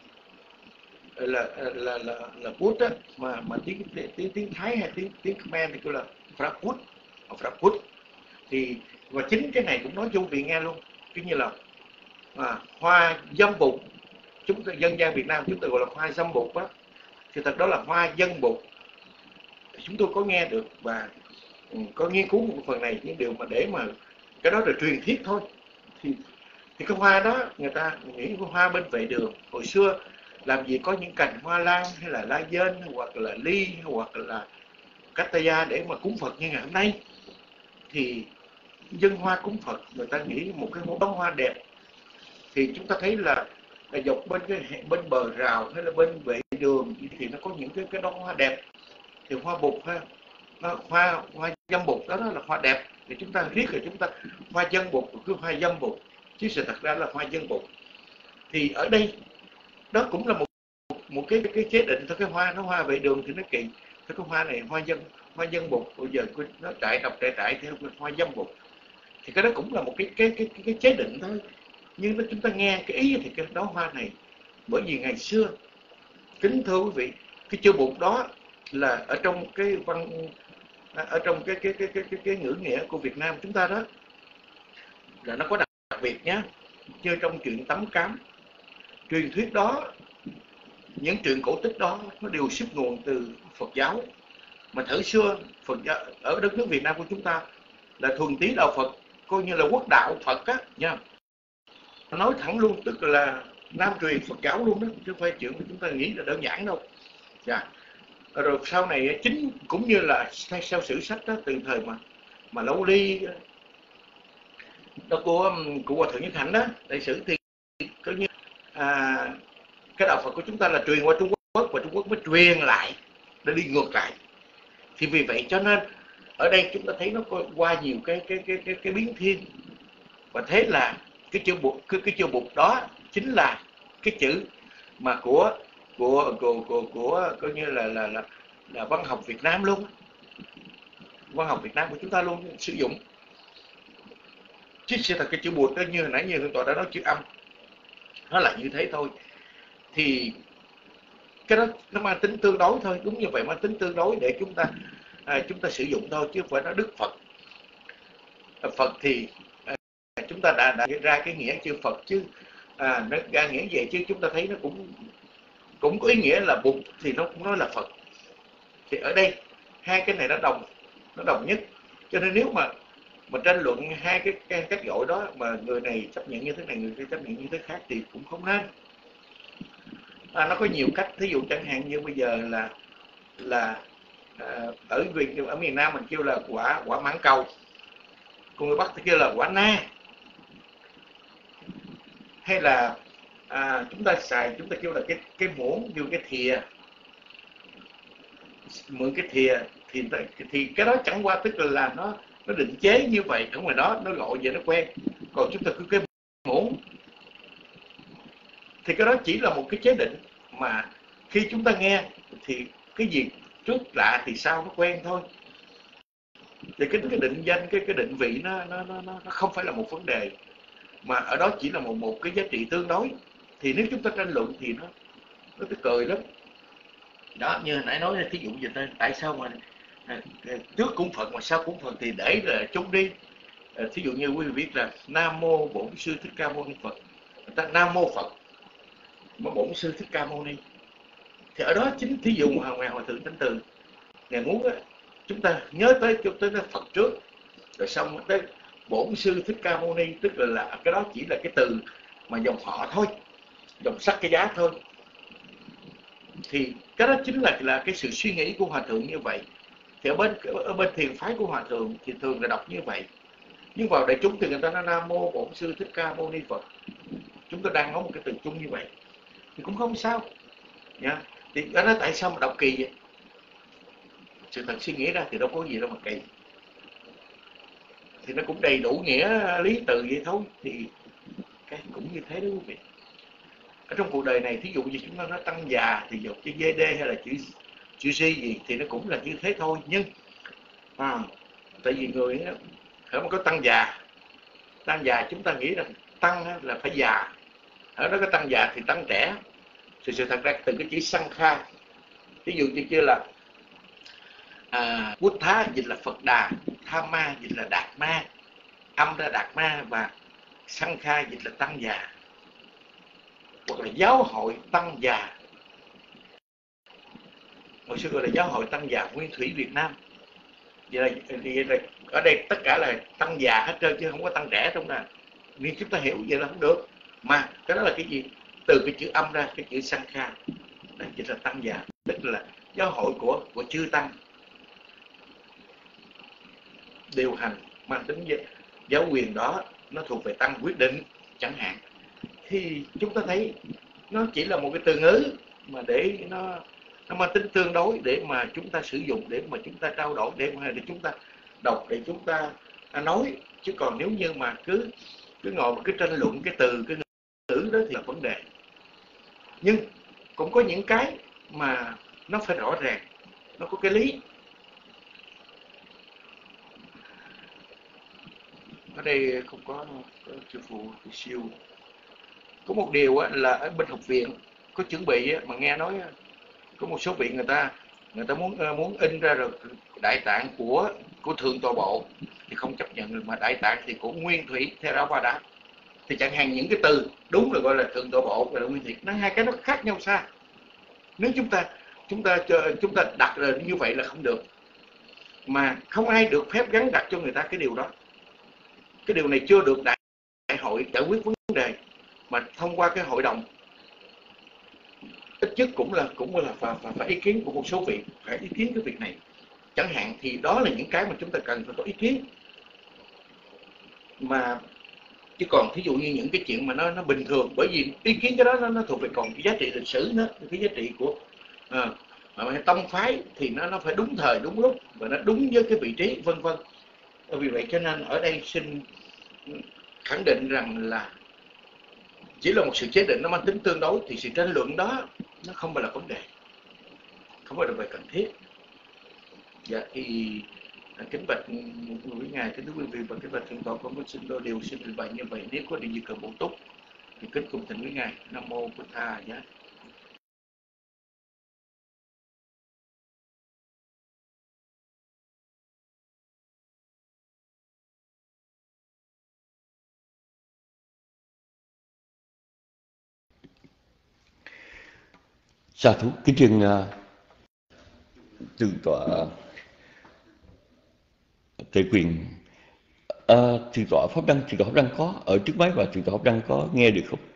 là là là là Bút á, mà mà tiếng tiếng tiếng Thái hay tiếng tiếng Khmer thì kêu là Phật Bút, Phật Bút. Thì và chính cái này cũng nói cho quý vị nghe luôn, cứ như là à, hoa dâm Bụt, chúng ta dân gian Việt Nam chúng ta gọi là hoa dâm Bụt á, thì thật đó là hoa dân Bụt. Chúng tôi có nghe được và có nghiên cứu một phần này, những điều mà để mà cái đó là truyền thuyết thôi. Thì thì cái hoa đó người ta nghĩ cái hoa bên vệ đường hồi xưa làm gì có những cành hoa lan hay là la dên hoặc là ly hoặc là Cataya để mà cúng Phật như ngày hôm nay. Thì dân hoa cúng Phật người ta nghĩ một cái bông hoa đẹp, thì chúng ta thấy là, là dọc bên cái bên bờ rào hay là bên vệ đường thì nó có những cái cái đóa hoa đẹp. Thì hoa Bụt ha, hoa hoa dâm Bụt đó, đó là hoa đẹp, thì chúng ta riết rồi chúng ta hoa dân Bụt cứ hoa dâm Bụt, chứ sự thật ra là hoa dân Bụt. Thì ở đây đó cũng là một một cái cái chế định thôi. Cái hoa nó hoa vệ đường thì nó kỳ, cái hoa này hoa dân hoa dân Bụt, bây giờ nó trại đọc trại trại theo hoa dâm Bụt, thì cái đó cũng là một cái cái cái cái, cái chế định thôi. Nhưng nó chúng ta nghe cái ý thì cái đó hoa này, bởi vì ngày xưa kính thưa quý vị, cái chữ Bụt đó là ở trong cái văn ở trong cái cái cái cái cái, cái ngữ nghĩa của Việt Nam chúng ta đó là nó có đặc, đặc biệt nhá. Như trong chuyện Tấm Cám, truyền thuyết đó, những truyện cổ tích đó nó đều xuất nguồn từ Phật giáo. Mà thời xưa Phật giáo ở đất nước Việt Nam của chúng ta là thuần túy đạo Phật, coi như là quốc đạo Phật á nha. Nói thẳng luôn, tức là Nam truyền Phật giáo luôn đó, chứ không phải chuyện của chúng ta nghĩ là đơn giản đâu. Dạ. Rồi sau này chính cũng như là theo sử sách đó, từ thời mà mà Lâu Ly đó của của Hòa Thượng Nhất Hạnh đó, đại sử thì coi như à, cái đạo Phật của chúng ta là truyền qua Trung Quốc và Trung Quốc mới truyền lại để đi ngược lại. Thì vì vậy cho nên ở đây chúng ta thấy nó qua nhiều cái cái cái cái, cái biến thiên, và thế là cái chữ Bụt cái, cái chữ Bụt đó chính là cái chữ mà của của của của, của coi như là là là là văn học Việt Nam luôn, văn học Việt Nam của chúng ta luôn sử dụng. Chứ sẽ thật cái chữ Bụt đó như hồi nãy như Thượng Tọa đã nói chữ âm, nó là như thế thôi. thì cái đó nó mang tính tương đối thôi, đúng như vậy, mang tính tương đối để chúng ta à, chúng ta sử dụng thôi, chứ không phải nói Đức Phật. Phật thì à, chúng ta đã, đã ra cái nghĩa chữ Phật chứ, à, nó ra nghĩa vậy chứ chúng ta thấy nó cũng cũng có ý nghĩa là Bụt thì nó cũng nói là Phật. Thì ở đây hai cái này nó đồng nó đồng nhất, cho nên nếu mà mà tranh luận hai cái, cái cách gọi đó mà người này chấp nhận như thế này, người kia chấp nhận như thế khác thì cũng không nên. À, nó có nhiều cách, thí dụ chẳng hạn như bây giờ là là à, ở Việt ở miền Nam mình kêu là quả quả mãng cầu, còn người Bắc thì kêu là quả na, hay là à, chúng ta xài chúng ta kêu là cái cái muỗng, kêu cái thìa, mượn cái thìa thì thì cái đó chẳng qua tức là, là nó nó định chế như vậy, ở ngoài đó nó gọi vậy nó quen, còn chúng ta cứ cái muỗng thì cái đó chỉ là một cái chế định mà khi chúng ta nghe thì cái gì trước lạ thì sau nó quen thôi. Thì cái cái định danh, cái cái định vị nó nó nó nó không phải là một vấn đề, mà ở đó chỉ là một một cái giá trị tương đối. Thì nếu chúng ta tranh luận thì nó nó cứ cười lắm. Đó, như hồi nãy nói thí dụ như thế, tại sao mà à, trước cúng Phật mà sau cúng Phật thì để là chung đi. À, thí dụ như quý vị biết là Nam Mô Bổn Sư Thích Ca Mâu Ni Phật, người ta Nam Mô Phật mà Bổn Sư Thích Ca Mâu Ni, thì ở đó chính thí dụ Hòa Hòa Thượng Tánh Từ ngài muốn á, chúng ta nhớ tới tới nó Phật trước, rồi xong tới Bổn Sư Thích Ca Mâu Ni, tức là, là cái đó chỉ là cái từ mà dòng họ thôi, dòng sắc cái giá thôi. Thì cái đó chính là là cái sự suy nghĩ của Hòa Thượng như vậy. Thì ở bên ở bên thiền phái của Hòa Thượng thì thường là đọc như vậy, nhưng vào đại chúng thì người ta nói Nam Mô Bổn Sư Thích Ca Mâu Ni Phật. Chúng ta đang nói một cái từ chung như vậy thì cũng không sao nha. Thì ở đó tại sao mà đọc kỳ vậy? Sự thật suy nghĩ ra thì đâu có gì đâu mà kỳ, thì nó cũng đầy đủ nghĩa lý từ vậy thôi. Thì cái cũng như thế đó quý vị. Ở trong cuộc đời này, thí dụ như chúng ta nói tăng già thì dùng chữ vê đê hay là chữ chữ G gì thì nó cũng là như thế thôi. Nhưng à, tại vì người đó, ở mà có tăng già, tăng già chúng ta nghĩ rằng tăng là phải già, ở đó có tăng già thì tăng trẻ. Thì sự thật ra từ cái chữ sang kha, ví dụ như kia là à, Bút Thá dịch là Phật Đà, Tha Ma dịch là Đạt Ma, âm ra Đạt Ma, và Sang Kha dịch là tăng già, hoặc là giáo hội tăng già. Hồi xưa gọi là giáo hội tăng già Nguyên Thủy Việt Nam. Vậy là, vậy là ở đây tất cả là tăng già hết trơn chứ không có tăng trẻ trong này. Nên chúng ta hiểu vậy là không được. Mà cái đó là cái gì? Từ cái chữ âm ra cái chữ Sang Kha là dịch là tăng già, tức là giáo hội của của chư tăng điều hành, mang tính giáo quyền đó nó thuộc về tăng quyết định chẳng hạn. Thì chúng ta thấy nó chỉ là một cái từ ngữ mà để nó nó mang tính tương đối để mà chúng ta sử dụng, để mà chúng ta trao đổi, để mà để chúng ta đọc, để chúng ta nói. Chứ còn nếu như mà cứ cứ ngồi mà cứ tranh luận cái từ cái ngữ đó thì là vấn đề. Nhưng cũng có những cái mà nó phải rõ ràng, nó có cái lý. Ở đây không có, có chữ phụ siêu. Có một điều là ở bên học viện có chuẩn bị mà nghe nói có một số vị người ta người ta muốn muốn in ra rồi đại tạng của của thượng tọa bộ thì không chấp nhận được, mà đại tạng thì của Nguyên Thủy Theravada. Thì chẳng hạn những cái từ đúng là gọi là thượng tọa bộ và là Nguyên Thủy, nó hai cái nó khác nhau xa. Nếu chúng ta chúng ta chúng ta đặt rồi như vậy là không được, mà không ai được phép gắn đặt cho người ta cái điều đó. Cái điều này chưa được đại, đại hội giải quyết vấn đề, mà thông qua cái hội đồng ít nhất cũng là cũng là phải, phải, phải ý kiến của một số vị, phải ý kiến cái việc này chẳng hạn. Thì đó là những cái mà chúng ta cần phải có ý kiến. Mà chứ còn thí dụ như những cái chuyện mà nó nó bình thường, bởi vì ý kiến cái đó nó, nó thuộc về còn cái giá trị lịch sử nữa, cái giá trị của à, mà tông phái thì nó nó phải đúng thời đúng lúc và nó đúng với cái vị trí vân vân. Vì vậy cho nên ở đây xin khẳng định rằng là chỉ là một sự chế định nó mang tính tương đối, thì sự tranh luận đó nó không phải là vấn đề, không phải là về cần thiết. Dạ thì kính bạch quý ngài, kính thưa quý vị và kính bạch thượng tọa, con có xin đôi điều xin trình bày như vậy. Nếu có điều gì cần bổ túc thì kính cùng thỉnh quý ngài. Nam mô Bổn Thà. Dạ. Sa thú kính thưa uh, Thượng tọa Tề Quyền. À, Thượng tọa Pháp Đăng, Thượng tọa Pháp Đăng có ở trước máy và Thượng tọa Pháp Đăng có nghe được không?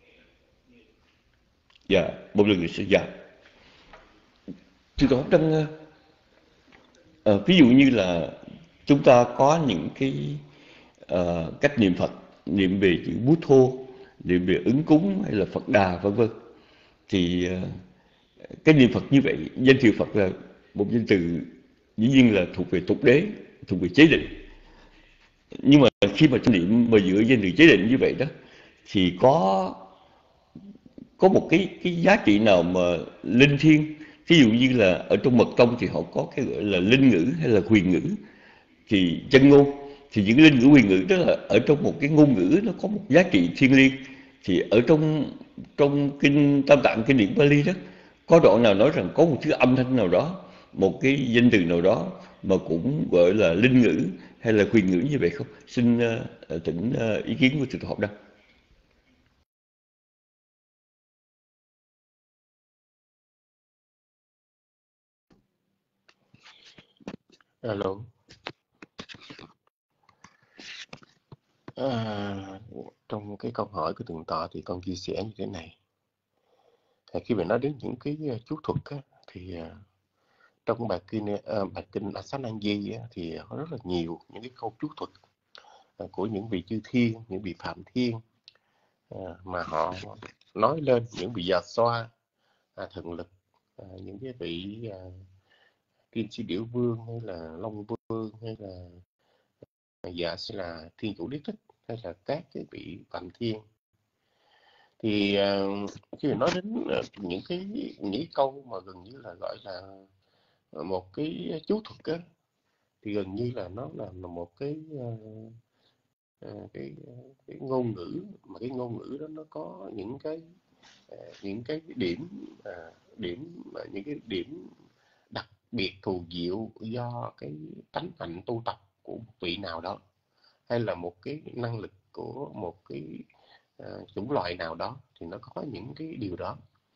Dạ, một lần nữa sẽ dạ. Thượng tọa Pháp Đăng, uh, uh, ví dụ như là chúng ta có những cái uh, cách niệm Phật, niệm về chữ Bút Thô, niệm về ứng cúng hay là Phật Đà vân vân, thì uh, cái niệm Phật như vậy, danh hiệu Phật là một danh từ dĩ nhiên là thuộc về tục đế, thuộc về chế định. Nhưng mà khi mà niệm mà dựa danh từ chế định như vậy đó, thì có có một cái cái giá trị nào mà linh thiêng. Ví dụ như là ở trong mật tông thì họ có cái gọi là linh ngữ hay là huyền ngữ, thì chân ngôn, thì những linh ngữ huyền ngữ đó là ở trong một cái ngôn ngữ nó có một giá trị thiêng liêng. Thì ở trong trong kinh Tam Tạng, kinh điển Pali đó, có đoạn nào nói rằng có một thứ âm thanh nào đó, một cái danh từ nào đó mà cũng gọi là linh ngữ hay là huyền ngữ như vậy không? Xin uh, thỉnh uh, ý kiến của Thượng tọa Học Đăng. Alo. À, trong cái câu hỏi của Thượng tọa thì con chia sẻ như thế này. À, khi mà nói đến những cái uh, chú thuật á, thì uh, trong bài kinh uh, bài kinh Asananji á, thì có rất là nhiều những cái câu chú thuật uh, của những vị chư thiên, những vị phạm thiên uh, mà họ nói lên những vị già xoa, uh, thần lực, uh, những cái vị uh, Kim Si Điểu Vương hay là Long Vương hay là dạ sẽ là Thiên Chủ Đế Thích hay là các cái vị phạm thiên. Thì uh, khi mà nói đến uh, những cái những cái câu mà gần như là gọi là một cái chú thuật á, thì gần như là nó là, là một cái, uh, uh, cái cái ngôn ngữ, mà cái ngôn ngữ đó nó có những cái uh, những cái điểm uh, điểm uh, những cái điểm đặc biệt thù diệu do cái tánh hạnh tu tập của một vị nào đó, hay là một cái năng lực của một cái uh, chủng loại nào đó, thì nó có những cái điều đó.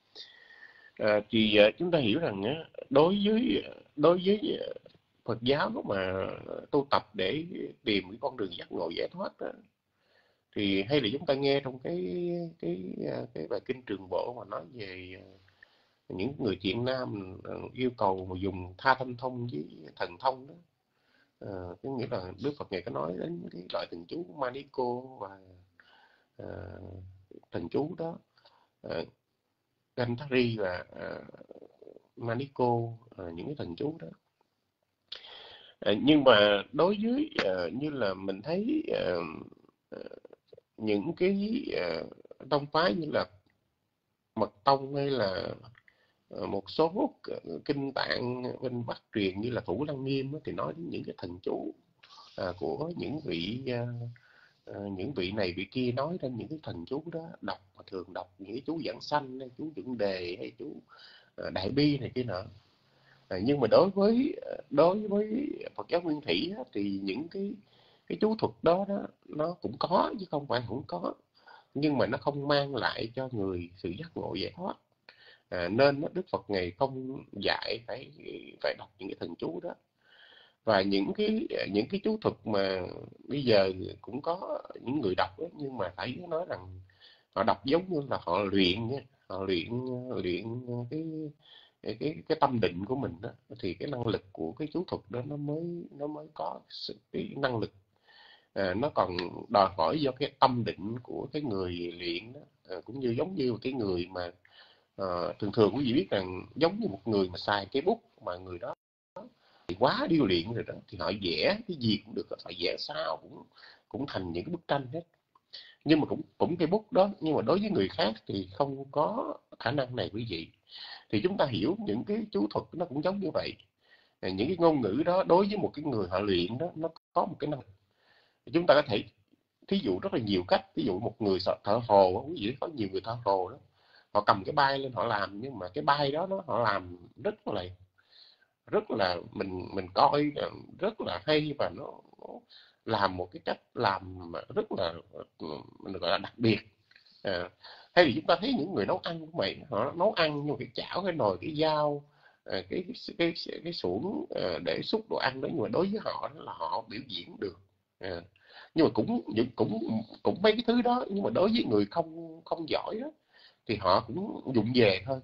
Uh, thì uh, chúng ta hiểu rằng uh, đối với đối với uh, Phật giáo mà tu tập để tìm cái con đường giác ngộ giải thoát đó, thì hay là chúng ta nghe trong cái cái cái bài kinh Trường Bộ mà nói về những người thiện nam yêu cầu mà dùng tha thanh thông với thần thông đó. À, có nghĩa là Đức Phật ngài có nói đến cái loại thần chú Maniko và à, thần chú đó, à, Gandhari và à, Maniko, à, những cái thần chú đó. À, nhưng mà đối với uh, như là mình thấy uh, uh, những cái uh, tông phái như là Mật Tông hay là uh, một số uh, kinh tạng bên Bắc truyền như là Thủ Lăng Nghiêm uh, thì nói đến những cái thần chú uh, của những vị uh, uh, những vị này vị kia, nói đến những cái thần chú đó, đọc mà thường đọc những cái chú giảng sanh hay chú chuẩn đề hay chú uh, đại bi này kia nọ. À, nhưng mà đối với đối với Phật giáo Nguyên Thủy á, thì những cái cái chú thuật đó, đó nó cũng có chứ không phải không có, nhưng mà nó không mang lại cho người sự giác ngộ giải thoát. À, nên đó, Đức Phật ngày không dạy phải phải đọc những cái thần chú đó. Và những cái những cái chú thuật mà bây giờ cũng có những người đọc đó, nhưng mà phải nói rằng họ đọc giống như là họ luyện nha, họ luyện luyện cái cái cái cái tâm định của mình đó, thì cái năng lực của cái chú thuật đó nó mới nó mới có sự, cái năng lực à, nó còn đòi hỏi do cái tâm định của cái người luyện đó, à, cũng như giống như cái người mà à, thường thường quý vị biết rằng giống như một người mà xài cái bút mà người đó thì quá điêu luyện rồi đó, thì họ vẽ cái gì cũng được, họ vẽ sao cũng cũng thành những cái bức tranh hết, nhưng mà cũng cũng cái bút đó, nhưng mà đối với người khác thì không có khả năng này quý vị. Thì chúng ta hiểu những cái chú thuật nó cũng giống như vậy. Những cái ngôn ngữ đó đối với một cái người họ luyện đó, nó có một cái năng lực. Chúng ta có thể thí dụ rất là nhiều cách. Ví dụ một người thợ hồ, quý vị có nhiều người thợ hồ đó, họ cầm cái bay lên họ làm, nhưng mà cái bay đó, đó họ làm rất là rất là mình mình coi rất là hay, và nó, nó làm một cái cách làm rất là mình gọi là đặc biệt. À, Hay là chúng ta thấy những người nấu ăn cũng vậy, họ nấu ăn nhưng mà cái chảo, cái nồi, cái dao, à, cái cái cái, cái xũa à, để xúc đồ ăn đó, nhưng mà đối với họ đó là họ biểu diễn được. À, nhưng mà cũng những cũng cũng mấy cái thứ đó, nhưng mà đối với người không không giỏi đó thì họ cũng dụng về thôi.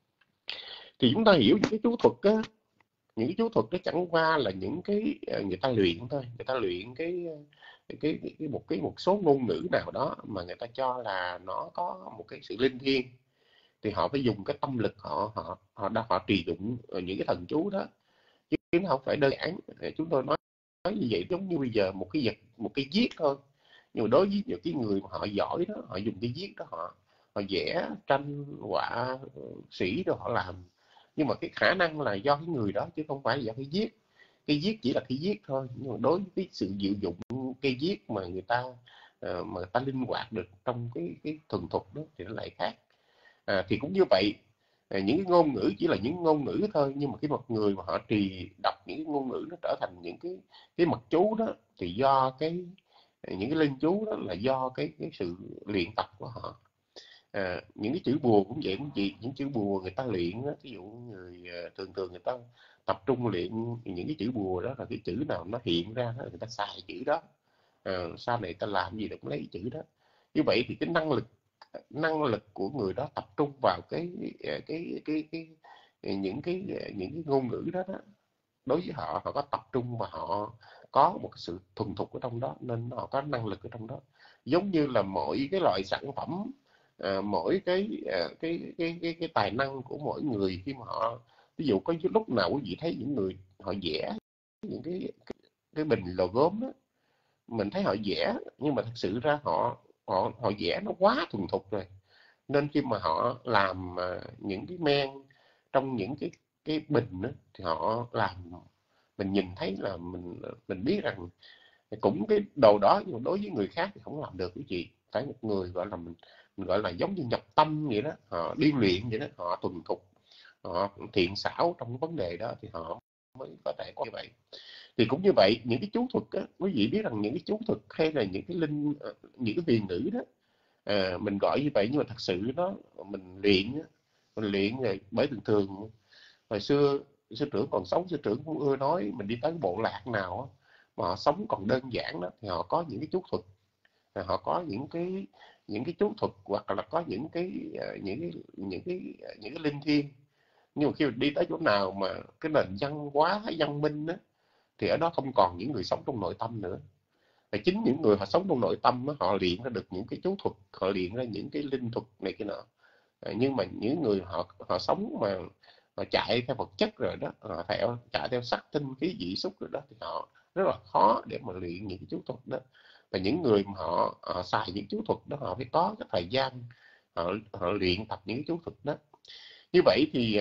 Thì chúng ta hiểu những cái chú thuật á, những cái chú thuật đó chẳng qua là những cái người ta luyện thôi, người ta luyện cái cái, cái, cái một cái một số ngôn ngữ nào đó mà người ta cho là nó có một cái sự linh thiêng, thì họ phải dùng cái tâm lực họ họ họ đã họ trì tụng những cái thần chú đó, chứ nó không phải đơn giản. Chúng tôi nói, nói như vậy giống như bây giờ một cái vật, một cái viết thôi, nhưng mà đối với những cái người mà họ giỏi đó, họ dùng cái viết đó, họ họ vẽ tranh họa sĩ rồi họ làm, nhưng mà cái khả năng là do cái người đó chứ không phải là do cái viết. Cái viết chỉ là cái viết thôi, nhưng mà đối với cái sự diệu dụng cây viết mà người ta uh, mà người ta linh hoạt được trong cái cái thuần thục đó thì nó lại khác. À, thì cũng như vậy, à, những cái ngôn ngữ chỉ là những ngôn ngữ thôi, nhưng mà cái một người mà họ trì đọc những cái ngôn ngữ nó trở thành những cái cái mật chú đó, thì do cái những cái linh chú đó là do cái cái sự luyện tập của họ. À, những cái chữ bùa cũng vậy, cũng vậy, những chữ bùa người ta luyện đó, ví dụ người thường thường người ta tập trung luyện những cái chữ bùa đó, là cái chữ nào nó hiện ra đó người ta xài chữ đó, à, sau này ta làm gì được lấy chữ đó. Như vậy thì cái năng lực năng lực của người đó tập trung vào cái cái cái cái, cái những cái những cái ngôn ngữ đó, đó đối với họ, họ có tập trung và họ có một cái sự thuần thục ở trong đó, nên họ có năng lực ở trong đó. Giống như là mỗi cái loại sản phẩm, à, mỗi cái, à, cái, cái cái cái tài năng của mỗi người khi mà họ, ví dụ có lúc nào quý vị thấy những người họ vẽ những cái cái, cái bình lò gốm đó, mình thấy họ vẽ nhưng mà thật sự ra họ họ họ vẽ nó quá thuần thục rồi, nên khi mà họ làm uh, những cái men trong những cái cái bình đó, thì họ làm mình nhìn thấy là mình mình biết rằng cũng cái đầu đó, nhưng mà đối với người khác thì không làm được quý vị. Phải một người gọi là mình, mình gọi là giống như nhập tâm vậy đó, họ điêu luyện vậy đó, họ thuần thục, họ thiện xảo trong vấn đề đó thì họ mới có thể có như vậy. Thì cũng như vậy, những cái chú thuật á, quý vị biết rằng những cái chú thuật hay là những cái linh, những cái huyền ngữ đó, à, mình gọi như vậy nhưng mà thật sự nó mình luyện mình luyện rồi. Bởi thường thường hồi xưa sư trưởng còn sống, sư trưởng cũng ưa nói mình đi tới cái bộ lạc nào á, mà họ sống còn đơn giản đó, thì họ có những cái chú thuật, họ có những cái những cái chú thuật, hoặc là có những cái những cái những cái những cái linh thiêng. Nhưng mà khi đi tới chỗ nào mà cái nền văn hóa văn minh á, thì ở đó không còn những người sống trong nội tâm nữa. Và chính những người họ sống trong nội tâm á, họ luyện ra được những cái chú thuật, họ luyện ra những cái linh thuật này kia nọ. À, nhưng mà những người họ họ sống mà họ chạy theo vật chất rồi đó, họ theo chạy theo sắc tinh khí vị xúc rồi đó, thì họ rất là khó để mà luyện những cái chú thuật đó. Và những người mà họ, họ xài những chú thuật đó, họ phải có cái thời gian họ, họ luyện tập những cái chú thuật đó. Như vậy thì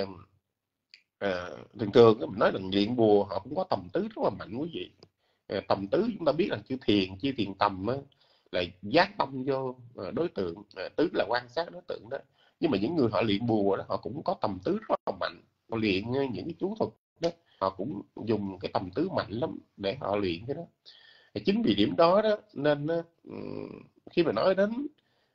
à, thường thường mình nói là luyện bùa họ cũng có tầm tứ rất là mạnh quý vị. À, tầm tứ chúng ta biết là chữ thiền, chữ thiền tầm á, là giác tâm vô à, đối tượng, à, tứ là quan sát đối tượng đó. Nhưng mà những người họ luyện bùa đó, họ cũng có tầm tứ rất là mạnh. Họ luyện những cái chú thuật đó, họ cũng dùng cái tầm tứ mạnh lắm để họ luyện cái đó. Thì chính vì điểm đó đó nên khi mà nói đến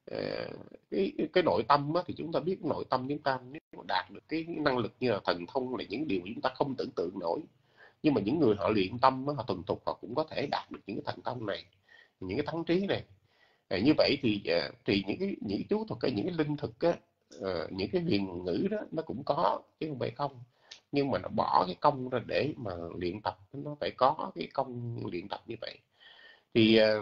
cái cái nội tâm á, thì chúng ta biết nội tâm chúng ta nếu đạt được cái năng lực như là thần thông là những điều chúng ta không tưởng tượng nổi. Nhưng mà những người họ luyện tâm á, họ thuần thục, họ cũng có thể đạt được những cái thành công này, những cái thắng trí này. À, như vậy thì thì những cái những cái chú thuật, những cái linh thực á, những cái huyền ngữ đó nó cũng có chứ không phải không. Nhưng mà nó bỏ cái công ra để mà luyện tập, nó phải có cái công luyện tập như vậy. Thì uh,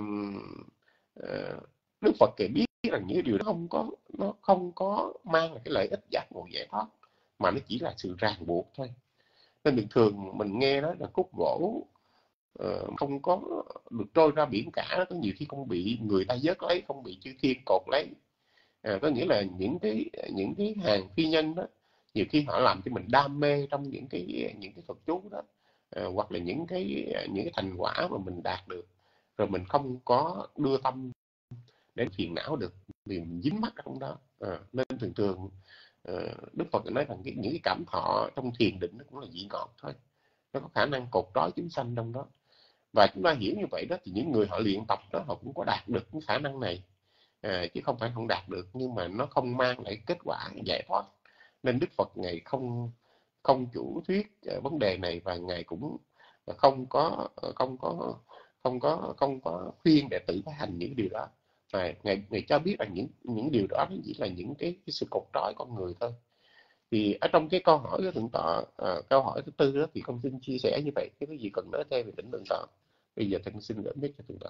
uh, Đức Phật kể biết rằng những điều đó không có, nó không có mang lại cái lợi ích giác ngộ giải thoát, mà nó chỉ là sự ràng buộc thôi. Nên bình thường mình nghe đó là cúc gỗ uh, không có được trôi ra biển cả, có nhiều khi không bị người ta vớt lấy, không bị chư thiên cột lấy. À, có nghĩa là những cái những cái hàng phi nhân đó, nhiều khi họ làm cho mình đam mê trong những cái những cái thuật chú đó, à, hoặc là những cái những cái thành quả mà mình đạt được, rồi mình không có đưa tâm đến phiền não được vì mình dính mắc trong đó. À, nên thường thường uh, Đức Phật nói rằng cái, những cái cảm thọ trong thiền định nó cũng là vị ngọt thôi, nó có khả năng cột trói chúng sanh trong đó. Và chúng ta hiểu như vậy đó, thì những người họ luyện tập đó họ cũng có đạt được cái khả năng này. à, chứ không phải không đạt được, nhưng mà nó không mang lại kết quả giải thoát. Nên Đức Phật Ngài không không chủ thuyết uh, vấn đề này, và Ngài cũng không có không có không có không có khuyên đệ tử phải hành những điều đó. Và Ngài, Ngài cho biết là những những điều đó chỉ là những cái, cái sự cột trói con người thôi. Thì ở trong cái câu hỏi của thượng tọa, à, câu hỏi thứ tư đó, thì con xin chia sẻ như vậy. Cái gì cần nói thêm về tỉnh thượng tọa? Bây giờ con xin gửi mic cho thượng tọa.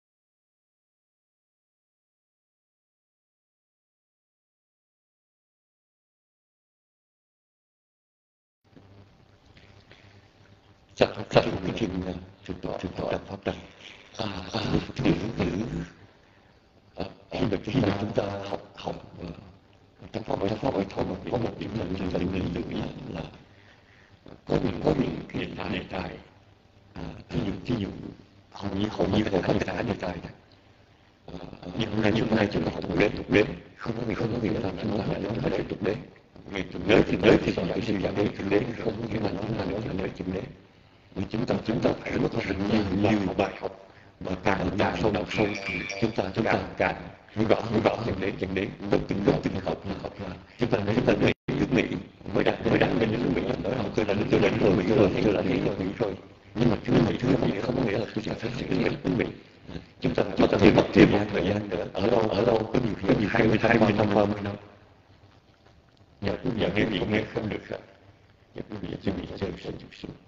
Chắc chắc cái chuyện thượng tọa thượng tọa pháp đàn thử thử khi mà chúng ta chúng ta học học trong pháp trong pháp ấy thôi, có một điểm là chúng ta nên lưu ý là có những có những cái đề tài đề tài ví dụ ví dụ hầu như hầu như là tất cả đề tài này, nhưng hôm nay hôm nay chúng ta học tục đế tục đế không có gì không có gì là chúng ta phải nói về tục đế. Về tục đế thì đế thì phải sinh ra đế tục đế, không có nghĩa là chúng ta nói là đế tục đế. Vì chúng ta chúng ta phải rất là nhiều nhiều bài học, và càng càng sâu đào sâu thì chúng ta chúng ta càng hiểu rõ hiểu rõ chân đế chân đế từng từng từng từng học học là chúng ta chúng ta nghĩ nước Mỹ mới đặt mới đặt lên nước Mỹ nói học tôi là nước tôi đến rồi Mỹ rồi tôi là Mỹ rồi Mỹ rồi, nhưng mà chúng ta thứ này không có nghĩa là chúng ta phải xử lý nước Mỹ. Chúng ta chúng ta phải mất thêm một thời gian nữa, ở đâu ở đâu có nhiều khi có nhiều hai mươi hai mươi năm ba mươi năm. Giờ giờ nghe gì nghe không được rồi, giờ quý vị chuẩn bị chơi sẽ chụp xuống.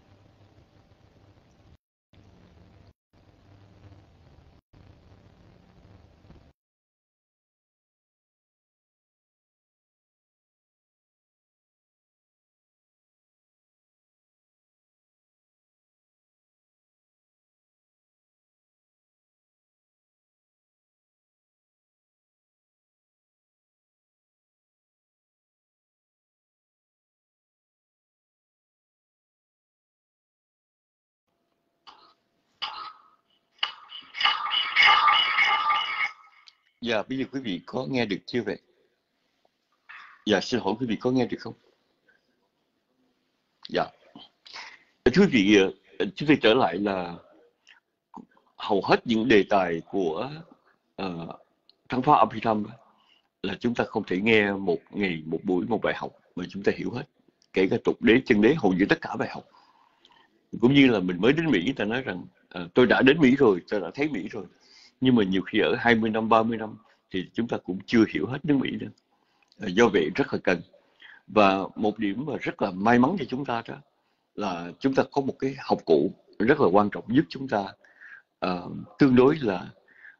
Dạ, bây giờ quý vị có nghe được chưa vậy? Dạ, xin hỏi quý vị có nghe được không? Dạ. Thưa quý vị, chúng tôi trở lại là hầu hết những đề tài của uh, Thắng Pháp Abhidhamma là chúng ta không thể nghe một ngày, một buổi, một bài học mà chúng ta hiểu hết. Kể cả tục đế, chân đế, hầu như tất cả bài học. Cũng như là mình mới đến Mỹ, ta nói rằng uh, tôi đã đến Mỹ rồi, tôi đã thấy Mỹ rồi. Nhưng mà nhiều khi ở hai mươi năm, ba mươi năm thì chúng ta cũng chưa hiểu hết nước Mỹ nữa. Uh, do vậy rất là cần. Và một điểm mà rất là may mắn cho chúng ta đó là chúng ta có một cái học cụ rất là quan trọng giúp chúng ta uh, tương đối là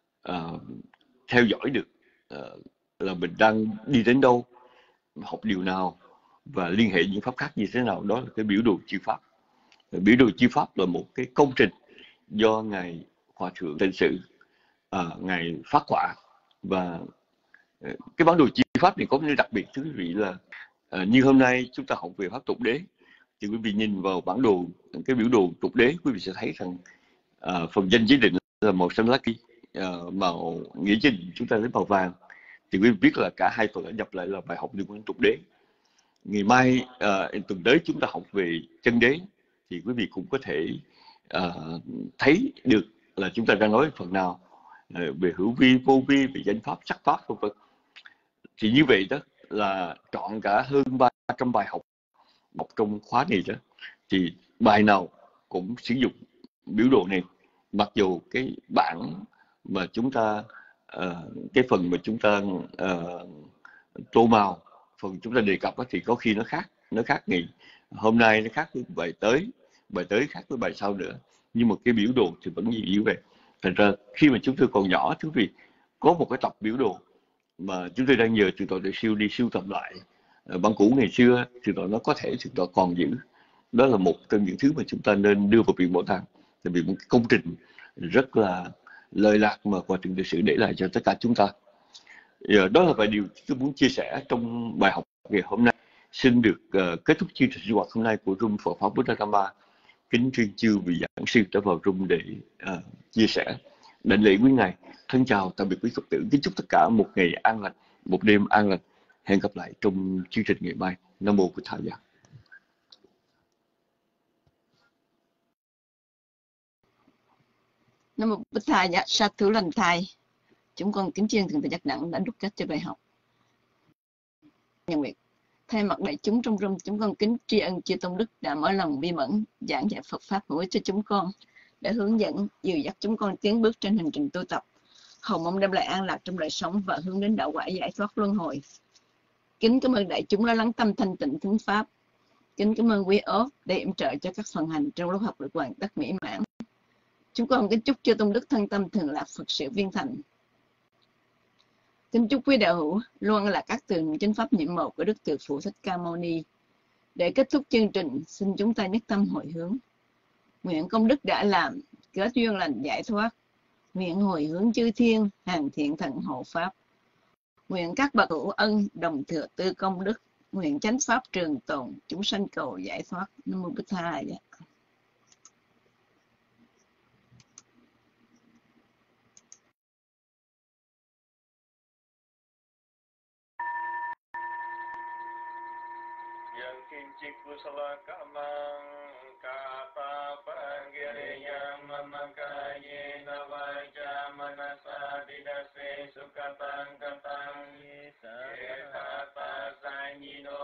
uh, theo dõi được uh, là mình đang đi đến đâu, học điều nào và liên hệ những pháp khác như thế nào. Đó là cái biểu đồ chư pháp. Biểu đồ chư pháp là một cái công trình do Ngài Hòa Thượng Tịnh Sự uh, Ngài phát họa. Và uh, cái bản đồ chư pháp này có một nơi đặc biệt, thưa quý vị, là uh, như hôm nay chúng ta học về pháp tục đế, thì quý vị nhìn vào bản đồ, cái biểu đồ tục đế, quý vị sẽ thấy rằng uh, phần danh giới định là màu xanh lá cây, uh, màu nghĩa giới định chúng ta lấy màu vàng. Thì quý vị biết là cả hai phần đã nhập lại là bài học liên quan tục đế. Ngày mai uh, tuần tới chúng ta học về chân đế, thì quý vị cũng có thể uh, thấy được là chúng ta đang nói phần nào uh, về hữu vi, vô vi, về danh pháp, sắc pháp, vân vân. Thì như vậy đó là trọn cả hơn ba trăm bài học học trong khóa này đó, thì bài nào cũng sử dụng biểu đồ này. Mặc dù cái bảng mà chúng ta uh, cái phần mà chúng ta uh, tô màu, phần chúng ta đề cập đó, thì có khi nó khác nó khác ngày hôm nay, nó khác với bài tới bài tới khác với bài sau nữa, nhưng mà cái biểu đồ thì vẫn như vậy. Thành ra khi mà chúng tôi còn nhỏ, thưa quý vị, có một cái tập biểu đồ mà chúng tôi đang nhờ từ tọa Đại Siêu đi sưu tầm lại bản cũ ngày xưa, thì nó có thể thì nó còn giữ. Đó là một trong những thứ mà chúng ta nên đưa vào viện bảo tàng, tại vì một cái công trình rất là lợi lạc mà Hòa Thượng Đại Sự để lại cho tất cả chúng ta. Giờ, đó là vài điều tôi muốn chia sẻ trong bài học ngày hôm nay. Xin được uh, kết thúc chương trình sinh hoạt hôm nay của Room Phật Pháp Buddha Dhamma. Kính chuyên chư vị giảng sư đã vào room để uh, chia sẻ. Đảnh lễ quý ngài. Thân chào tạm biệt quý Phật tử. Kính chúc tất cả một ngày an lành, một đêm an lành. Hẹn gặp lại trong chương trình ngày mai. Nam mô Bụt Thầy. Nam mô Bụt Thầy. Sa thú lành thầy. chúng con kính tri ân Thượng Tọa Giác Đẳng đã đúc kết cho bài học. Nhân Nguyệt, thay mặt đại chúng trong room, chúng con kính tri ân chư Tôn Đức đã mở lòng bi mẫn giảng dạy Phật pháp hữu ích cho chúng con, đã hướng dẫn dìu dắt chúng con tiến bước trên hành trình tu tập, hầu mong đem lại an lạc trong đời sống và hướng đến đạo quả giải thoát luân hồi. Kính cảm ơn đại chúng đã lắng tâm thanh tịnh thính pháp. Kính cảm ơn quý ốp để yểm trợ cho các phần hành trong lớp học được hoàn tất mỹ mãn. Chúng con kính chúc chư Tôn Đức thân tâm thường lạc Phật sự viên thành. Kính chúc quý đạo hữu luôn là các tường chánh pháp nhiệm màu của Đức Từ Phụ Thích Ca Mâu Ni. Để kết thúc chương trình, xin chúng ta nhất tâm hồi hướng. Nguyện công đức đã làm, kết duyên lành giải thoát. Nguyện hồi hướng chư thiên, hàng thiện thần hộ pháp. Nguyện các bậc hữu ân, đồng thừa tư công đức. Nguyện chánh pháp trường tồn, chúng sanh cầu giải thoát. Nam mô Bích Tha. Yang kincik kusala kamang kapa panggiriyam mamakaye navaja manasa didase sukatang katang yekata sanyino